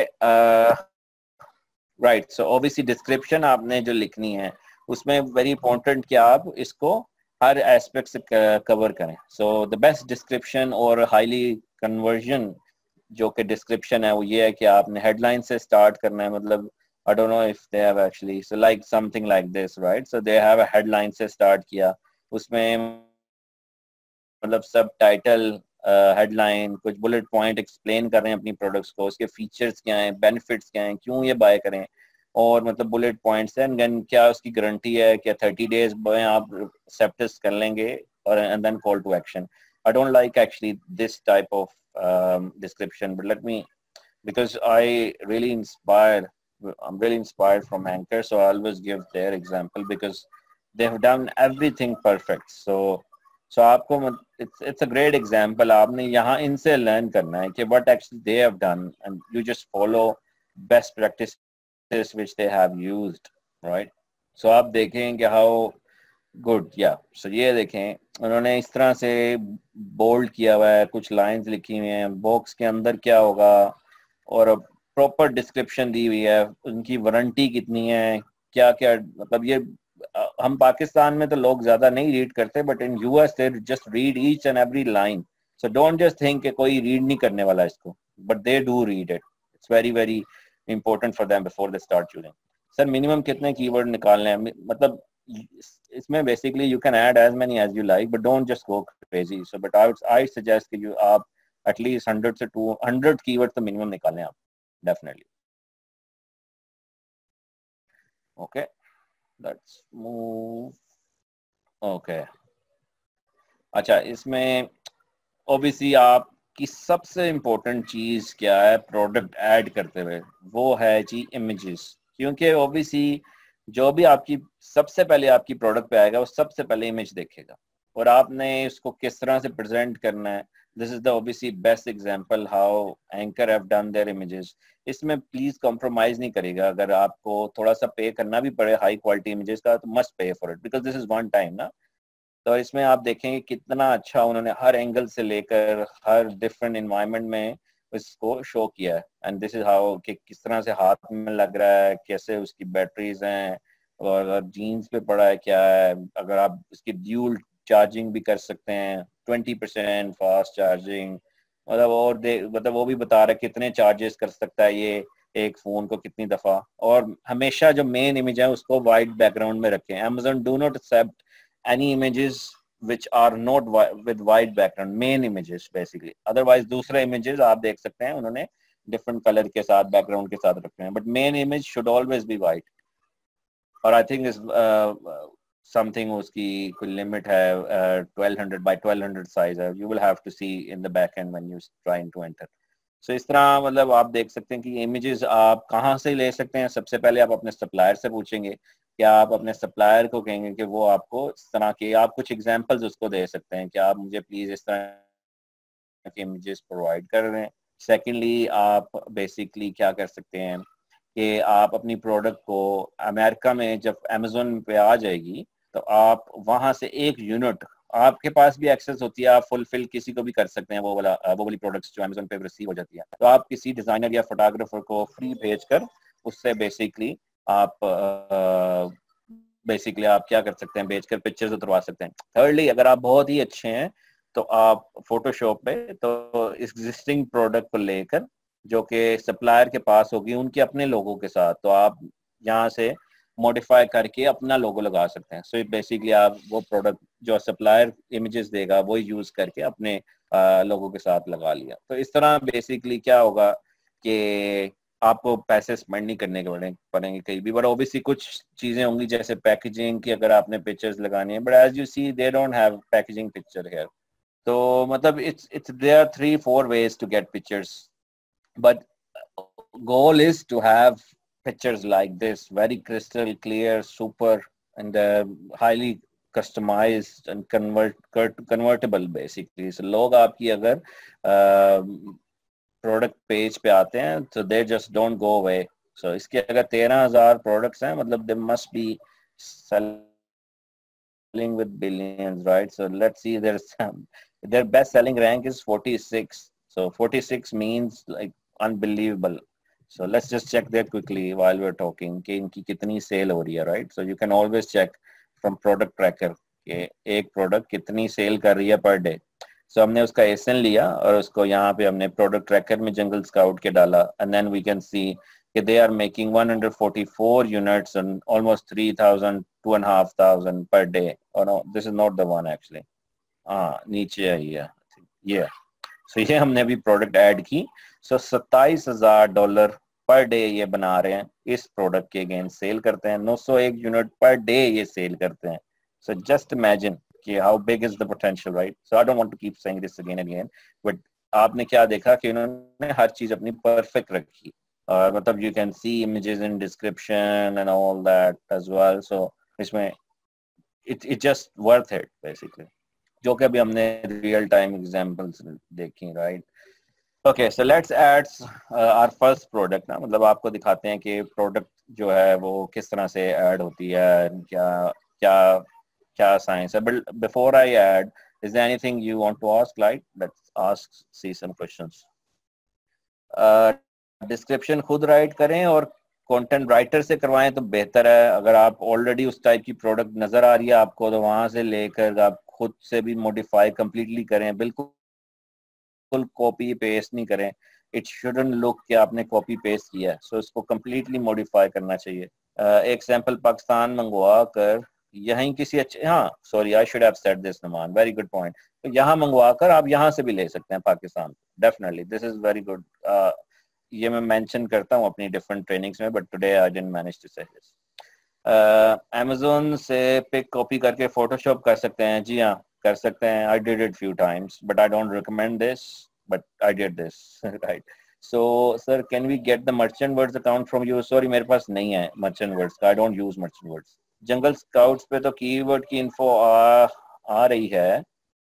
A: right. So obviously description आपने जो लिखनी है उसमें वेरी इंपॉर्टेंट कि आप इसको हर एस्पेक्ट से कवर करें। सो द बेस्ट डिस्क्रिप्शन और हाईली कन्वर्जन जो कि डिस्क्रिप्शन है वो ये है कि आपने हेडलाइन से स्टार्ट करना है। मतलब I don't know if they have actually, so like something like this, right? So they have a headline से start किया, उसमें मतलब सब टाइटल, हेडलाइन, कुछ बुलेट पॉइंट एक्सप्लेन कर रहे हैं अपनी प्रोडक्ट्स को, उसके फीचर्स क्या हैं, बेनिफिट्स क्या हैं, क्यों ये बाय करें, और मतलब बुलेट पॉइंट्स हैं, एंड क्या उसकी गारंटी है, क्या थर्टी डेज में आप एक्सेप्ट कर लेंगे, और and then call to action. I don't like actually this type of description, but let me, because I really inspire I'm really inspired from Anchor, so I always give their example because they have done everything perfect. So so आपको it's it's a great example. आपने यहाँ इनसे learn करना है कि what actually they have done, and you just follow best practices which they have used, right? So आप देखें कि how good, yeah. So ये देखें उन्होंने इस तरह से bold किया हुआ है, कुछ lines लिखी हुई हैं, बॉक्स के अंदर क्या होगा, और प्रॉपर डिस्क्रिप्शन दी हुई है, उनकी वारंटी कितनी है, क्या क्या, मतलब ये हम पाकिस्तान में तो लोग ज्यादा नहीं रीड करते, but in US they just read each and every line. So don't just think कि कोई रीड नहीं करने वाला इसको, but they do read it. It's very very important for them before they start using. Sir minimum कितने कीवर्ड निकालने हैं, मतलब इसमें basically you can add as many as you like, but don't just go crazy. So but I I suggest कि यू आप एटलीस्ट हंड्रेड से टू हंड्रेड कीवर्ड तो मिनिमम निकालें आप, definitely. Okay, let's move. Okay, अच्छा, इसमें obviously आपकी सबसे important चीज क्या है प्रोडक्ट ऐड करते हुए, वो है जी images। क्योंकि obviously जो भी आपकी सबसे पहले आपकी प्रोडक्ट पे आएगा वो सबसे पहले इमेज देखेगा, और आपने इसको किस तरह से प्रेजेंट करना है। This is the obviously best example how Anchor have done their images. इसमें प्लीज कॉम्प्रोमाइज नहीं करेगा। अगर आपको थोड़ा सा पे करना भी पड़े हाई क्वालिटी इमेजेस का तो must pay for it, because this is one time ना। तो इसमें आप देखेंगे कितना अच्छा उन्होंने हर एंगल से लेकर हर डिफरेंट इन्वायरमेंट में इसको शो किया है। एंड दिस इज हाउ कि किस तरह से हाथ में लग रहा है, कैसे उसकी बैटरीज हैं, और जीन्स पे पड़ा है क्या है। अगर आप इसकी ड्यूल चार्जिंग भी कर सकते हैं, ट्वेंटी परसेंट फास्ट चार्जिंग, मतलब और दे मतलब वो भी बता रहा है कितने चार्जेस कर सकता है ये एक फोन को कितनी दफा। और हमेशा जो मेन इमेज है उसको वाइट बैकग्राउंड में रखें। Amazon do not accept any images which are not with white background, main images basically। otherwise दूसरे images आप देख सकते हैं उन्होंने डिफरेंट कलर के साथ बैकग्राउंड के साथ रखे हैं, but main image should always be white. और आई थिंक इस समथिंग उसकी कोई लिमिट है, twelve hundred by twelve hundred size है। You will have to see in the back end when you trying to enter. So so, इस तरह मतलब आप देख सकते हैं कि इमेजेस आप कहाँ से ले सकते हैं। सबसे पहले आप अपने सप्लायर से पूछेंगे, क्या आप अपने सप्लायर को कहेंगे कि वो आपको इस तरह के, आप कुछ एग्जांपल्स उसको दे सकते हैं कि आप मुझे प्लीज इस तरह के इमेजेस प्रोवाइड कर रहे हैं। सेकेंडली आप बेसिकली क्या कर सकते हैं कि आप अपनी प्रोडक्ट को अमेरिका में जब अमेजोन पे आ जाएगी तो आप वहां से एक यूनिट, आपके पास भी एक्सेस होती है, आप फुलफिल किसी को भी कर सकते हैं वो वाला वो वाली प्रोडक्ट्स जो अमेजोन पे रिसीव हो जाती है। तो आप किसी डिजाइनर या फोटोग्राफर को फ्री भेजकर उससे बेसिकली आप बेसिकली आप क्या कर सकते हैं, भेजकर पिक्चर्स उतरवा सकते हैं। थर्डली अगर आप बहुत ही अच्छे हैं तो आप फोटोशॉप पे तो एग्जिस्टिंग प्रोडक्ट को लेकर जो कि सप्लायर के पास होगी उनके अपने लोगों के साथ, तो आप यहाँ से मॉडिफाई करके अपना लोगो लगा सकते हैं। सो so बेसिकली आप वो प्रोडक्ट जो सप्लायर इमेजेस देगा वो यूज करके अपने लोगों के साथ लगा लिया। तो इस तरह बेसिकली क्या होगा कि आपको पैसे स्पेंड नहीं करने के पड़ेंगे कहीं भी, बट ओबियसली कुछ चीजें होंगी जैसे पैकेजिंग की, अगर आपने पिक्चर्स लगानी है, but as you see they don't have packaging picture here. तो मतलब it's it's there are three four ways to get pictures, but goal is to have pictures like this, very crystal clear, super, and uh, highly customized and convert convertible basically. So लोग आपकी अगर प्रोडक्ट पेज पे आते हैं तो they just don't go away. So इसके अगर तेरह हजार प्रोडक्ट्स हैं मतलब they must be selling with billions, right? So let's see, there's some, their best selling rank is forty-six. So forty-six means like unbelievable. So let's just check that quickly while we're talking कि इनकी कितनी सेल हो रही है, right? So you can always check from product tracker कि एक प्रोडक्ट कितनी सेल कर रही है पर डे। So हमने उसका एसन लिया और उसको यहाँ पे हमने प्रोडक्ट ट्रैकर में जंगल स्काउट के डाला, and then we can see they are making one hundred forty-four units and almost three thousand, two and a half thousand per day. Oh no, this is not the one actually. हाँ नीचे है ये ये सो so, ये हमने अभी प्रोडक्ट ऐड की। सो सत्ताईस हजार डॉलर पर डे ये बना रहे हैं इस प्रोडक्ट के, अगेन सेल करते हैं नौ सौ एक यूनिट पर डे ये सेल करते हैं। सो जस्ट इमेजिन कि how big is the potential, right? So I don't want to keep saying this again and again, but आपने क्या देखा कि उन्होंने हर चीज अपनी परफेक्ट रखी। और uh, मतलब you can see images in description and all that as well. So इसमें it it just worth it basically, जो कि अभी हमने रियल टाइम एग्जांपल्स देखी, right? Okay, so let's add our first product ना, मतलब आपको दिखाते हैं कि प्रोडक्ट जो है वो किस तरह से ऐड होती है, क्या क्या क्या साइंस है। But before I add, is there anything you want to ask? Like let's ask see some questions. Description खुद राइट करें और कंटेंट राइटर से करवाएं तो बेहतर है। अगर आप ऑलरेडी उस टाइप की प्रोडक्ट नजर आ रही है आपको तो वहां से लेकर आप खुद से भी मॉडिफाई कंप्लीटली करें, बिल्कुल कॉपी पेस्ट नहीं करें। इट शुडंट लुक कि आपने कॉपी पेस्ट किया है, सो इसको कंप्लीटली मॉडिफाई करना चाहिए। uh, एक सैंपल पाकिस्तान मंगवा कर यहीं किसी अच्छे, हाँ sorry I should have said this Numan, very good point. तो यहाँ मंगवा कर आप यहाँ से भी ले सकते हैं Pakistan, definitely this is very good. ये मैं मेंशन करता हूँ अपनी डिफरेंट ट्रेनिंग्स में, but today I didn't manage to say this. Amazon से पिक कॉपी करके फोटोशॉप कर सकते हैं? जी हाँ कर सकते हैं। I did it few times but I don't recommend this, but I did this, right? So sir can we get the merchant words account from you? Sorry मेरे पास नहीं है मर्चेंट वर्ड्स का, I don't use merchant words. Jungle scouts पे तो कीवर्ड की इन्फो आ, आ रही है।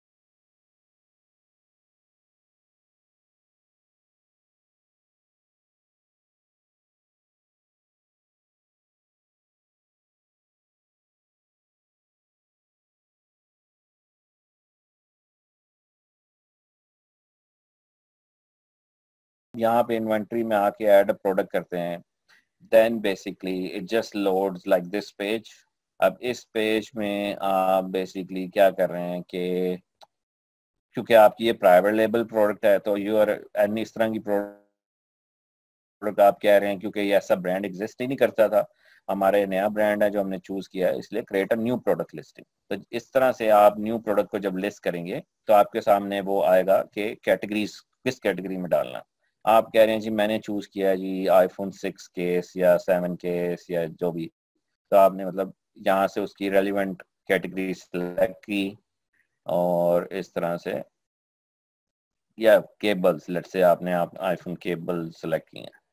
A: यहाँ पे इन्वेंट्री में आके ऐड प्रोडक्ट करते हैं, then basically it just loads like this page. अब इस पेज में आप बेसिकली क्या कर रहे हैं कि क्योंकि आपकी ये प्राइवेट लेबल प्रोडक्ट है तो यू आर एनी इस तरह की प्रोडक्ट आप कह रहे हैं, क्योंकि ये ऐसा ब्रांड एग्जिस्ट ही नहीं करता था, हमारे नया ब्रांड है जो हमने चूज किया है, इसलिए create a new product listing. तो इस तरह से आप न्यू प्रोडक्ट को जब लिस्ट करेंगे तो आपके सामने वो आएगा कि कैटेगरीज किस कैटेगरी में डालना। आप कह रहे हैं जी मैंने चूज किया है जी आईफोन सिक्स केस या सेवन केस या जो भी, तो आपने मतलब यहाँ से उसकी रेलिवेंट कैटेगरी सेलेक्ट की और इस तरह से या केबल्स, लेट्स से आपने आप आईफोन केबल सेलेक्ट किए हैं,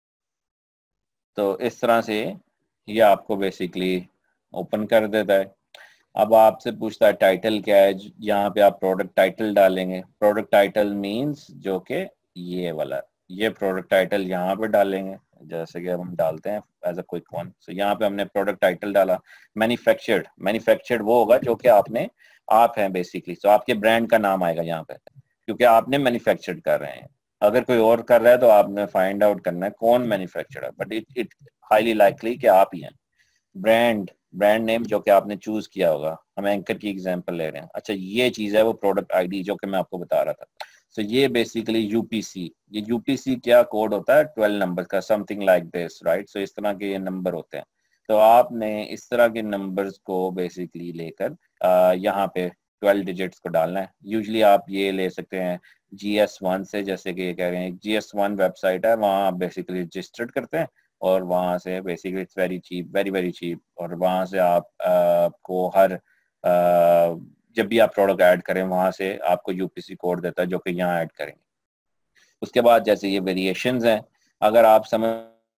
A: तो इस तरह से ये आपको बेसिकली ओपन कर देता है। अब आपसे पूछता है टाइटल क्या है, यहाँ पे आप प्रोडक्ट टाइटल डालेंगे। प्रोडक्ट टाइटल मींस जो कि ये वाला, ये प्रोडक्ट टाइटल यहाँ पे डालेंगे, जैसे कि अब हम डालते हैं as a quick one. So यहाँ पे हमने प्रोडक्ट टाइटल डाला। मैन्युफैक्चर्ड, मैन्युफैक्चर्ड वो होगा जो कि आपने, आप हैं बेसिकली, तो आपके ब्रांड का नाम आएगा यहाँ पे, क्योंकि आपने मैन्युफैक्चर्ड कर रहे हैं। अगर कोई और कर रहा है तो आपने फाइंड आउट करना है कौन मैन्युफैक्चर्ड है, but it it highly likely कि आप ही हैं। ब्रांड, ब्रांड नेम जो कि आपने चूज किया होगा, हम एंकर की एग्जांपल ले रहे हैं। अच्छा, ये चीज है वो प्रोडक्ट आईडी जो कि मैं आपको बता रहा था। सो so, ये बेसिकली यूपीसी, ये यूपीसी क्या कोड होता है, ट्वेल्व नंबर का, something like this, right. So इस तरह के ये नंबर होते हैं। तो आपने इस तरह के नंबर्स को बेसिकली लेकर यहाँ पे ट्वेल्व डिजिट्स को डालना है। यूजली आप ये ले सकते हैं जी एस वन से, जैसे कि ये कह रहे हैं जी एस वन वेबसाइट है, वहाँ आप बेसिकली रजिस्टर्ड करते हैं और वहाँ से basically it's very cheap, very very cheap. और वहाँ से आप आपको हर आ, जब भी आप प्रोडक्ट ऐड करें वहाँ से आपको यूपीसी कोड देता है जो कि यहाँ ऐड करेंगे। उसके बाद जैसे ये वेरिएशंस हैं, अगर आप समझते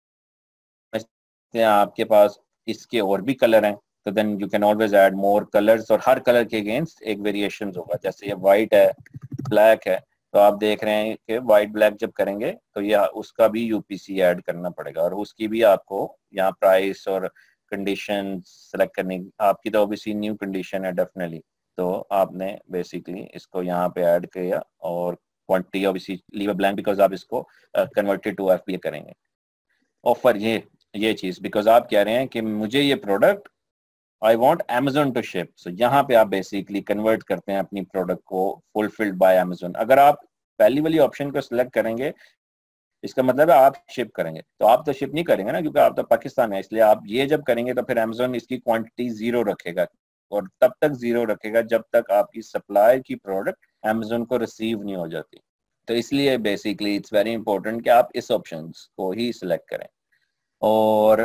A: हैं आपके पास इसके और भी कलर हैं, तो then you can always add more colours, और हर कलर के अगेंस्ट एक वेरिएशन होगा। जैसे ये वाइट है, ब्लैक है, तो आप देख रहे हैं कि वाइट ब्लैक जब करेंगे तो ये उसका भी यूपीसी ऐड करना पड़ेगा, और उसकी भी आपको यहाँ प्राइस और कंडीशन सेलेक्ट करनी। आपकी तो ऑब्वियसली न्यू कंडीशन है डेफिनेटली, तो आपने बेसिकली इसको यहाँ पे ऐड किया, और quantity obviously leave a blank because आप इसको कन्वर्टेड टू एफबीए करेंगे। ऑफर, ये ये चीज बिकॉज आप कह रहे हैं कि मुझे ये product I want Amazon to ship, so यहाँ पे आप बेसिकली कन्वर्ट करते हैं अपनी प्रोडक्ट को फुलफिल्ड बाय Amazon। अगर आप पहली वाली ऑप्शन को सिलेक्ट करेंगे, इसका मतलब है आप शिप करेंगे, तो आप तो शिप नहीं करेंगे ना, क्योंकि आप तो पाकिस्तान है। इसलिए आप ये जब करेंगे तो फिर Amazon इसकी क्वांटिटी जीरो रखेगा, और तब तक जीरो रखेगा जब तक आपकी सप्लाई की प्रोडक्ट Amazon को रिसीव नहीं हो जाती। तो इसलिए बेसिकली इट्स वेरी इंपॉर्टेंट कि आप इस ऑप्शन को ही सिलेक्ट करें। और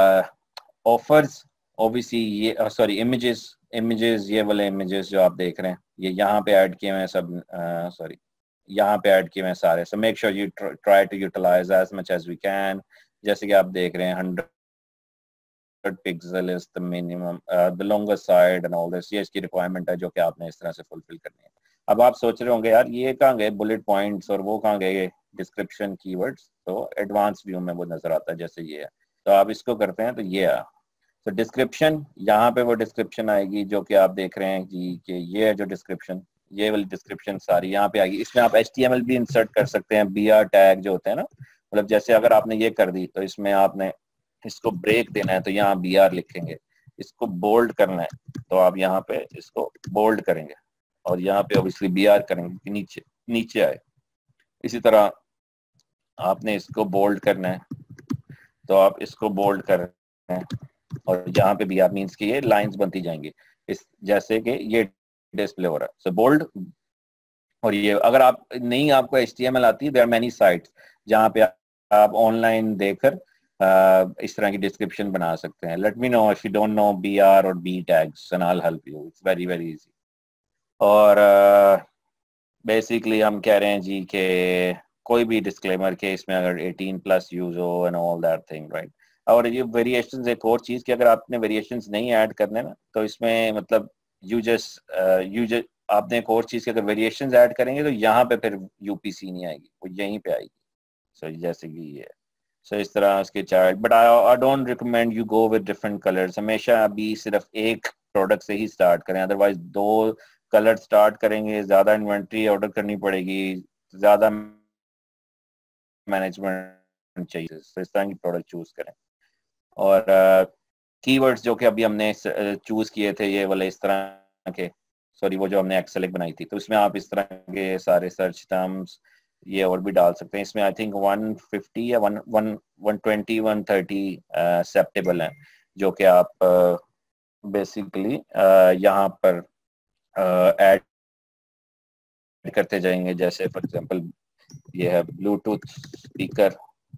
A: ऑफर्स ओबीसी, ये सॉरी इमेजेस, इमेजेस ये वाले इमेजेस जो आप देख रहे हैं ये यहाँ पे ऐड किए हुए हैं सब, सॉरी यहाँ पे ऐड किए हुए हैं सारे। So make sure you try to utilize as much as we can. जैसे कि आप देख रहे हैं hundred pixel is the minimum, the longest side and all this, ये इसकी रिक्वायरमेंट है जो कि आपने इस तरह से फुलफिल करनी है। अब आप सोच रहे होंगे यार ये कहाँ गए बुलेट पॉइंट्स और वो कहाँ गए डिस्क्रिप्शन कीवर्ड्स, तो एडवांस व्यू में वो नजर आता है जैसे ये है। तो आप इसको करते हैं तो ये है, तो डिस्क्रिप्शन, यहाँ पे वो डिस्क्रिप्शन आएगी जो कि आप देख रहे हैं जी कि ये है जो डिस्क्रिप्शन, ये वाली डिस्क्रिप्शन सारी यहाँ पे आएगी। इसमें आप एच टी एम एल भी इंसर्ट कर सकते हैं, बी आर टैग जो होते हैं ना, मतलब जैसे अगर आपने ये कर दी तो इसमें आपने इसको ब्रेक देना है तो यहाँ बी आर लिखेंगे, इसको बोल्ड करना है तो आप यहाँ पे इसको बोल्ड करेंगे, और यहाँ पे ऑब्वियसली बी आर करेंगे कि नीचे नीचे आए। इसी तरह आपने इसको बोल्ड करना है तो आप इसको बोल्ड कर रहे हैं, और यहाँ पे भी आप मीन्स कि ये लाइंस बनती जाएंगी इस जैसे कि ये डिस्प्ले हो रहा है। सो बोल्ड, और ये अगर आप नहीं आपको एच टी एम एल आती है, देयर आर मेनी साइट्स जहाँ पे आप ऑनलाइन देखकर इस तरह की डिस्क्रिप्शन बना सकते हैं। Let me know if you don't know B R और B tags and I will help you, it's very very easy. और बेसिकली uh, हम कह रहे हैं जी कि कोई भी डिस्क्लेमर के इसमें अगर एटीन प्लस यूज हो and all that thing, right. और ये वेरिएशंस, एक और चीज कि अगर आपने वेरिएशंस नहीं ऐड करने ना तो इसमें मतलब यू जस्ट यू जस्ट आपने एक और चीज की अगर वेरिएशंस ऐड करेंगे तो यहाँ पे फिर यूपीसी नहीं आएगी, वो यहीं पे आएगी। सो so, जैसे कि ये सो so, इस तरह उसके chart, but I I don't recommend you go with different colours. हमेशा अभी सिर्फ एक प्रोडक्ट से ही स्टार्ट करें, अदरवाइज दो कलर स्टार्ट करेंगे ज्यादा इन्वेंट्री ऑर्डर करनी पड़ेगी, ज्यादा मैनेजमेंट चाहिए, तो इस तरह की प्रोडक्ट चूज करें। और कीवर्ड्स uh, जो कि अभी हमने चूज किए थे ये वाले इस तरह के, सॉरी वो जो हमने एक्सेल एक बनाई थी, तो इसमें आप इस तरह के सारे सर्च टर्म्स ये और भी डाल सकते हैं। इसमें आई थिंक वन फिफ्टी या one one one twenty one thirty acceptable हैं जो कि आप बेसिकली uh, uh, यहाँ पर ऐड uh, करते जाएंगे। जैसे फॉर एग्जांपल ये है ब्लूटूथ स्पीकर,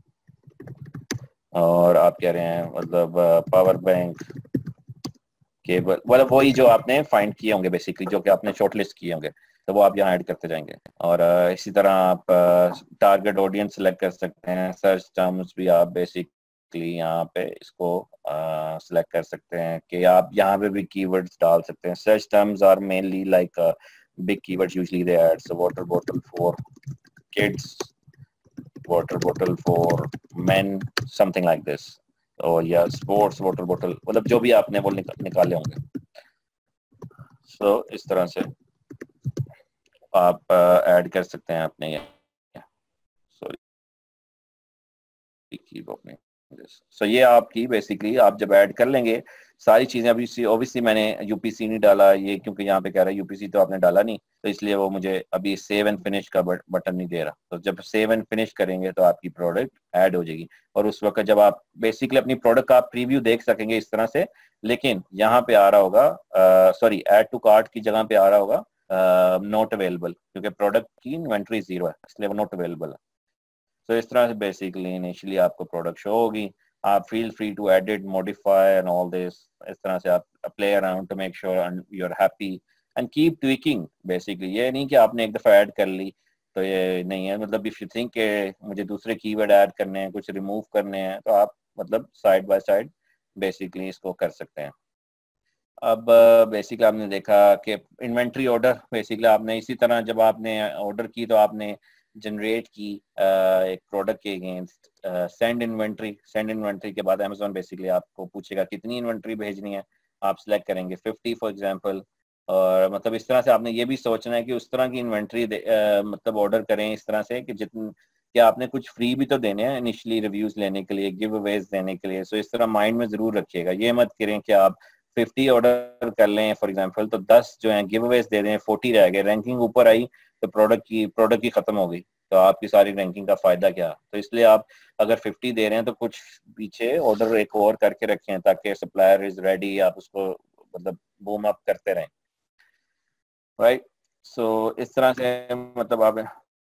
A: और आप कह रहे हैं मतलब पावर बैंक केबल, मतलब वही जो आपने फाइंड किए होंगे बेसिकली, जो कि आपने शॉर्टलिस्ट किए होंगे।
B: तो वो आप यहाँ ऐड करते जाएंगे। और uh, इसी तरह आप टारगेट ऑडियंस सेलेक्ट कर सकते हैं। सर्च टर्म्स भी आप बेसिकली यहाँ पे इसको सेलेक्ट uh, कर सकते हैं कि आप यहाँ पे भी कीवर्ड्स डाल सकते हैं। Search terms are mainly like big keywords usually they add, so water bottle for kids, water bottle for men, something like this, और या स्पोर्ट्स वाटर बॉटल, मतलब जो भी आपने वो निका, निकाले होंगे। सो so, इस तरह से आप ऐड uh, कर सकते हैं अपने ये सॉरी अपने सो so, ये आपकी बेसिकली आप जब ऐड कर लेंगे सारी चीजें। अभी ऑब्वियसली मैंने यूपीसी नहीं डाला ये, क्योंकि यहाँ पे कह रहा है यूपीसी तो आपने डाला नहीं, तो इसलिए वो मुझे अभी सेव एंड फिनिश का बटन नहीं दे रहा। तो जब सेव एंड फिनिश करेंगे तो आपकी प्रोडक्ट ऐड हो जाएगी, और उस वक्त जब आप बेसिकली अपनी प्रोडक्ट का आप प्रीव्यू देख सकेंगे इस तरह से। लेकिन यहाँ पे आ रहा होगा सॉरी ऐड टू कार्ट की जगह पे आ रहा होगा नॉट अवेलेबल, क्योंकि प्रोडक्ट की इन्वेंट्री जीरो है, इसलिए वो नॉट अवेलेबल है। तो इस तरह से बेसिकली इनिशियली आपको प्रोडक्ट शो होगी। आप feel free to edit, modify and all this. इस तरह से आप play around to make sure you are happy and keep tweaking. Basically ये नहीं कि आपने एक दफ़ा ऐड कर ली तो ये नहीं है, मतलब इफ यू थिंक के मुझे दूसरे कीवर्ड ऐड करने हैं, कुछ रिमूव करने हैं, तो आप मतलब साइड बाय साइड बेसिकली इसको कर सकते हैं। अब बेसिकली आपने देखा कि इन्वेंट्री ऑर्डर बेसिकली आपने इसी तरह जब आपने ऑर्डर की तो आपने जनरेट की एक प्रोडक्ट के against send inventory. Send inventory के बाद अमेज़ॉन बेसिकली आपको पूछेगा कितनी इन्वेंट्री भेजनी है, आप सिलेक्ट करेंगे फिफ्टी फॉर एग्जांपल। और मतलब इस तरह से आपने ये भी सोचना है कि उस तरह की इन्वेंट्री मतलब ऑर्डर करें इस तरह से कि जितनी कि आपने कुछ फ्री भी तो देने हैं इनिशियली रिव्यूज लेने के लिए, गिव अवेज देने के लिए। सो इस तरह माइंड में जरूर रखिएगा। ये मत करें कि आप फिफ्टी ऑर्डर कर लें फॉर एग्जांपल, तो दस जो है गिव अवेज दे दें, फोर्टी रह गए, रैंकिंग ऊपर आई तो प्रोडक्ट की प्रोडक्ट की खत्म हो गई, तो आपकी सारी रैंकिंग का फायदा क्या। तो इसलिए आप अगर फिफ्टी दे रहे हैं तो कुछ पीछे ऑर्डर एक और करके रखें ताकि सप्लायर इज रेडी, आप उसको मतलब बूम अप करते रहें, राइट। सो इस तरह से मतलब आप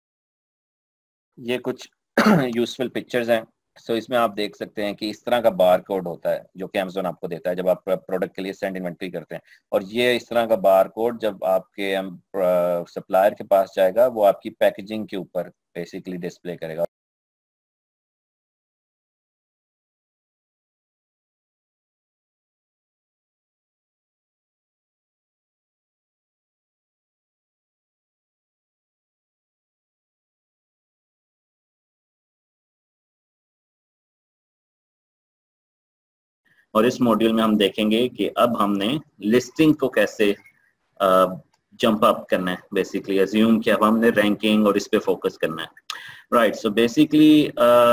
B: ये कुछ यूजफुल पिक्चर्स हैं। सो so, इसमें आप देख सकते हैं कि इस तरह का बार कोड होता है जो कि अमेज़न आपको देता है जब आप प्रोडक्ट के लिए सेंड इन्वेंट्री करते हैं। और ये इस तरह का बार कोड जब आपके सप्लायर के पास जाएगा वो आपकी पैकेजिंग के ऊपर बेसिकली डिस्प्ले करेगा।
A: और इस मॉड्यूल में हम देखेंगे कि अब हमने लिस्टिंग को कैसे जंप अप करना है। बेसिकली अज्यूम कि अब हमने रैंकिंग और इस पे फोकस करना है, राइट। सो बेसिकली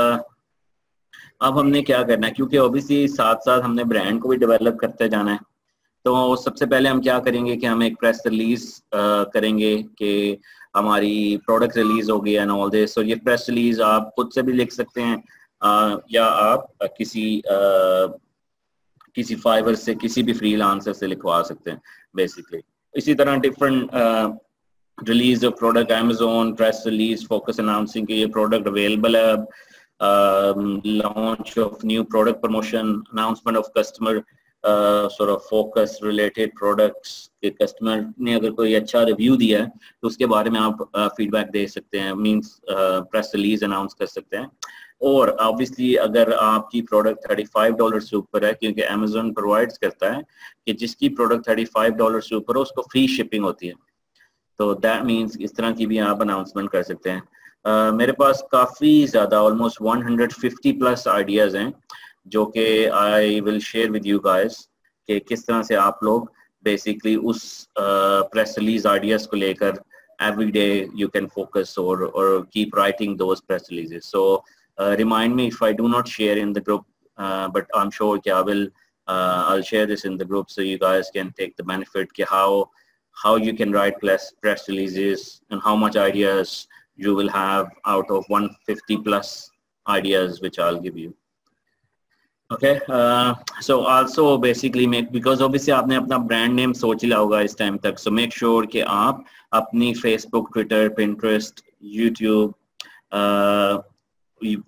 A: अब हमने क्या करना है, क्योंकि ऑब्वियसली साथ साथ हमने ब्रांड को भी डेवलप करते जाना है। तो सबसे पहले हम क्या करेंगे कि हम एक प्रेस रिलीज करेंगे कि हमारी प्रोडक्ट रिलीज हो गई एंड ऑल दिस। और ये प्रेस रिलीज आप खुद से भी लिख सकते हैं uh, या आप uh, किसी uh, किसी फाइवर से, किसी भी फ्रीलांसर से लिखवा सकते हैं बेसिकली। इसी तरह different release of product, Amazon press release, focus announcing कि ये प्रोडक्ट अवेलेबल है, launch of new product, promotion, announcement of customer sort of focus related products के कस्टमर ने अगर कोई अच्छा रिव्यू दिया है तो उसके बारे में आप फीडबैक uh, दे सकते हैं, मींस प्रेस रिलीज अनाउंस कर सकते हैं। और ऑब्वियसली अगर आपकी प्रोडक्ट थर्टी फाइव डॉलर से ऊपर है, क्योंकि अमेज़न प्रोवाइड्स करता है कि जिसकी प्रोडक्ट थर्टी फाइव डॉलर से ऊपर है उसको फ्री शिपिंग होती है, तो दैट मीन्स इस तरह की भी आप अनाउंसमेंट कर सकते हैं। uh, मेरे पास काफ़ी ज़्यादा almost one hundred fifty plus ideas हैं जो कि I will share with you guys कि किस तरह से आप लोग बेसिकली उस प्रेस रिलीज आइडियाज़ को लेकर every day you can focus or or keep writing those press releases. So uh, remind me if I do not share in the group, uh, but I'm sure कि I will uh, I'll share this in the group so you guys can take the benefit कि how how you can write press press releases and how much ideas you will have out of one hundred fifty plus ideas which I'll give you. Okay, uh, so also basically make, because obviously आपने अपना ब्रांड नेम सोच लिया होगा इस टाइम तक, so make sure कि आप अपनी Facebook, Twitter, Pinterest, YouTube,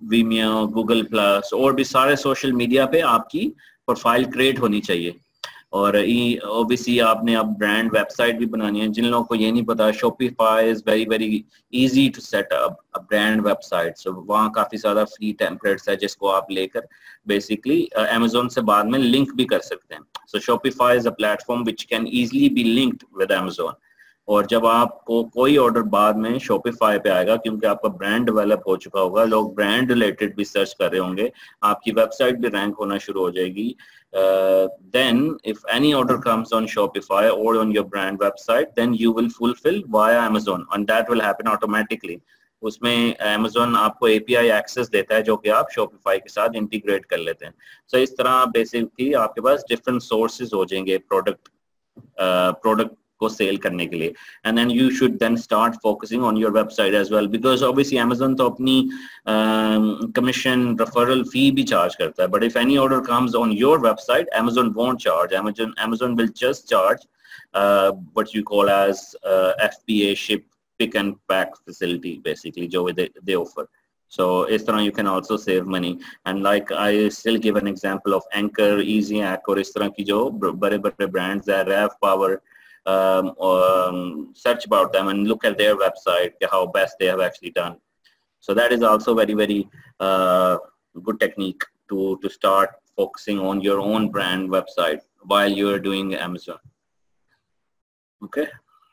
A: Vimeo, Google Plus और भी सारे सोशल मीडिया पे आपकी प्रोफाइल क्रिएट होनी चाहिए। और ओबीसी आपने अब ब्रांड वेबसाइट भी बनानी है। जिन लोगों को ये नहीं पता, Shopify is very very easy to set up a brand website. So वहाँ काफी सारा फ्री टेम्पलेट्स है जिसको आप लेकर बेसिकली अमेजोन से बाद में लिंक भी कर सकते हैं। So Shopify is a platform which can easily be linked with Amazon. और जब आपको कोई ऑर्डर बाद में शॉपिफाई पे आएगा, क्योंकि आपका ब्रांड डेवलप हो चुका होगा, लोग ब्रांड रिलेटेड भी सर्च कर रहे होंगे, आपकी वेबसाइट भी रैंक होना शुरू हो जाएगी। Then if any order comes on Shopify और on your brand website, then you will fulfil via Amazon and that will happen automatically. उसमें अमेजोन आपको एपीआई एक्सेस देता है जो कि आप शॉपिफाई के साथ इंटीग्रेट कर लेते हैं। सो so, इस तरह बेसिकली आपके पास डिफरेंट सोर्सेज हो जाएंगे प्रोडक्ट प्रोडक्ट uh, को सेल करने के लिए। And then you should then start focusing on your website as well, because obviously Amazon तो अपनी कमीशन रेफरल फी भी चार्ज करता है, but if any order comes on your website, Amazon won't charge. Amazon Amazon will just charge what you call as FPA, ship pick and pack facility basically जो दे ऑफर। So इस तरह you can also save money, and like I still give an example of Anchor, EasyAct और इस तरह की जो बड़े बड़े brands है, Rev Power, um, um, search about them and look at their website, how best they have actually done. So that is also very very uh, good technique to to start focusing on your own brand website while you are doing Amazon. Okay.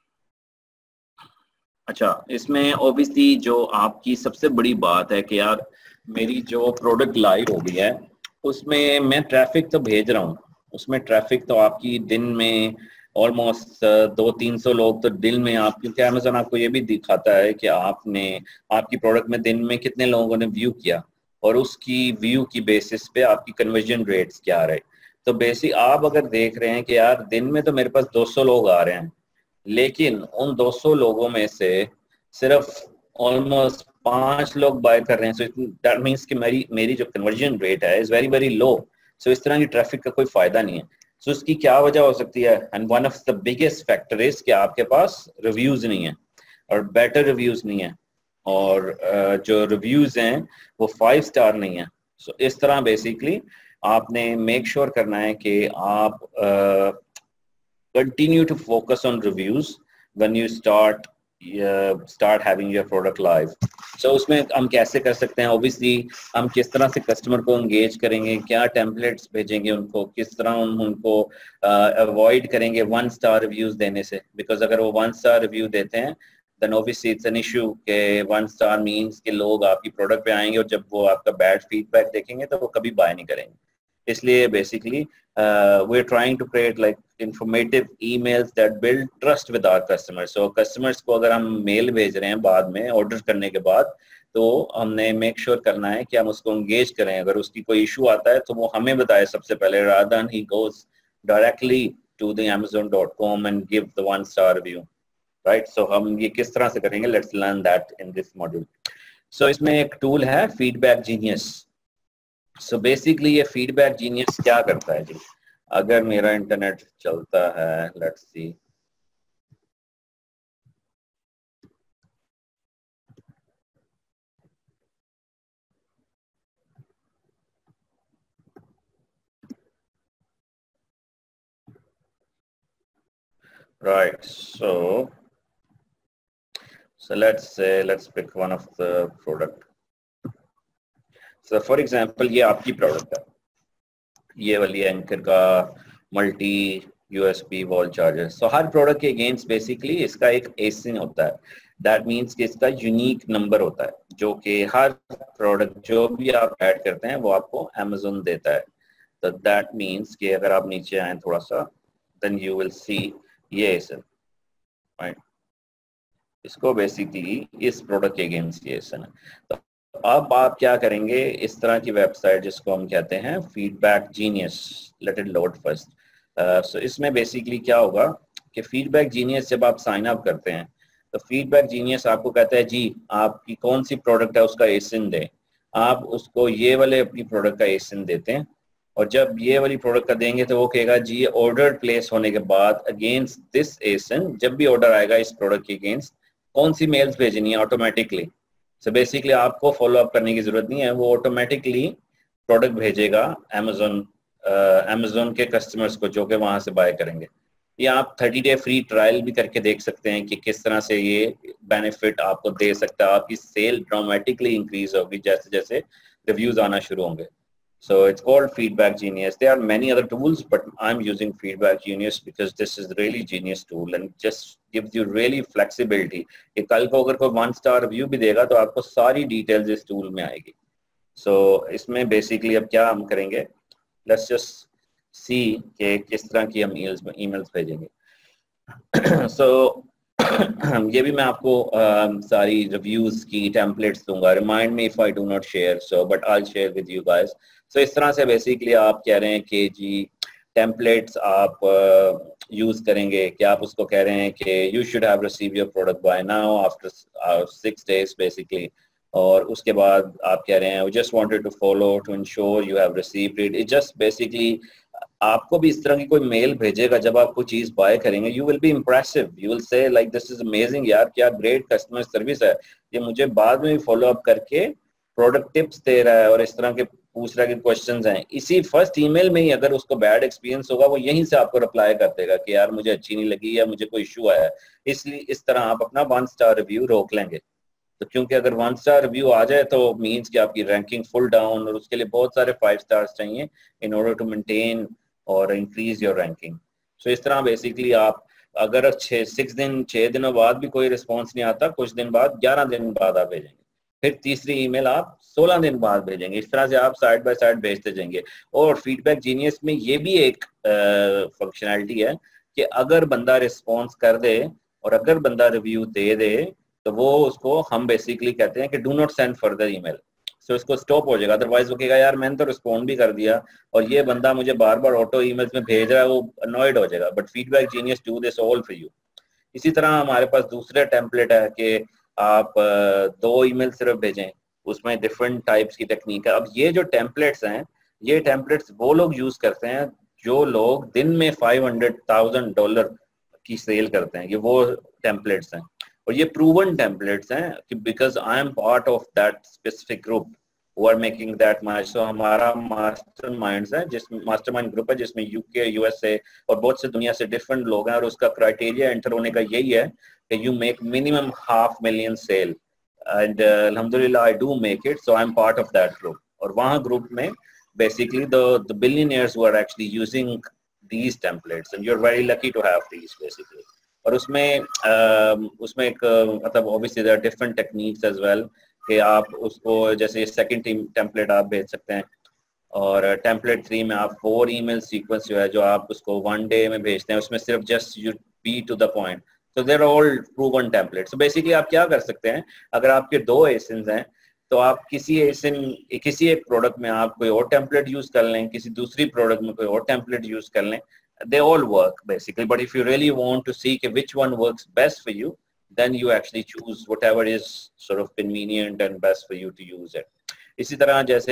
A: अच्छा, इसमें ऑब्वियसली जो आपकी सबसे बड़ी बात है कि यार मेरी जो प्रोडक्ट लाइव हो गई है उसमें मैं ट्रैफिक तो भेज रहा हूँ, उसमें ट्रैफिक तो आपकी दिन में ऑलमोस्ट दो तीन सौ लोग तो दिन में आप, क्योंकि अमेजोन आपको ये भी दिखाता है कि आपने आपकी प्रोडक्ट में दिन में कितने लोगों ने व्यू किया और उसकी व्यू की बेसिस पे आपकी कन्वर्जन रेट्स क्या रहे। तो बेसिक आप अगर देख रहे हैं कि यार दिन में तो मेरे पास दो सौ लोग आ रहे हैं, लेकिन उन दो सौ लोगों में से सिर्फ ऑलमोस्ट पांच लोग बाय कर रहे हैं, सो दैट मींस कि मेरी मेरी जो कन्वर्जन रेट है is very very low. So इस तरह की ट्रैफिक का कोई फायदा नहीं है। सो so, इसकी क्या वजह हो सकती है? And one of the biggest factor is कि आपके पास रिव्यूज नहीं है और बेटर रिव्यूज नहीं है, और uh, जो रिव्यूज हैं वो फाइव स्टार नहीं है। सो so, इस तरह बेसिकली आपने मेक श्योर sure करना है कि आप uh, continue to focus on reviews when you start uh, start having your product live. So उसमें हम कैसे कर सकते हैं? Obviously हम किस तरह से कस्टमर को engage करेंगे, क्या टेम्पलेट्स भेजेंगे उनको, किस तरह हम उनको अवॉइड uh, करेंगे वन स्टार रिव्यूज देने से, बिकॉज अगर वो वन स्टार रिव्यू देते हैं then obviously it's an issue के वन स्टार मीन्स कि लोग आपकी प्रोडक्ट पे आएंगे और जब वो आपका बैड फीडबैक देखेंगे तो वो कभी बाय नहीं करेंगे। इसलिए basically uh, we're trying to create like informative emails that build trust with our customers. So customers को अगर हम मेल भेज रहे हैं बाद में ऑर्डर करने के बाद, तो हमने मेक श्योर sure करना है कि हम उसको एंगेज करें। अगर उसकी कोई इशू आता है तो वो हमें बताए सबसे पहले, rather than he goes directly to the amazon dot com and give the one star review, right? So हम ये किस तरह से करेंगे, let's learn that in this module. So इसमें एक टूल है feedback genius. So so basically ये फीडबैक जीनियस क्या करता है जी? अगर मेरा इंटरनेट चलता है, let's see, right, so so let's say let's pick one of the product. So for example ये आपकी प्रोडक्ट है, ये वाली एंकर का multi USB wall charger. So हर प्रोडक्ट के अगेंस्ट बेसिकली इसका एक एसिन होता है, दैट मीन्स कि इसका यूनिक नंबर होता है जो कि हर प्रोडक्ट जो भी आप ऐड करते हैं वो आपको अमेजोन देता है। तो दैट मीन्स कि अगर आप नीचे आए थोड़ा सा, देन यू विल सी ये एसिन, राइट? इसको बेसिकली इस प्रोडक्ट के अगेंस्ट ये एसिन है। तो अब आप क्या करेंगे, इस तरह की वेबसाइट जिसको हम कहते हैं feedback genius, let it load first. So इसमें बेसिकली क्या होगा कि फीडबैक जीनियस जब आप साइन अप करते हैं तो फीडबैक जीनियस आपको कहता है जी आपकी कौन सी प्रोडक्ट है उसका एसिन दें। आप उसको ये वाले अपनी प्रोडक्ट का एसिन देते हैं, और जब ये वाली प्रोडक्ट का देंगे तो वो कहेगा जी ऑर्डर प्लेस होने के बाद अगेंस्ट दिस एसिन, जब भी ऑर्डर आएगा इस प्रोडक्ट के अगेंस्ट कौन सी मेल्स भेजनी है ऑटोमेटिकली। सो बेसिकली आपको फॉलो अप करने की जरूरत नहीं है, वो ऑटोमेटिकली प्रोडक्ट भेजेगा अमेजोन
B: अमेजोन के कस्टमर्स को जो कि वहां से बाय करेंगे। या आप थर्टी डे फ्री ट्रायल भी करके देख सकते हैं कि किस तरह से ये बेनिफिट आपको दे सकता है। आपकी सेल ड्रामेटिकली इंक्रीज होगी जैसे जैसे रिव्यूज आना शुरू होंगे। So it's called Feedback Genius. There are many other tools, but I'm using Feedback Genius because this is really genius tool and just gives you really flexibility. कि कल को अगर कोई one star review भी देगा तो आपको सारी details इस tool में आएगी। So इसमें basically अब क्या हम करेंगे? Let's just see कि किस तरह की हम emails emails भेजेंगे। So ये भी मैं आपको uh, सारी reviews की templates दूंगा। Remind me if I do not share, so but I'll share with you guys. So इस तरह से बेसिकली आप कह रहे हैं कि जी टेम्पलेट्स आप यूज uh, करेंगे कि आप उसको कह रहे हैं कि you should have receive your product by now after six days basically, और उसके बाद आप कह रहे हैं we just wanted to follow to ensure you have received it. It just basically आपको भी इस तरह की कोई मेल भेजेगा जब आप कोई चीज बाय करेंगे, you will be impressive, you will say like this is amazing यार, क्या ग्रेट कस्टमर सर्विस है, ये मुझे बाद में भी फॉलो अप करके प्रोडक्ट टिप्स दे रहा है और इस तरह के पूछ रहा है कि क्वेश्चंस हैं। इसी फर्स्ट ईमेल में ही अगर उसको बैड एक्सपीरियंस होगा वो यहीं से आपको रिप्लाई कर देगा कि यार मुझे अच्छी नहीं लगी या मुझे कोई इशू आया है। इसलिए इस तरह आप अपना वन स्टार रिव्यू रोक लेंगे। तो क्योंकि अगर वन स्टार रिव्यू आ जाए तो मीन्स कि आपकी रैंकिंग फुल डाउन, और उसके लिए बहुत सारे फाइव स्टार्स चाहिए इन ऑर्डर टू मेंटेन और इंक्रीज योर रैंकिंग। सो इस तरह बेसिकली आप अगर छः सिक्स दिन छः दिनों बाद भी कोई रिस्पॉन्स नहीं आता, कुछ दिन बाद ग्यारह दिन बाद आप भेजेंगे, फिर तीसरी ईमेल आप सोलह दिन बाद भेजेंगे। इस तरह से आप साइड बाय साइड भेजते जाएंगे। और फीडबैक जीनियस में ये भी एक फंक्शनैलिटी है कि अगर बंदा रिस्पॉन्स कर दे और अगर बंदा रिव्यू दे दे तो वो उसको हम बेसिकली कहते हैं कि do not send further email. So इसको स्टॉप हो जाएगा। अदरवाइज वो कहेगा यार मैंने तो रिस्पॉन्ड भी कर दिया और ये बंदा मुझे बार बार ऑटो ईमेल्स में भेज रहा है, वो अनॉयड हो जाएगा। But feedback genius do this all for you. इसी तरह हमारे पास दूसरा टेम्पलेट है कि आप दो ईमेल सिर्फ भेजें, उसमें डिफरेंट टाइप्स की टेक्निक है। अब ये जो टेम्पलेट्स हैं, ये टेम्पलेट्स वो लोग यूज करते हैं जो लोग दिन में फाइव हंड्रेड थाउजेंड डॉलर की सेल करते हैं, ये वो टेम्पलेट्स हैं। और ये प्रूवन टेम्पलेट्स हैं कि because I am part of that specific group who are making that much। so हमारा मास्टरमाइंड्स है, जिस मास्टरमाइंड ग्रुप है जिसमें यूके, यूएसए और बहुत से दुनिया से डिफरेंट लोग हैं, और उसका क्राइटेरिया एंटर होने का यही है कि you make minimum half million sale. And अल्हम्दुलिल्लाह I do make it, so I am part of that group. और वहाँ ग्रुप में basically the the billionaires who are actually using these templates and you are very lucky to have these basically. और उसमें uh, उसमें एक मतलब obviously there are different techniques as well कि आप उसको जैसे सेकंड टीम टेम्पलेट आप भेज सकते हैं, और टेम्पलेट थ्री में आप फोर ईमेल सीक्वेंस जो है जो आप उसको वन डे में भेजते हैं, उसमें सिर्फ just you be to the point. So there are all proven template. So basically आप क्या कर सकते हैं, अगर आपके दो एसिन्स हैं तो आप किसी एसिन किसी एक प्रोडक्ट में आप कोई और टेम्पलेट यूज कर लें, किसी दूसरी प्रोडक्ट में कोई और टेम्पलेट यूज कर लें। They all work basically, but if you really want to see which one works best for you, then you actually choose whatever is sort of convenient and best for you to use it। इसी तरह जैसे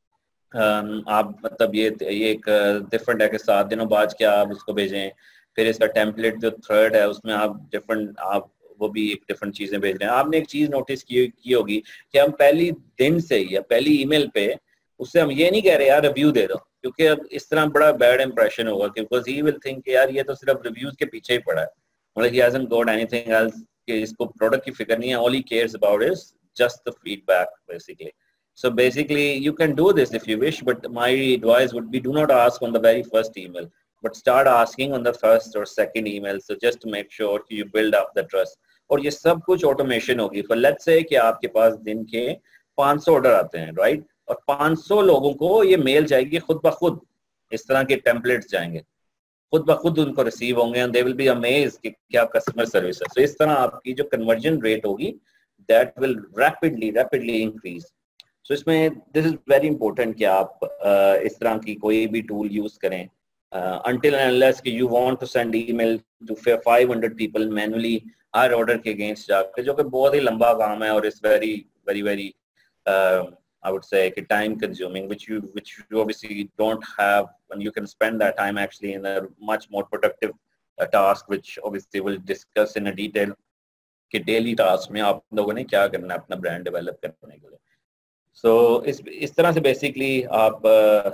B: आप मतलब ये ये एक डिफरेंट है कि सात दिनों बाद क्या आप उसको भेजें, फिर इसका टेम्पलेट जो थर्ड है उसमें आप डिफरेंट आप वो भी एक डिफरेंट चीजें भेज रहे हैं। आपने एक चीज नोटिस की की होगी कि हम पहली दिन से ही या पहली ईमेल पे उससे हम ये नहीं कह रहे यार रिव्यू दे दो, क्योंकि अब इस तरह बड़ा बैड इंप्रेशन होगा, बिकॉज ही विल थिंक यार ये तो सिर्फ रिव्यूज के पीछे ही पड़ा है, मतलब he hasn't got anything else, कि इसको प्रोडक्ट की फिक्र नहीं है, all he cares about is just the feedback basically। So basically you can do this if you wish, but my advice would be do not ask on the very first email, but start asking on the first or second email, so just to make sure you build up the trust। और ये सब कुछ ऑटोमेशन होगी। For let's say कि आपके पास दिन के पाँच सौ ऑर्डर आते हैं, राइट, और पाँच सौ लोगों को ये मेल जाएगी खुद ब खुद, इस तरह के टेम्पलेट्स जाएंगे खुद ब खुद उनको रिसीव होंगे, and they will be amazed कि क्या कस्टमर सर्विस है। सो इस तरह आपकी जो कन्वर्जन रेट होगी that will rapidly rapidly increase. So इसमें दिस इज वेरी इंपॉर्टेंट कि आप uh, इस तरह की कोई भी टूल यूज करें until and unless कि you want to send email to five hundred people manually हर ऑर्डर के अगेंस्ट जाकर, जो कि बहुत ही लंबा काम है और it's very very very I would say time consuming, which you which you obviously don't have, and you can spend that time actually in a much more productive uh, task, which obviously we'll discuss in a detail कि daily task में आप लोगों ने क्या करना है अपना brand develop करने के लिए। So इस इस तरह से basically आप uh,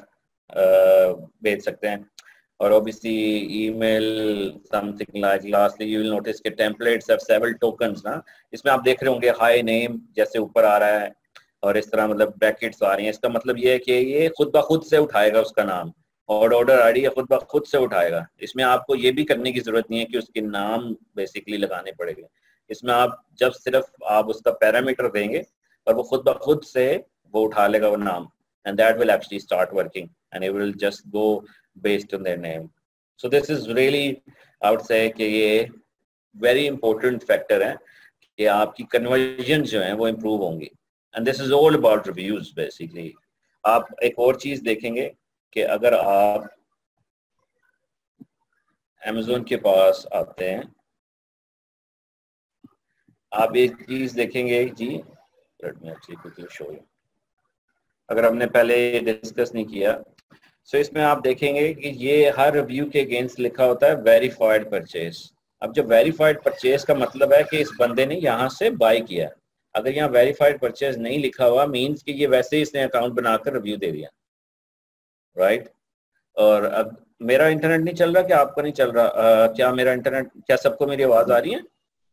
B: भेज सकते हैं। और obviously email something like lastly you will notice के templates have several tokens ना, इसमें आप देख रहे होंगे हाई नेम जैसे ऊपर आ रहा है और इस तरह मतलब ब्रैकेट्स आ रही हैं। इसका मतलब ये है कि ये खुद ब खुद से उठाएगा उसका नाम, और ऑर्डर आईडी खुद ब खुद से उठाएगा। इसमें आपको ये भी करने की जरूरत नहीं है कि उसके नाम बेसिकली लगाने पड़ेंगे। इसमें आप जब सिर्फ आप उसका पैरामीटर देंगे और वो खुद ब खुद से वो उठा लेगा वो नाम, and that will actually start working and it will just go based on their name. So this is really, I would say कि ये very important factor है कि आपकी conversion जो है वो improve होंगी, and this is all about reviews basically. आप एक और चीज देखेंगे कि अगर आप Amazon के पास आते हैं, आप एक चीज देखेंगे जी, let me actually quickly show you. अगर हमने पहले डिस्कस नहीं किया, सो so, इसमें आप देखेंगे कि ये हर रिव्यू के अगेंस्ट लिखा होता है वेरीफाइड परचेज। अब जब वेरीफाइड परचेज का मतलब है कि इस बंदे ने यहाँ से बाय किया। अगर यहाँ वेरीफाइड परचेज नहीं लिखा हुआ मींस कि ये वैसे ही इसने अकाउंट बनाकर रिव्यू दे दिया, राइट right? और अब मेरा इंटरनेट नहीं चल रहा, क्या आपका नहीं चल रहा? uh, क्या मेरा इंटरनेट, क्या सबको मेरी आवाज आ रही है?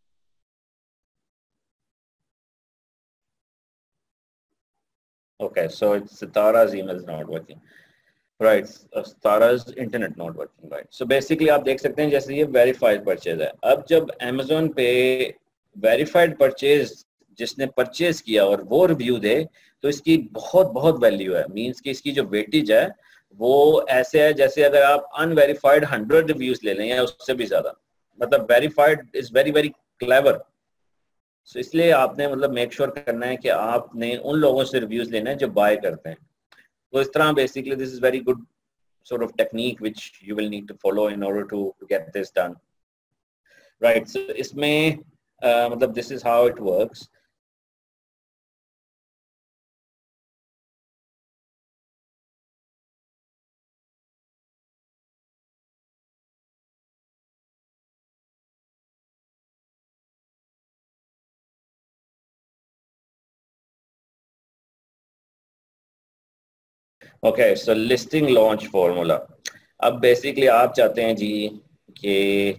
B: Okay, so it's Sitara's email is not working. Right, Tara's internet not working, right. So basically आप देख सकते हैं जैसे ये वेरीफाइड परचेज है। अब जब Amazon पे वेरीफाइड परचेज जिसने परचेज किया और वो रिव्यू दे तो इसकी बहुत बहुत वैल्यू है। मींस कि इसकी जो वेटेज है वो ऐसे है जैसे अगर आप अनवेरीफाइड हंड्रेड रिव्यूज ले लें या उससे भी ज्यादा। मतलब verified is very very clever. So इसलिए आपने मतलब मेक श्योर करना है कि आपने उन लोगों से रिव्यूज लेना है जो बाय करते हैं। तो इस तरह basically this is very good sort of technique which you will need to follow in order to, to get this done, right? So इसमें uh, मतलब this is how it works. Okay, so listing launch formula. अब बेसिकली आप चाहते हैं जी कि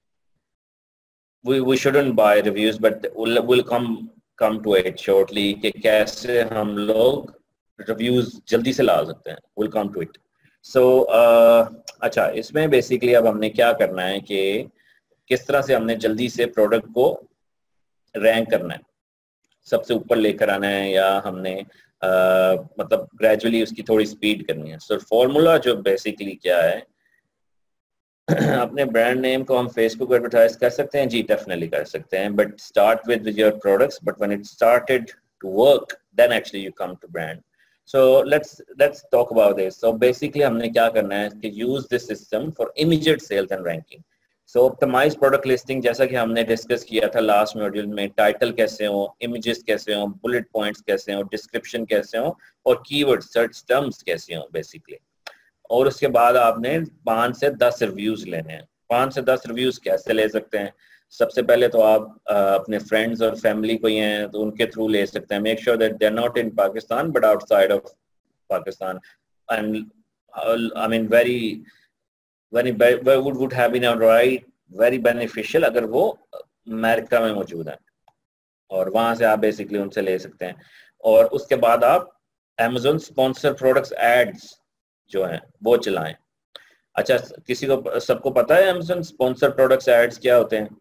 B: we we shouldn't buy reviews but we'll we'll come come to it shortly कि कैसे हम लोग रिव्यूज जल्दी से ला सकते हैं। we'll come to it. so uh, अच्छा, इसमें बेसिकली अब हमने क्या करना है कि किस तरह से हमने जल्दी से प्रोडक्ट को रैंक करना है, सबसे ऊपर लेकर आना है, या हमने Uh, मतलब ग्रेजुअली उसकी थोड़ी स्पीड करनी है। सो so, फॉर्मूला जो बेसिकली क्या है, अपने ब्रांड नेम को हम फेसबुक एडवर्टाइज कर सकते हैं जी, डेफिनेटली कर सकते हैं, but start with your products, but when it started to work then actually you come to brand. So let's let's talk about this. So basically हमने क्या करना है कि use this system for immediate sales and ranking. So optimise product listing, जैसा कि हमने डिस्कस किया था लास्ट मॉड्यूल में, टाइटल कैसे हो, इमेजेस कैसे हो, बुलेट पॉइंट्स कैसे हो, डिस्क्रिप्शन कैसे हो, और कीवर्ड सर्च टर्म्स कैसे हो बेसिकली। और उसके बाद आपने पाँच से दस रिव्यूज लेने हैं। पाँच से दस रिव्यूज कैसे ले सकते हैं? सबसे पहले तो आप आ, अपने फ्रेंड्स और फैमिली कोई हैं तो उनके थ्रू ले सकते हैं। Make sure that they are not in Pakistan but outside of Pakistan, and I mean very very would would have been right very beneficial अगर वो अमेरिका में मौजूद हैं, और वहां से आप बेसिकली उनसे ले सकते हैं। और उसके बाद आप Amazon स्पॉन्सर प्रोडक्ट्स एड्स जो हैं वो चलाएं। अच्छा, किसी को सबको पता है Amazon स्पॉन्सर प्रोडक्ट्स एड्स क्या होते हैं?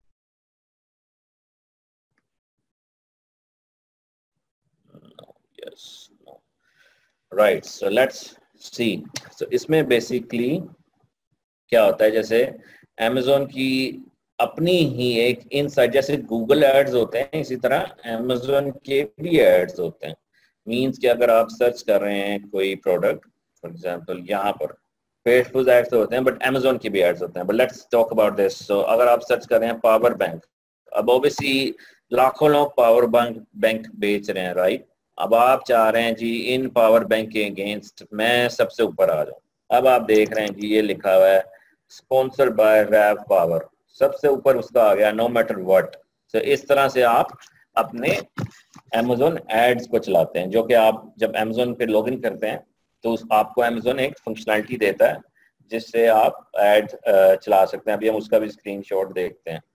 B: Yes, right, so let's see. So इसमें बेसिकली क्या होता है, जैसे Amazon की अपनी ही एक इनसाइट, जैसे गूगल एड्स होते हैं इसी तरह Amazon के भी एड्स होते हैं। मींस कि अगर आप सर्च कर रहे हैं कोई प्रोडक्ट, फॉर एग्जांपल यहाँ पर फेसबुक एड्स होते हैं बट Amazon के भी एड्स होते हैं। But let's talk about this. So अगर आप सर्च कर रहे हैं पावर बैंक, अब ओबियसली लाखों लोग पावर बैंक बैंक बेच रहे हैं, राइट? अब आप चाह रहे हैं जी इन पावर बैंक के अगेंस्ट मैं सबसे ऊपर आ जाऊं। अब आप देख रहे हैं जी ये लिखा हुआ है स्पॉन्सर्ड बाय रैव पावर, सबसे ऊपर उसका आ गया नो मैटर व्हाट। सो इस तरह से आप अपने Amazon एड्स को चलाते हैं, जो कि आप जब Amazon पे लॉगिन करते हैं तो उस आपको अमेजोन एक फंक्शनैलिटी देता है जिससे आप एड चला सकते हैं। अभी हम उसका भी स्क्रीनशॉट देखते हैं।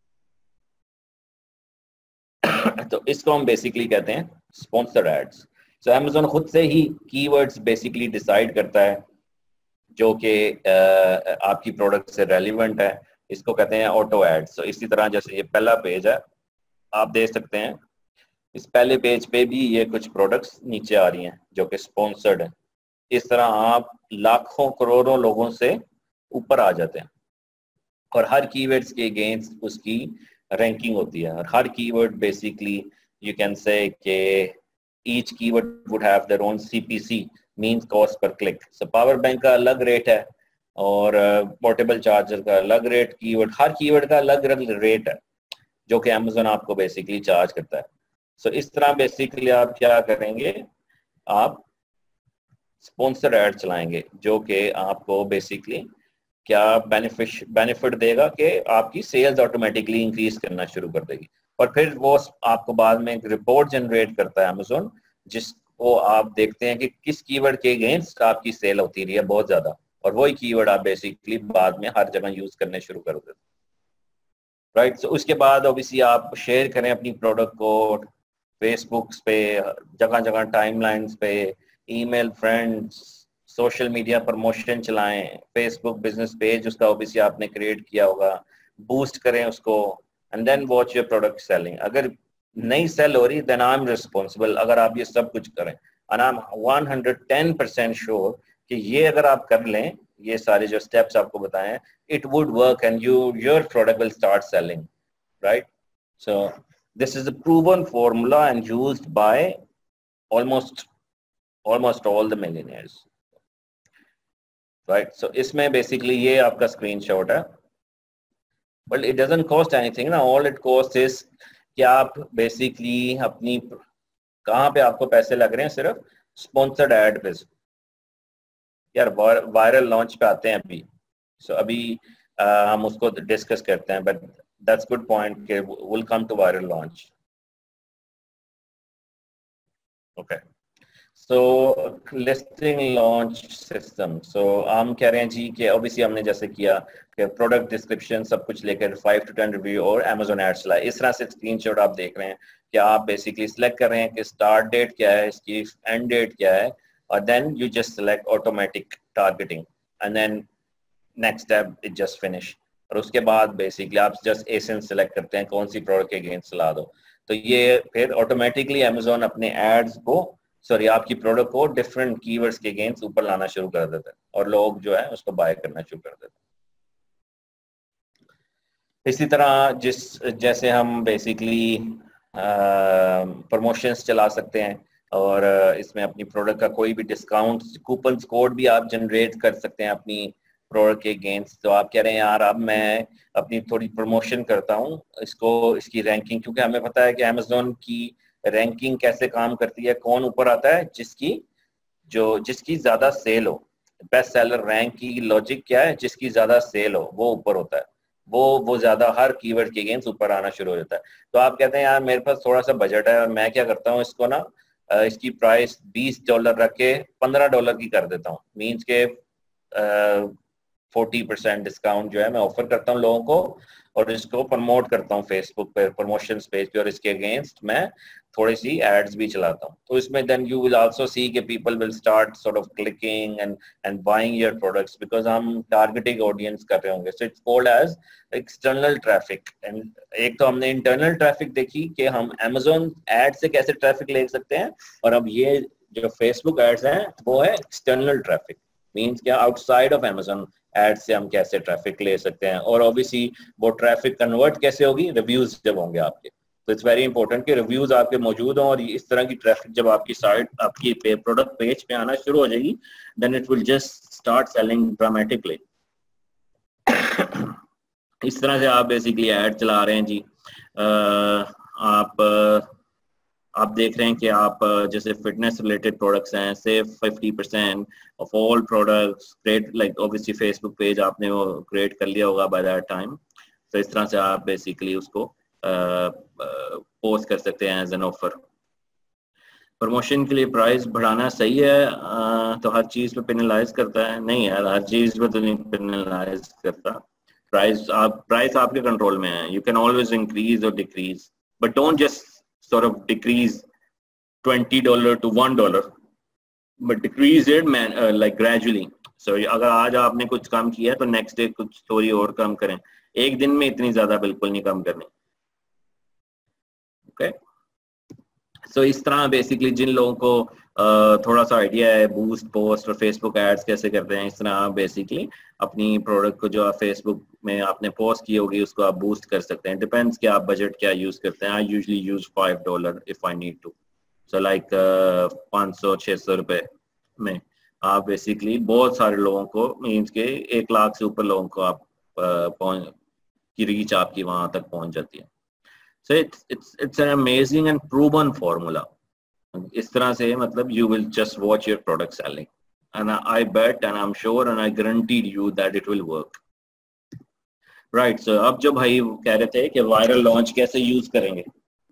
B: तो इसको हम बेसिकली कहते हैं स्पॉन्सर्ड एड्स। सो अमेजोन खुद से ही कीवर्ड्स बेसिकली डिसाइड करता है जो कि आपकी प्रोडक्ट से रेलिवेंट है, इसको कहते हैं ऑटो एड्स। तो इसी तरह जैसे ये पहला पेज है, आप देख सकते हैं इस पहले पेज पे भी ये कुछ प्रोडक्ट्स नीचे आ रही हैं जो कि स्पॉन्सर्ड है। इस तरह आप लाखों करोड़ों लोगों से ऊपर आ जाते हैं और हर कीवर्ड्स के अगेंस्ट उसकी रैंकिंग होती है। और हर keyword basically you can say कि each keyword would have their own CPC, means cost per click. So power bank का अलग रेट है और पोर्टेबल uh, चार्जर का अलग रेट, कीवर्ड हर कीवर्ड का अलग अलग रेट है जो कि अमेजोन आपको बेसिकली चार्ज करता है। सो so, इस तरह बेसिकली आप क्या करेंगे, आप स्पॉन्सर ऐड चलाएंगे जो कि आपको बेसिकली क्या बेनिफिट बेनिफिट देगा कि आपकी सेल्स ऑटोमेटिकली इंक्रीज करना शुरू कर देगी। और फिर वो आपको बाद में एक रिपोर्ट जनरेट करता है अमेजोन, जिसको आप देखते हैं कि किस कीवर्ड के अगेंस्ट आपकी सेल होती रही है बहुत ज्यादा, और वही कीवर्ड आप बेसिकली बाद में हर जगह यूज करने शुरू कर देते हैं। राइट, सो उसके बाद ऑब्वियसली आप शेयर करें अपनी प्रोडक्ट को फेसबुक पे, जगह जगह टाइमलाइंस पे, email, friends, social media promotion चलाएं, फेसबुक बिजनेस पेज उसका ऑब्वियसली आपने क्रिएट किया होगा, बूस्ट करें उसको, and then watch your product selling. अगर नहीं सेल हो रही देन आई एम रिस्पॉन्सिबल। अगर आप ये सब कुछ करें and I am one hundred ten percent sure कि ये अगर आप कर लें, ये सारे जो स्टेप्स आपको बताएं, it would work and you your product will start selling, right? So this is a proven formula and used by almost almost all the millionaires, right? So इसमें basically ये आपका screenshot है, but it doesn't cost anything ना, all it costs is कि आप basically अपनी कहाँ पे आपको पैसे लग रहे हैं, सिर्फ sponsored ad पे। यार वायरल लॉन्च पे आते हैं अभी, सो so, अभी uh, हम उसको डिस्कस करते हैं, बट दैट्स गुड पॉइंट के will come to viral launch. Okay, so listing launch system. So हम कह रहे हैं जी कि ऑब्वियसली हमने जैसे किया कि प्रोडक्ट डिस्क्रिप्शन सब कुछ लेकर फाइव टू टेन रिव्यू और अमेजोन एड्स चलाए। इस तरह से स्क्रीनशॉट आप देख रहे हैं कि आप बेसिकली सिलेक्ट कर रहे हैं कि स्टार्ट डेट क्या है, इसकी एंड डेट क्या है, और then you just select automatic targeting and then next step it just finish. और उसके बाद बेसिकली आप जस्ट एसेंस सेलेक्ट करते हैं कौन सी प्रोडक्ट के अगेंस्ट चला दो, तो ये फिर ऑटोमेटिकली अमेजोन अपने एड्स को, सॉरी आपकी प्रोडक्ट को डिफरेंट कीवर्ड्स के अगेंस्ट ऊपर लाना शुरू कर देते हैं और लोग जो है उसको बाय करना शुरू कर देते हैं। इसी तरह जिस जैसे हम बेसिकली प्रमोशंस चला सकते हैं और इसमें अपनी प्रोडक्ट का कोई भी डिस्काउंट कूपन कोड भी आप जनरेट कर सकते हैं अपनी प्रोडक्ट के अगेंस्ट। तो आप कह रहे हैं यार अब मैं अपनी थोड़ी प्रमोशन करता हूँ, इसको इसकी रैंकिंग, क्योंकि हमें पता है कि अमेजोन की रैंकिंग कैसे काम करती है, कौन ऊपर आता है, जिसकी जो जिसकी ज्यादा सेल हो। बेस्ट सेलर रैंक की लॉजिक क्या है, जिसकी ज्यादा सेल हो वो ऊपर होता है, वो वो ज्यादा हर कीवर्ड के अगेंस्ट ऊपर आना शुरू हो जाता है। तो आप कहते हैं यार मेरे पास थोड़ा सा बजट है और मैं क्या करता हूँ, इसको ना इसकी प्राइस बीस डॉलर रख के पंद्रह डॉलर की कर देता हूँ, मीन्स के फोर्टी परसेंट डिस्काउंट जो है मैं ऑफर करता हूँ लोगों को और इसको प्रमोट करता हूँ फेसबुक पे प्रमोशन पेज पे, और इसके अगेंस्ट मैं थोड़ी सी एड्स भी चलाता हूँ। तो इसमें then you will also see कि people will start sort of clicking and and buying your products because हम टारगेटिंग ऑडियंस कर रहे होंगे। So it's called as external traffic. And एक तो हमने इंटरनल ट्रैफिक देखी कि हम अमेजोन एड से कैसे ट्रैफिक ले सकते हैं, और अब ये जो फेसबुक एड्स हैं वो है एक्सटर्नल ट्रैफिक, मीन्स क्या आउटसाइड ऑफ अमेजोन एड से हम कैसे ट्रैफिक ले सकते हैं। और ऑब्वियसली वो ट्रैफिक कन्वर्ट कैसे होगी, रिव्यूज जब होंगे आपके। तो इट्स वेरी इंपॉर्टेंट कि रिव्यूज आपके मौजूद हों, और इस तरह की ट्रैफिक जब आपकी साइट आपकी पे, प्रोडक्ट पेज पे आना शुरू हो जाएगी, then it will just start selling dramatically. इस तरह से आप बेसिकली ऐड चला रहे हैं जी। आ, आप आप देख रहे हैं कि आप जैसे फिटनेस रिलेटेड प्रोडक्ट्स हैं, save fifty percent off all products, create like obviously Facebook page आपने वो क्रिएट कर लिया होगा बाय दैट टाइम। तो इस तरह से आप बेसिकली उसको पोस्ट कर सकते हैं एज एन ऑफर।
A: प्रमोशन के लिए प्राइस बढ़ाना सही है आ, तो हर चीज पे पेनलाइज करता है? नहीं यार, हर चीज पे तो नहीं पेनलाइज करता। प्राइस आप प्राइस आपके कंट्रोल में है। यू कैन ऑलवेज इंक्रीज और decrease, but don't just sort of decrease twenty dollar to one dollar, but decrease it man like gradually. So अगर आज आपने कुछ कम किया तो नेक्स्ट डे कुछ थोड़ी और कम करें। एक दिन में इतनी ज्यादा बिल्कुल नहीं कम करनी। Okay okay? सो so, इस तरह बेसिकली जिन लोगों को uh, थोड़ा सा आइडिया है बूस्ट पोस्ट और फेसबुक एड्स कैसे करते हैं, इस तरह बेसिकली अपनी प्रोडक्ट को जो आप फेसबुक में आपने पोस्ट की होगी उसको आप बूस्ट कर सकते हैं। डिपेंड्स कि आप बजट क्या यूज करते हैं। I usually use five dollar if I need to. So like पाँच सौ छः सौ रुपये में आप बेसिकली बहुत सारे लोगों को, मीन्स के एक लाख से ऊपर लोगों को आप uh, पहुंच की रीच आपकी वहां तक पहुंच जाती है। So it's it's it's an amazing and proven formula. इस तरह से मतलब you will just watch your product selling, and I, I bet and I'm sure and I guaranteed you that it will work. Right. So अब जो भाई कह रहे थे कि वायरल लॉन्च कैसे यूज करेंगे,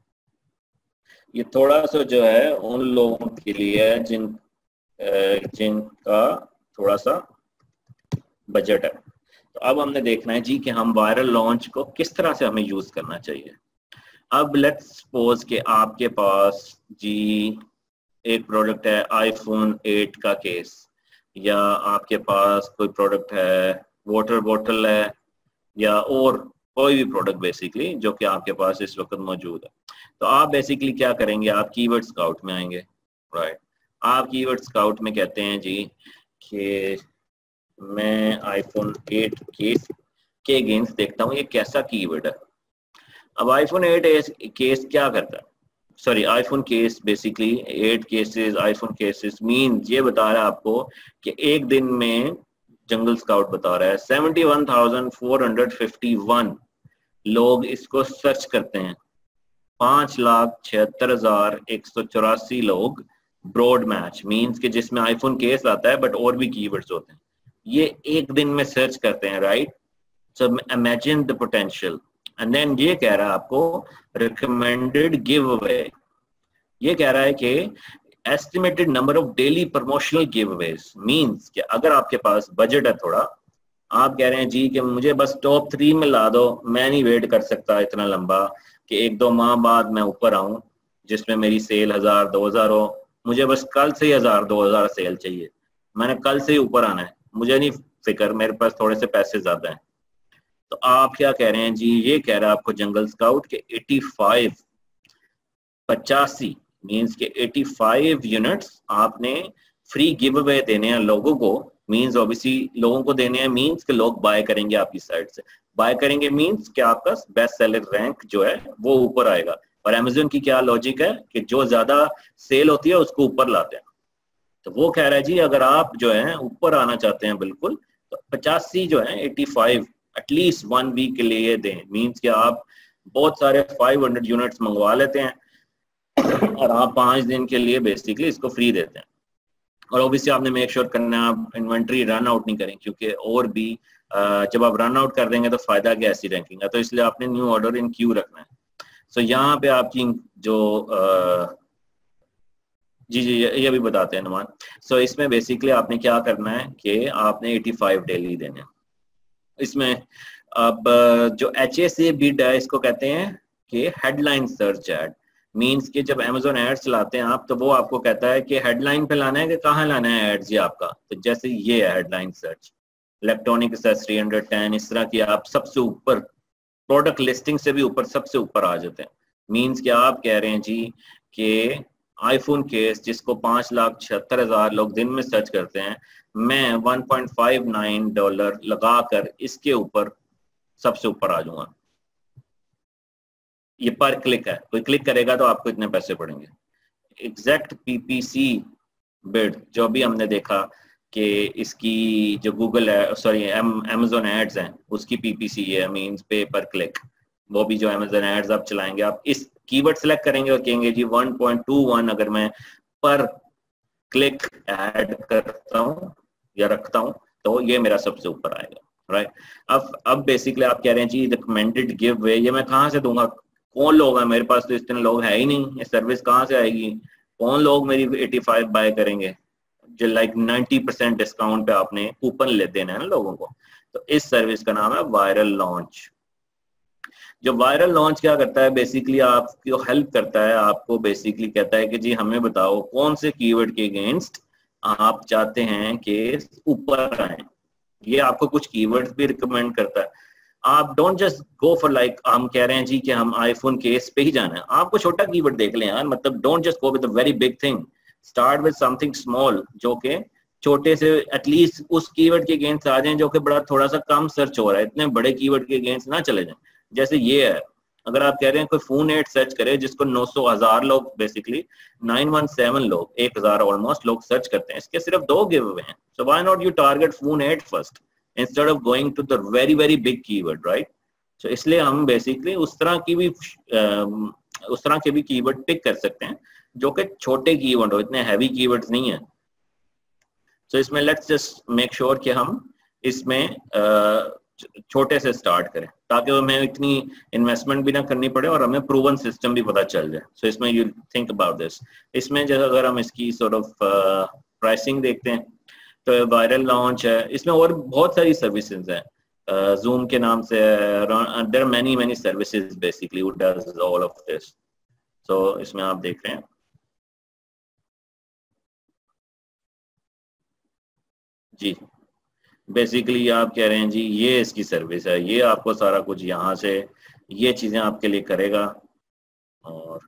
A: ये थोड़ा सा जो है उन लोगों के लिए है जिन जिनका थोड़ा सा बजट है। तो अब हमने देखना है जी कि हम वायरल लॉन्च को किस तरह से हमें यूज करना चाहिए। अब लेट्स सपोज कि आपके पास जी एक प्रोडक्ट है आईफोन एट का केस, या आपके पास कोई प्रोडक्ट है वाटर बॉटल है, या और कोई भी प्रोडक्ट बेसिकली जो कि आपके पास इस वक्त मौजूद है। तो आप बेसिकली क्या करेंगे, आप कीवर्ड स्काउट में आएंगे। राइट, आप कीवर्ड स्काउट में कहते हैं जी कि मैं आईफोन एट केस के अगेंस्ट देखता हूँ ये कैसा कीवर्ड है। अब आईफोन एट केस क्या करता है, sorry iPhone case basically eight cases iPhone cases mean ये बता रहा है आपको कि एक दिन में जंगल स्काउट बता रहा है seventy one thousand four hundred fifty one लोग इसको सर्च करते हैं। पांच लाख छिहत्तर हजार एक सौ चौरासी लोग ब्रॉड मैच मीन्स के जिसमें आईफोन केस आता है बट और भी कीवर्ड्स होते हैं, ये एक दिन में सर्च करते हैं। Right, so imagine the potential. And then ये कह रहा है आपको रिकमेंडेड गिव अवे, ये कह रहा है कि estimated number of daily promotional giveaways means कि अगर आपके पास बजट है थोड़ा, आप कह रहे हैं जी कि मुझे बस टॉप थ्री में ला दो, मैं नहीं वेट कर सकता इतना लंबा कि एक दो माह बाद मैं ऊपर आऊं जिसमें मेरी सेल हजार दो हजार हो, मुझे बस कल से ही हजार दो हजार सेल चाहिए, मैंने कल से ही ऊपर आना है, मुझे नहीं फिक्र, मेरे पास थोड़े से पैसे ज्यादा हैं। तो आप क्या कह रहे हैं जी, ये कह रहा है आपको जंगल स्काउट के पचासी पचासी मींस के पचासी यूनिट्स आपने फ्री गिव अवे देने हैं लोगों को। मींस ऑब्वियसली लोगों को देने हैं मींस के लोग बाय करेंगे आपकी साइट से, बाय करेंगे मींस कि आपका बेस्ट सेलर रैंक जो है वो ऊपर आएगा। और अमेज़न की क्या लॉजिक है कि जो ज्यादा सेल होती है उसको ऊपर लाते हैं। तो वो कह रहा है जी अगर आप जो है ऊपर आना चाहते हैं बिल्कुल, तो पचासी जो है पचासी एटलीस्ट वन वीक के लिए दें। मींस कि आप बहुत सारे पाँच सौ यूनिट्स मंगवा लेते हैं और आप पांच दिन के लिए बेसिकली इसको फ्री देते हैं। और ऑब्वियसली आपने मेक श्योर करना है आप इन्वेंट्री रन आउट नहीं करें, क्योंकि और भी जब आप रन आउट कर देंगे तो फायदा क्या ऐसी रैंकिंग है। तो इसलिए आपने न्यू ऑर्डर इन क्यू रखना है। सो so, यहाँ पे आपकी जो आ, जी जी ये भी बताते हैं नुमान। सो so, इसमें बेसिकली आपने क्या करना है कि आपने पचासी डेली देने हैं। इसमें अब जो एच ए सी बिड है इसको कहते हैं कि हेडलाइन सर्च एड। मींस कि जब अमेज़न एड्स चलाते हैं आप तो वो आपको कहता है कि हेडलाइन पे लाना है कि कहाँ लाना है एड्स ये आपका। तो जैसे ये है headline search, electronic accessory hundred ten, इस तरह की आप सबसे ऊपर प्रोडक्ट लिस्टिंग से भी ऊपर सबसे ऊपर आ जाते हैं। मींस कि आप कह रहे हैं जी कि आईफोन केस जिसको पांच लाख छिहत्तर हजार लोग दिन में सर्च करते हैं, मैं one point five nine dollar लगाकर इसके ऊपर सबसे ऊपर आ जाऊंगा। ये पर क्लिक है, कोई क्लिक करेगा तो आपको इतने पैसे पड़ेंगे। एग्जैक्ट पीपीसी बिड जो भी हमने देखा कि इसकी जो गूगल है सॉरी अमेज़न एड्स हैं उसकी पीपीसी है मींस पे पर क्लिक। वो भी जो अमेज़न एड्स आप चलाएंगे आप इस कीवर्ड सेलेक्ट करेंगे और कहेंगे जी वन पॉइंट टू वन अगर मैं पर क्लिक ऐड करता हूँ या रखता हूँ तो ये मेरा सबसे ऊपर आएगा। राइट, अब अब बेसिकली आप कह रहे हैं जी रिकमेंडेड गिव अवे ये मैं कहाँ से दूंगा, कौन लोग हैं मेरे पास तो इतने लोग है ही नहीं, ये सर्विस कहाँ से आएगी। कौन लोग मेरी पचासी बाय करेंगे, जो लाइक नब्बे परसेंट डिस्काउंट पे आपने कूपन ले देना है ना लोगों को। तो इस सर्विस का नाम है वायरल लॉन्च। जो वायरल लॉन्च क्या करता है, बेसिकली आपको हेल्प करता है, आपको बेसिकली कहता है कि जी हमें बताओ कौन से कीवर्ड के अगेंस्ट आप चाहते हैं कि ऊपर आए। ये आपको कुछ कीवर्ड्स भी रिकमेंड करता है। आप don't just go for like हम कह रहे हैं जी कि हम आईफोन केस पे ही जाना है, आपको छोटा कीवर्ड देख लें यार, मतलब don't just go with a very big thing, start with something small, जो कि छोटे से एटलीस्ट उस कीवर्ड के अगेंस्ट आ जाएं जो कि बड़ा थोड़ा सा कम सर्च हो रहा है, इतने बड़े कीवर्ड के अगेंस्ट ना चले जाएं। जैसे ये है, अगर आप कह रहे हैं कोई फोन एट सर्च करे जिसको नौ सौ हजार लोग बेसिकली नौ सौ सत्रह लोग एक हजार ऑलमोस्ट लोग सर्च करते हैं, इसके सिर्फ दो गिव अवे हैं। So why not you target phone at first instead of going to the very very big keyword, right. So इसलिए हम बेसिकली उस तरह की भी उस तरह के भी कीवर्ड पिक कर सकते हैं जो कि छोटे कीवर्ड हो, इतने हैवी कीवर्ड्स नहीं है। सो so, इसमें लेट्स जस्ट मेक श्योर कि हम इसमें छोटे से स्टार्ट करें ताकि हमें इतनी इन्वेस्टमेंट भी ना करनी पड़े और हमें प्रूवन सिस्टम भी पता चल जाए। सो so, इसमें यू थिंक अबाउट दिस। इसमें जो अगर हम इसकी सॉर्ट ऑफ प्राइसिंग देखते हैं तो वायरल लॉन्च है, इसमें और बहुत सारी सर्विसेज हैं, जूम uh, के नाम से there are many many services basically which does all of this. So इसमें आप देख रहे हैं जी, बेसिकली आप कह रहे हैं जी ये इसकी सर्विस है, ये आपको सारा कुछ यहाँ से ये चीजें आपके लिए करेगा, और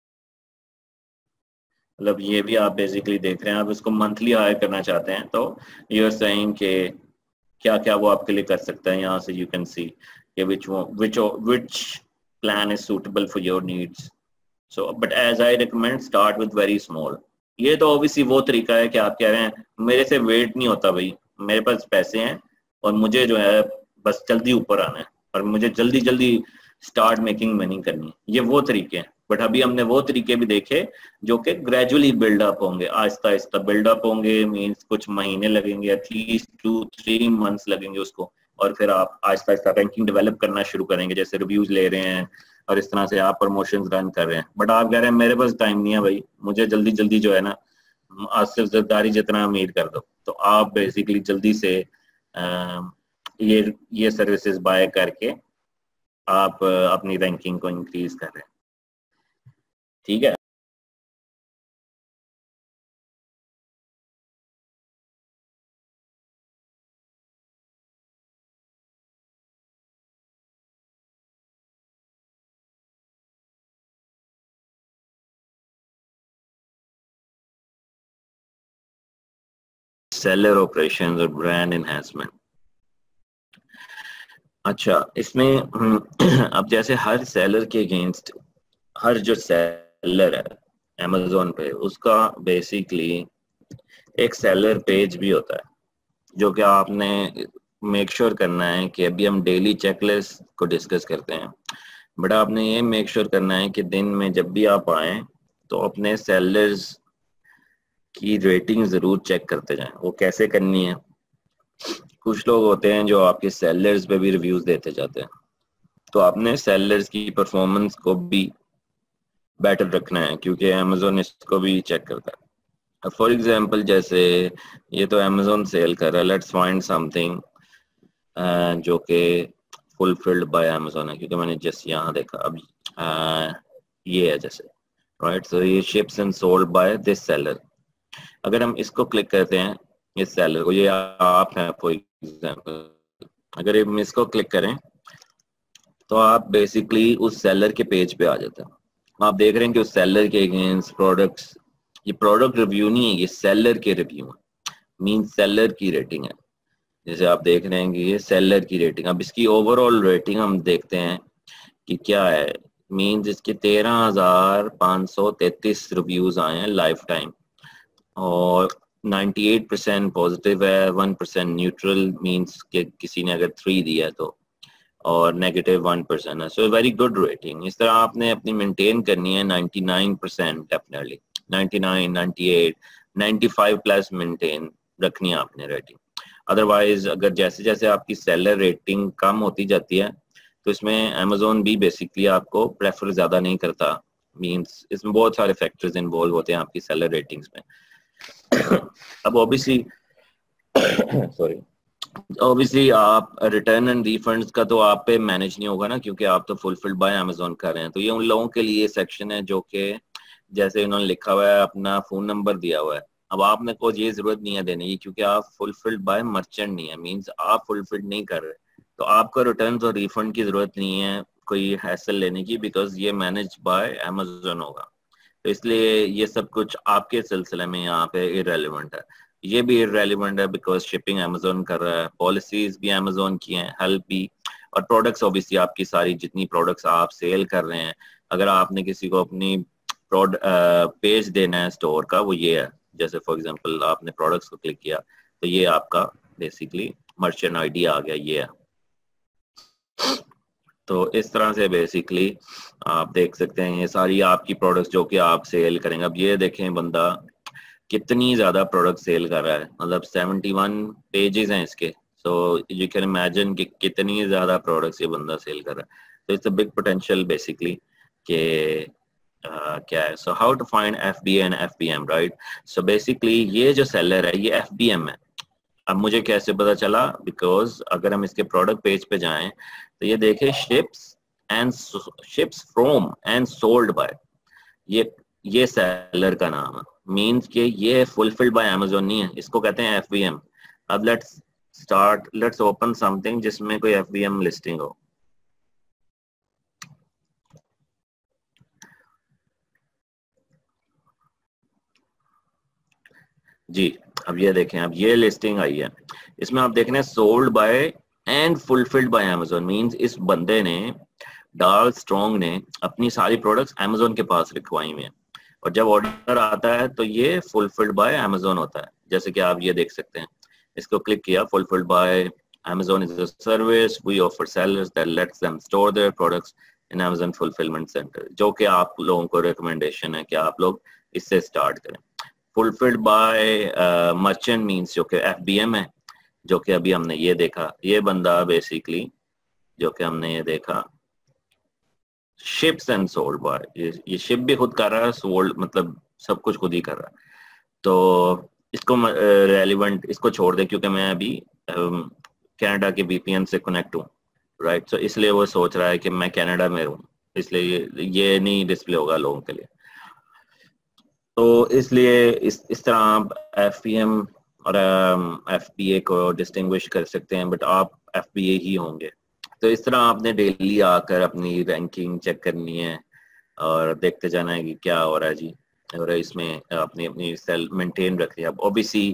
A: मतलब ये भी आप बेसिकली देख रहे हैं। आप इसको मंथली हायर करना चाहते हैं तो यू आर सेइंग कि क्या क्या वो आपके लिए कर सकता है। यहाँ से यू कैन सी कि which which which plan is suitable for your needs. So but as I recommend start with very small. ये तो ऑब्वियसली वो तरीका है कि आप कह रहे हैं मेरे से वेट नहीं होता भाई, मेरे पास पैसे हैं और मुझे जो है बस जल्दी ऊपर आना है और मुझे जल्दी जल्दी स्टार्ट मेकिंग मनी करनी है, ये वो तरीके हैं। बट अभी हमने वो तरीके भी देखे जो कि ग्रेजुअली बिल्डअप होंगे, आहिस्ता आहिस्ता बिल्डअप होंगे, मीन्स कुछ महीने लगेंगे, एटलीस्ट टू थ्री मंथ्स लगेंगे उसको, और फिर आप आहिस्ता आहिस्ता रैंकिंग डेवलप करना शुरू करेंगे, जैसे रिव्यूज ले रहे हैं और इस तरह से आप प्रमोशंस रन कर रहे हैं। बट आप कह रहे हैं मेरे पास टाइम नहीं है भाई, मुझे जल्दी जल्दी जो है ना आसिफ जरदारी जितना अमीर कर दो। तो आप बेसिकली जल्दी से आ, ये ये सर्विसेज बाय करके आप अपनी रैंकिंग को इंक्रीज कर रहे हैं, ठीक है। सेलर ऑपरेशंस और ब्रांड एनहांसमेंट। अच्छा, इसमें अब जैसे हर सेलर के अगेंस्ट हर जो सेलर है अमेज़न पे उसका बेसिकली एक सेलर पेज भी होता है जो कि आपने मेक श्योर करना है कि अभी हम डेली चेकलिस्ट को डिस्कस करते हैं, बट आपने ये मेक श्योर करना है कि दिन में जब भी आप आए तो अपने सेलर्स की रेटिंग जरूर चेक करते जाएं। वो कैसे करनी है, कुछ लोग होते हैं जो आपके सेलर्स पे भी रिव्यूज देते जाते हैं, तो आपने सेलर्स की परफॉर्मेंस को भी बेटर रखना है क्योंकि अमेज़न इसको भी चेक करता है। फॉर एग्जांपल जैसे ये तो अमेज़न सेल कर रहा है, लेट्स फाइंड समथिंग जो कि फुलफिल्ड बाय अमेज़न है, क्योंकि मैंने जस्ट यहाँ देखा अभी uh, ये है जैसे, राइट। सो ये ships and sold by this seller. अगर हम इसको क्लिक करते हैं इस सेलर को, ये आप हैं फॉर एग्जांपल, अगर हम इसको क्लिक करें तो आप बेसिकली उस सेलर के पेज पे आ जाते हैं। आप देख रहे हैं कि उस सेलर के अगेंस्ट प्रोडक्ट्स, ये प्रोडक्ट रिव्यू नहीं है, ये सेलर के रिव्यू है, मीन सेलर की रेटिंग है। जैसे आप देख रहे हैं कि ये सेलर की रेटिंग, अब इसकी ओवरऑल रेटिंग हम देखते हैं कि क्या है, मीन्स इसके तेरह हजार पाँच सौ तैतीस रिव्यूज आए हैं लाइफ टाइम और अट्ठानवे परसेंट पॉजिटिव है, वन परसेंट न्यूट्रल, मीन्स कि किसी ने अगर थ्री दिया है तो, और नेगेटिव वन परसेंट है। So very good rating. इस तरह आपने अपनी मेंटेन करनी है ninety nine percent, definitely ninety nine, ninety eight, ninety five plus maintain रखनी है आपने रेटिंग। अदरवाइज अगर जैसे जैसे आपकी सेलर रेटिंग कम होती जाती है तो इसमें अमेज़न भी बेसिकली आपको प्रेफर ज़्यादा नहीं करता मींस इसमें बहुत सारे फैक्टर्स इन्वॉल्व होते हैं आपकी सेलर रेटिंग्स में। अब ऑब्वियसली सॉरी ऑब्वियसली आप रिटर्न एंड रिफंड्स का तो आप पे मैनेज नहीं होगा ना, क्योंकि आप तो फुलफिल्ड बाय अमेजोन कर रहे हैं। तो ये उन लोगों के लिए सेक्शन है जो कि जैसे उन्होंने लिखा हुआ है, अपना फोन नंबर दिया हुआ है। अब आपने को ये जरूरत नहीं है देने की, क्योंकि आप फुलफिल्ड बाय मर्चेंट नहीं है, मींस आप फुलफिल्ड नहीं कर रहे, तो आपको रिटर्न और रिफंड की जरूरत नहीं है कोई हैसल लेने की, बिकॉज ये मैनेज बाय अमेजोन होगा। तो इसलिए ये सब कुछ आपके सिलसिले में यहाँ पे इरेलीवेंट है। ये भी इरेलीवेंट है बिकॉज शिपिंग अमेजोन कर रहा है, पॉलिसीज भी अमेजोन की हैं, हेल्प भी, और प्रोडक्ट्स ऑब्वियसली आपकी सारी जितनी प्रोडक्ट्स आप सेल कर रहे हैं, अगर आपने किसी को अपनी पेज देना है स्टोर का, वो ये है। जैसे फॉर एग्जांपल आपने प्रोडक्ट्स को क्लिक किया तो ये आपका बेसिकली मर्चेंट आईडी आ गया, ये है। तो इस तरह से बेसिकली आप देख सकते हैं ये सारी आपकी प्रोडक्ट्स जो कि आप सेल करेंगे। अब ये देखें बंदा कितनी ज्यादा प्रोडक्ट सेल कर रहा है, मतलब इकहत्तर पेजेस हैं इसके। सो यू कैन इमेजिन कि कितनी ज्यादा प्रोडक्ट्स ये बंदा सेल कर रहा है। तो it's a big potential basically के uh, क्या है। So how to find F B A and F B M, right. So basically ये जो सेलर है ये एफ बी एम है। अब मुझे कैसे पता चला, बिकॉज अगर हम इसके प्रोडक्ट पेज पे जाएं तो ये देखें ships and ships from and sold by, ये ये सेलर का नाम है। मींस कि ये फुलफिल्ड बाय अमेजोन नहीं है, इसको कहते हैं एफ बी एम। अब let's start, let's open something जिसमें कोई एफ बी एम लिस्टिंग हो। जी अब ये देखें, अब ये लिस्टिंग आई है, इसमें आप देख रहे हैं sold by and fulfilled by Amazon. Means इस बंदे ने, डाल स्ट्रॉन्ग ने, अपनी सारी प्रोडक्ट्स अमेजोन के पास लिखवाई हुई हैं, और जब ऑर्डर आता है तो ये फुलफिल्ड बाय अमेजोन होता है। जैसे कि आप ये देख सकते हैं, इसको क्लिक किया, fulfilled by Amazon is a service we offer sellers that lets them store their products in Amazon fulfilment centre, जो कि आप लोगों को रिकमेंडेशन है कि आप लोग इससे स्टार्ट करें। फुलफिल्ड बाय मर्चेंट मींस जो कि एफ बी एम है, जो कि अभी हमने ये देखा, ये बंदा बेसिकली जो कि हमने ये देखा शिप्स एंड सोल्ड बाय, ये शिप भी खुद कर रहा है, सोल्ड मतलब सब कुछ खुद ही कर रहा है। तो इसको रेलिवेंट uh, इसको छोड़ दे, क्योंकि मैं अभी कनाडा um, के वी पी एन से कनेक्ट हूँ, राइट। सो so, इसलिए वो सोच रहा है कि मैं कनाडा में हूँ, इसलिए ये, ये नहीं डिस्प्ले होगा लोगों के लिए। तो इसलिए इस इस तरह आप एफ पी एम और एफ पी ए को डिस्टिंग्विश कर सकते हैं, बट आप एफ पी ए ही होंगे। तो इस तरह आपने डेली आकर अपनी रैंकिंग चेक करनी है और देखते जाना है कि क्या हो रहा है जी, और इसमें अपनी अपनी सेल मेंटेन रखनी है। अब ओबीसी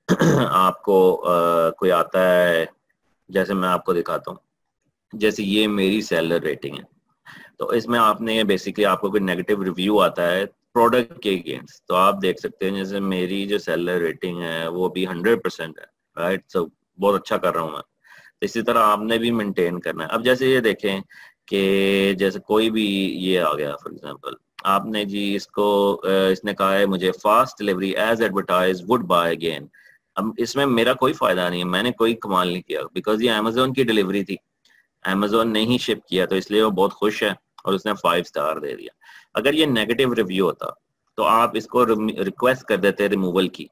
A: आपको आ, कोई आता है, जैसे मैं आपको दिखाता हूँ, जैसे ये मेरी सेलर रेटिंग है, तो इसमें आपने बेसिकली आपको कोई नेगेटिव रिव्यू आता है प्रोडक्ट के अगेंस्ट, तो आप देख सकते हैं जैसे मेरी जो सेलर रेटिंग है वो भी हंड्रेड परसेंट है, राइट। सो बहुत अच्छा कर रहा हूँ मैं। तो इसी तरह आपने भी मेंटेन करना है। अब जैसे ये देखें कि जैसे कोई भी ये आ गया, फॉर एग्जांपल आपने जी इसको, इसने कहा है मुझे fast delivery as advertised would buy again. अब इसमें मेरा कोई फायदा नहीं है, मैंने कोई कमाल नहीं किया, बिकॉज ये अमेजोन की डिलीवरी थी, अमेजोन ने ही शिप किया, तो इसलिए वो बहुत खुश है और उसने फाइव स्टार दे दिया। अगर ये नेगेटिव रिव्यू होता तो आप इसको रिक्वेस्ट कर देते रिमूवल की,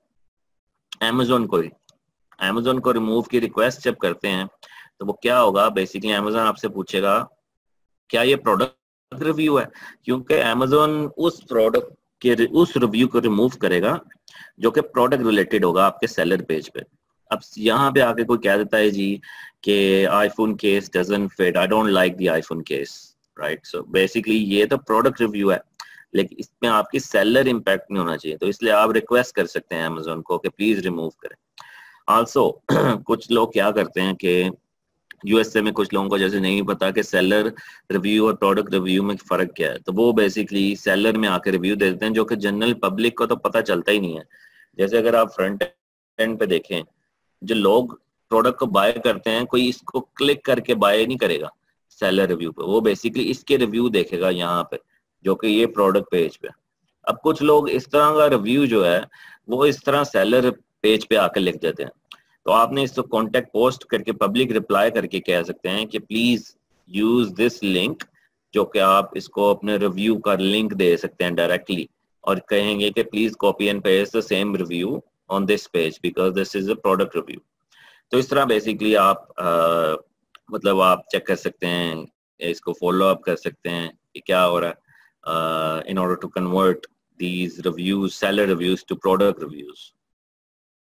A: अमेजोन को ही। अमेजोन को रिमूव की रिक्वेस्ट जब करते हैं तो वो क्या होगा, बेसिकली अमेजोन आपसे पूछेगा क्या ये प्रोडक्ट रिव्यू है, क्योंकि अमेजोन उस प्रोडक्ट के उस रिव्यू को रिमूव करेगा जो कि प्रोडक्ट रिलेटेड होगा आपके सेलर पेज पे। अब यहाँ पे आके कोई कह देता है जी कि iPhone case doesn't fit, I don't like the iPhone case, right. So basically ये तो प्रोडक्ट रिव्यू है, लेकिन इसमें आपकी सेलर इम्पैक्ट नहीं होना चाहिए, तो इसलिए आप रिक्वेस्ट कर सकते हैं अमेजोन को कि प्लीज रिमूव करें। आल्सो कुछ लोग क्या करते हैं कि यूएसए में कुछ लोगों को जैसे नहीं पता कि सेलर रिव्यू और प्रोडक्ट रिव्यू में फर्क क्या है, तो वो बेसिकली सेलर में आके रिव्यू दे देते हैं, जो कि जनरल पब्लिक को तो पता चलता ही नहीं है। जैसे अगर आप फ्रंट एंड पे देखें, जो लोग प्रोडक्ट को बाय करते हैं, कोई इसको क्लिक करके बाय नहीं करेगा सेलर रिव्यू पे, वो बेसिकली इसके रिव्यू देखेगा यहाँ पे, जो कि ये प्रोडक्ट पेज पे। अब कुछ लोग इस तरह का रिव्यू जो है वो इस तरह सेलर पेज पे आकर लिख देते हैं, तो आपने इसको कॉन्टेक्ट पोस्ट करके पब्लिक रिप्लाई करके कह सकते हैं कि प्लीज यूज दिस लिंक जो कि आप इसको अपने रिव्यू का लिंक दे सकते हैं डायरेक्टली और कहेंगे कि please copy and paste the same review on this page because this is a product review. तो इस तरह बेसिकली आप आ, मतलब आप चेक कर सकते हैं, इसको फॉलो अप कर सकते हैं कि क्या हो रहा है in order to convert these reviews, seller reviews to product reviews.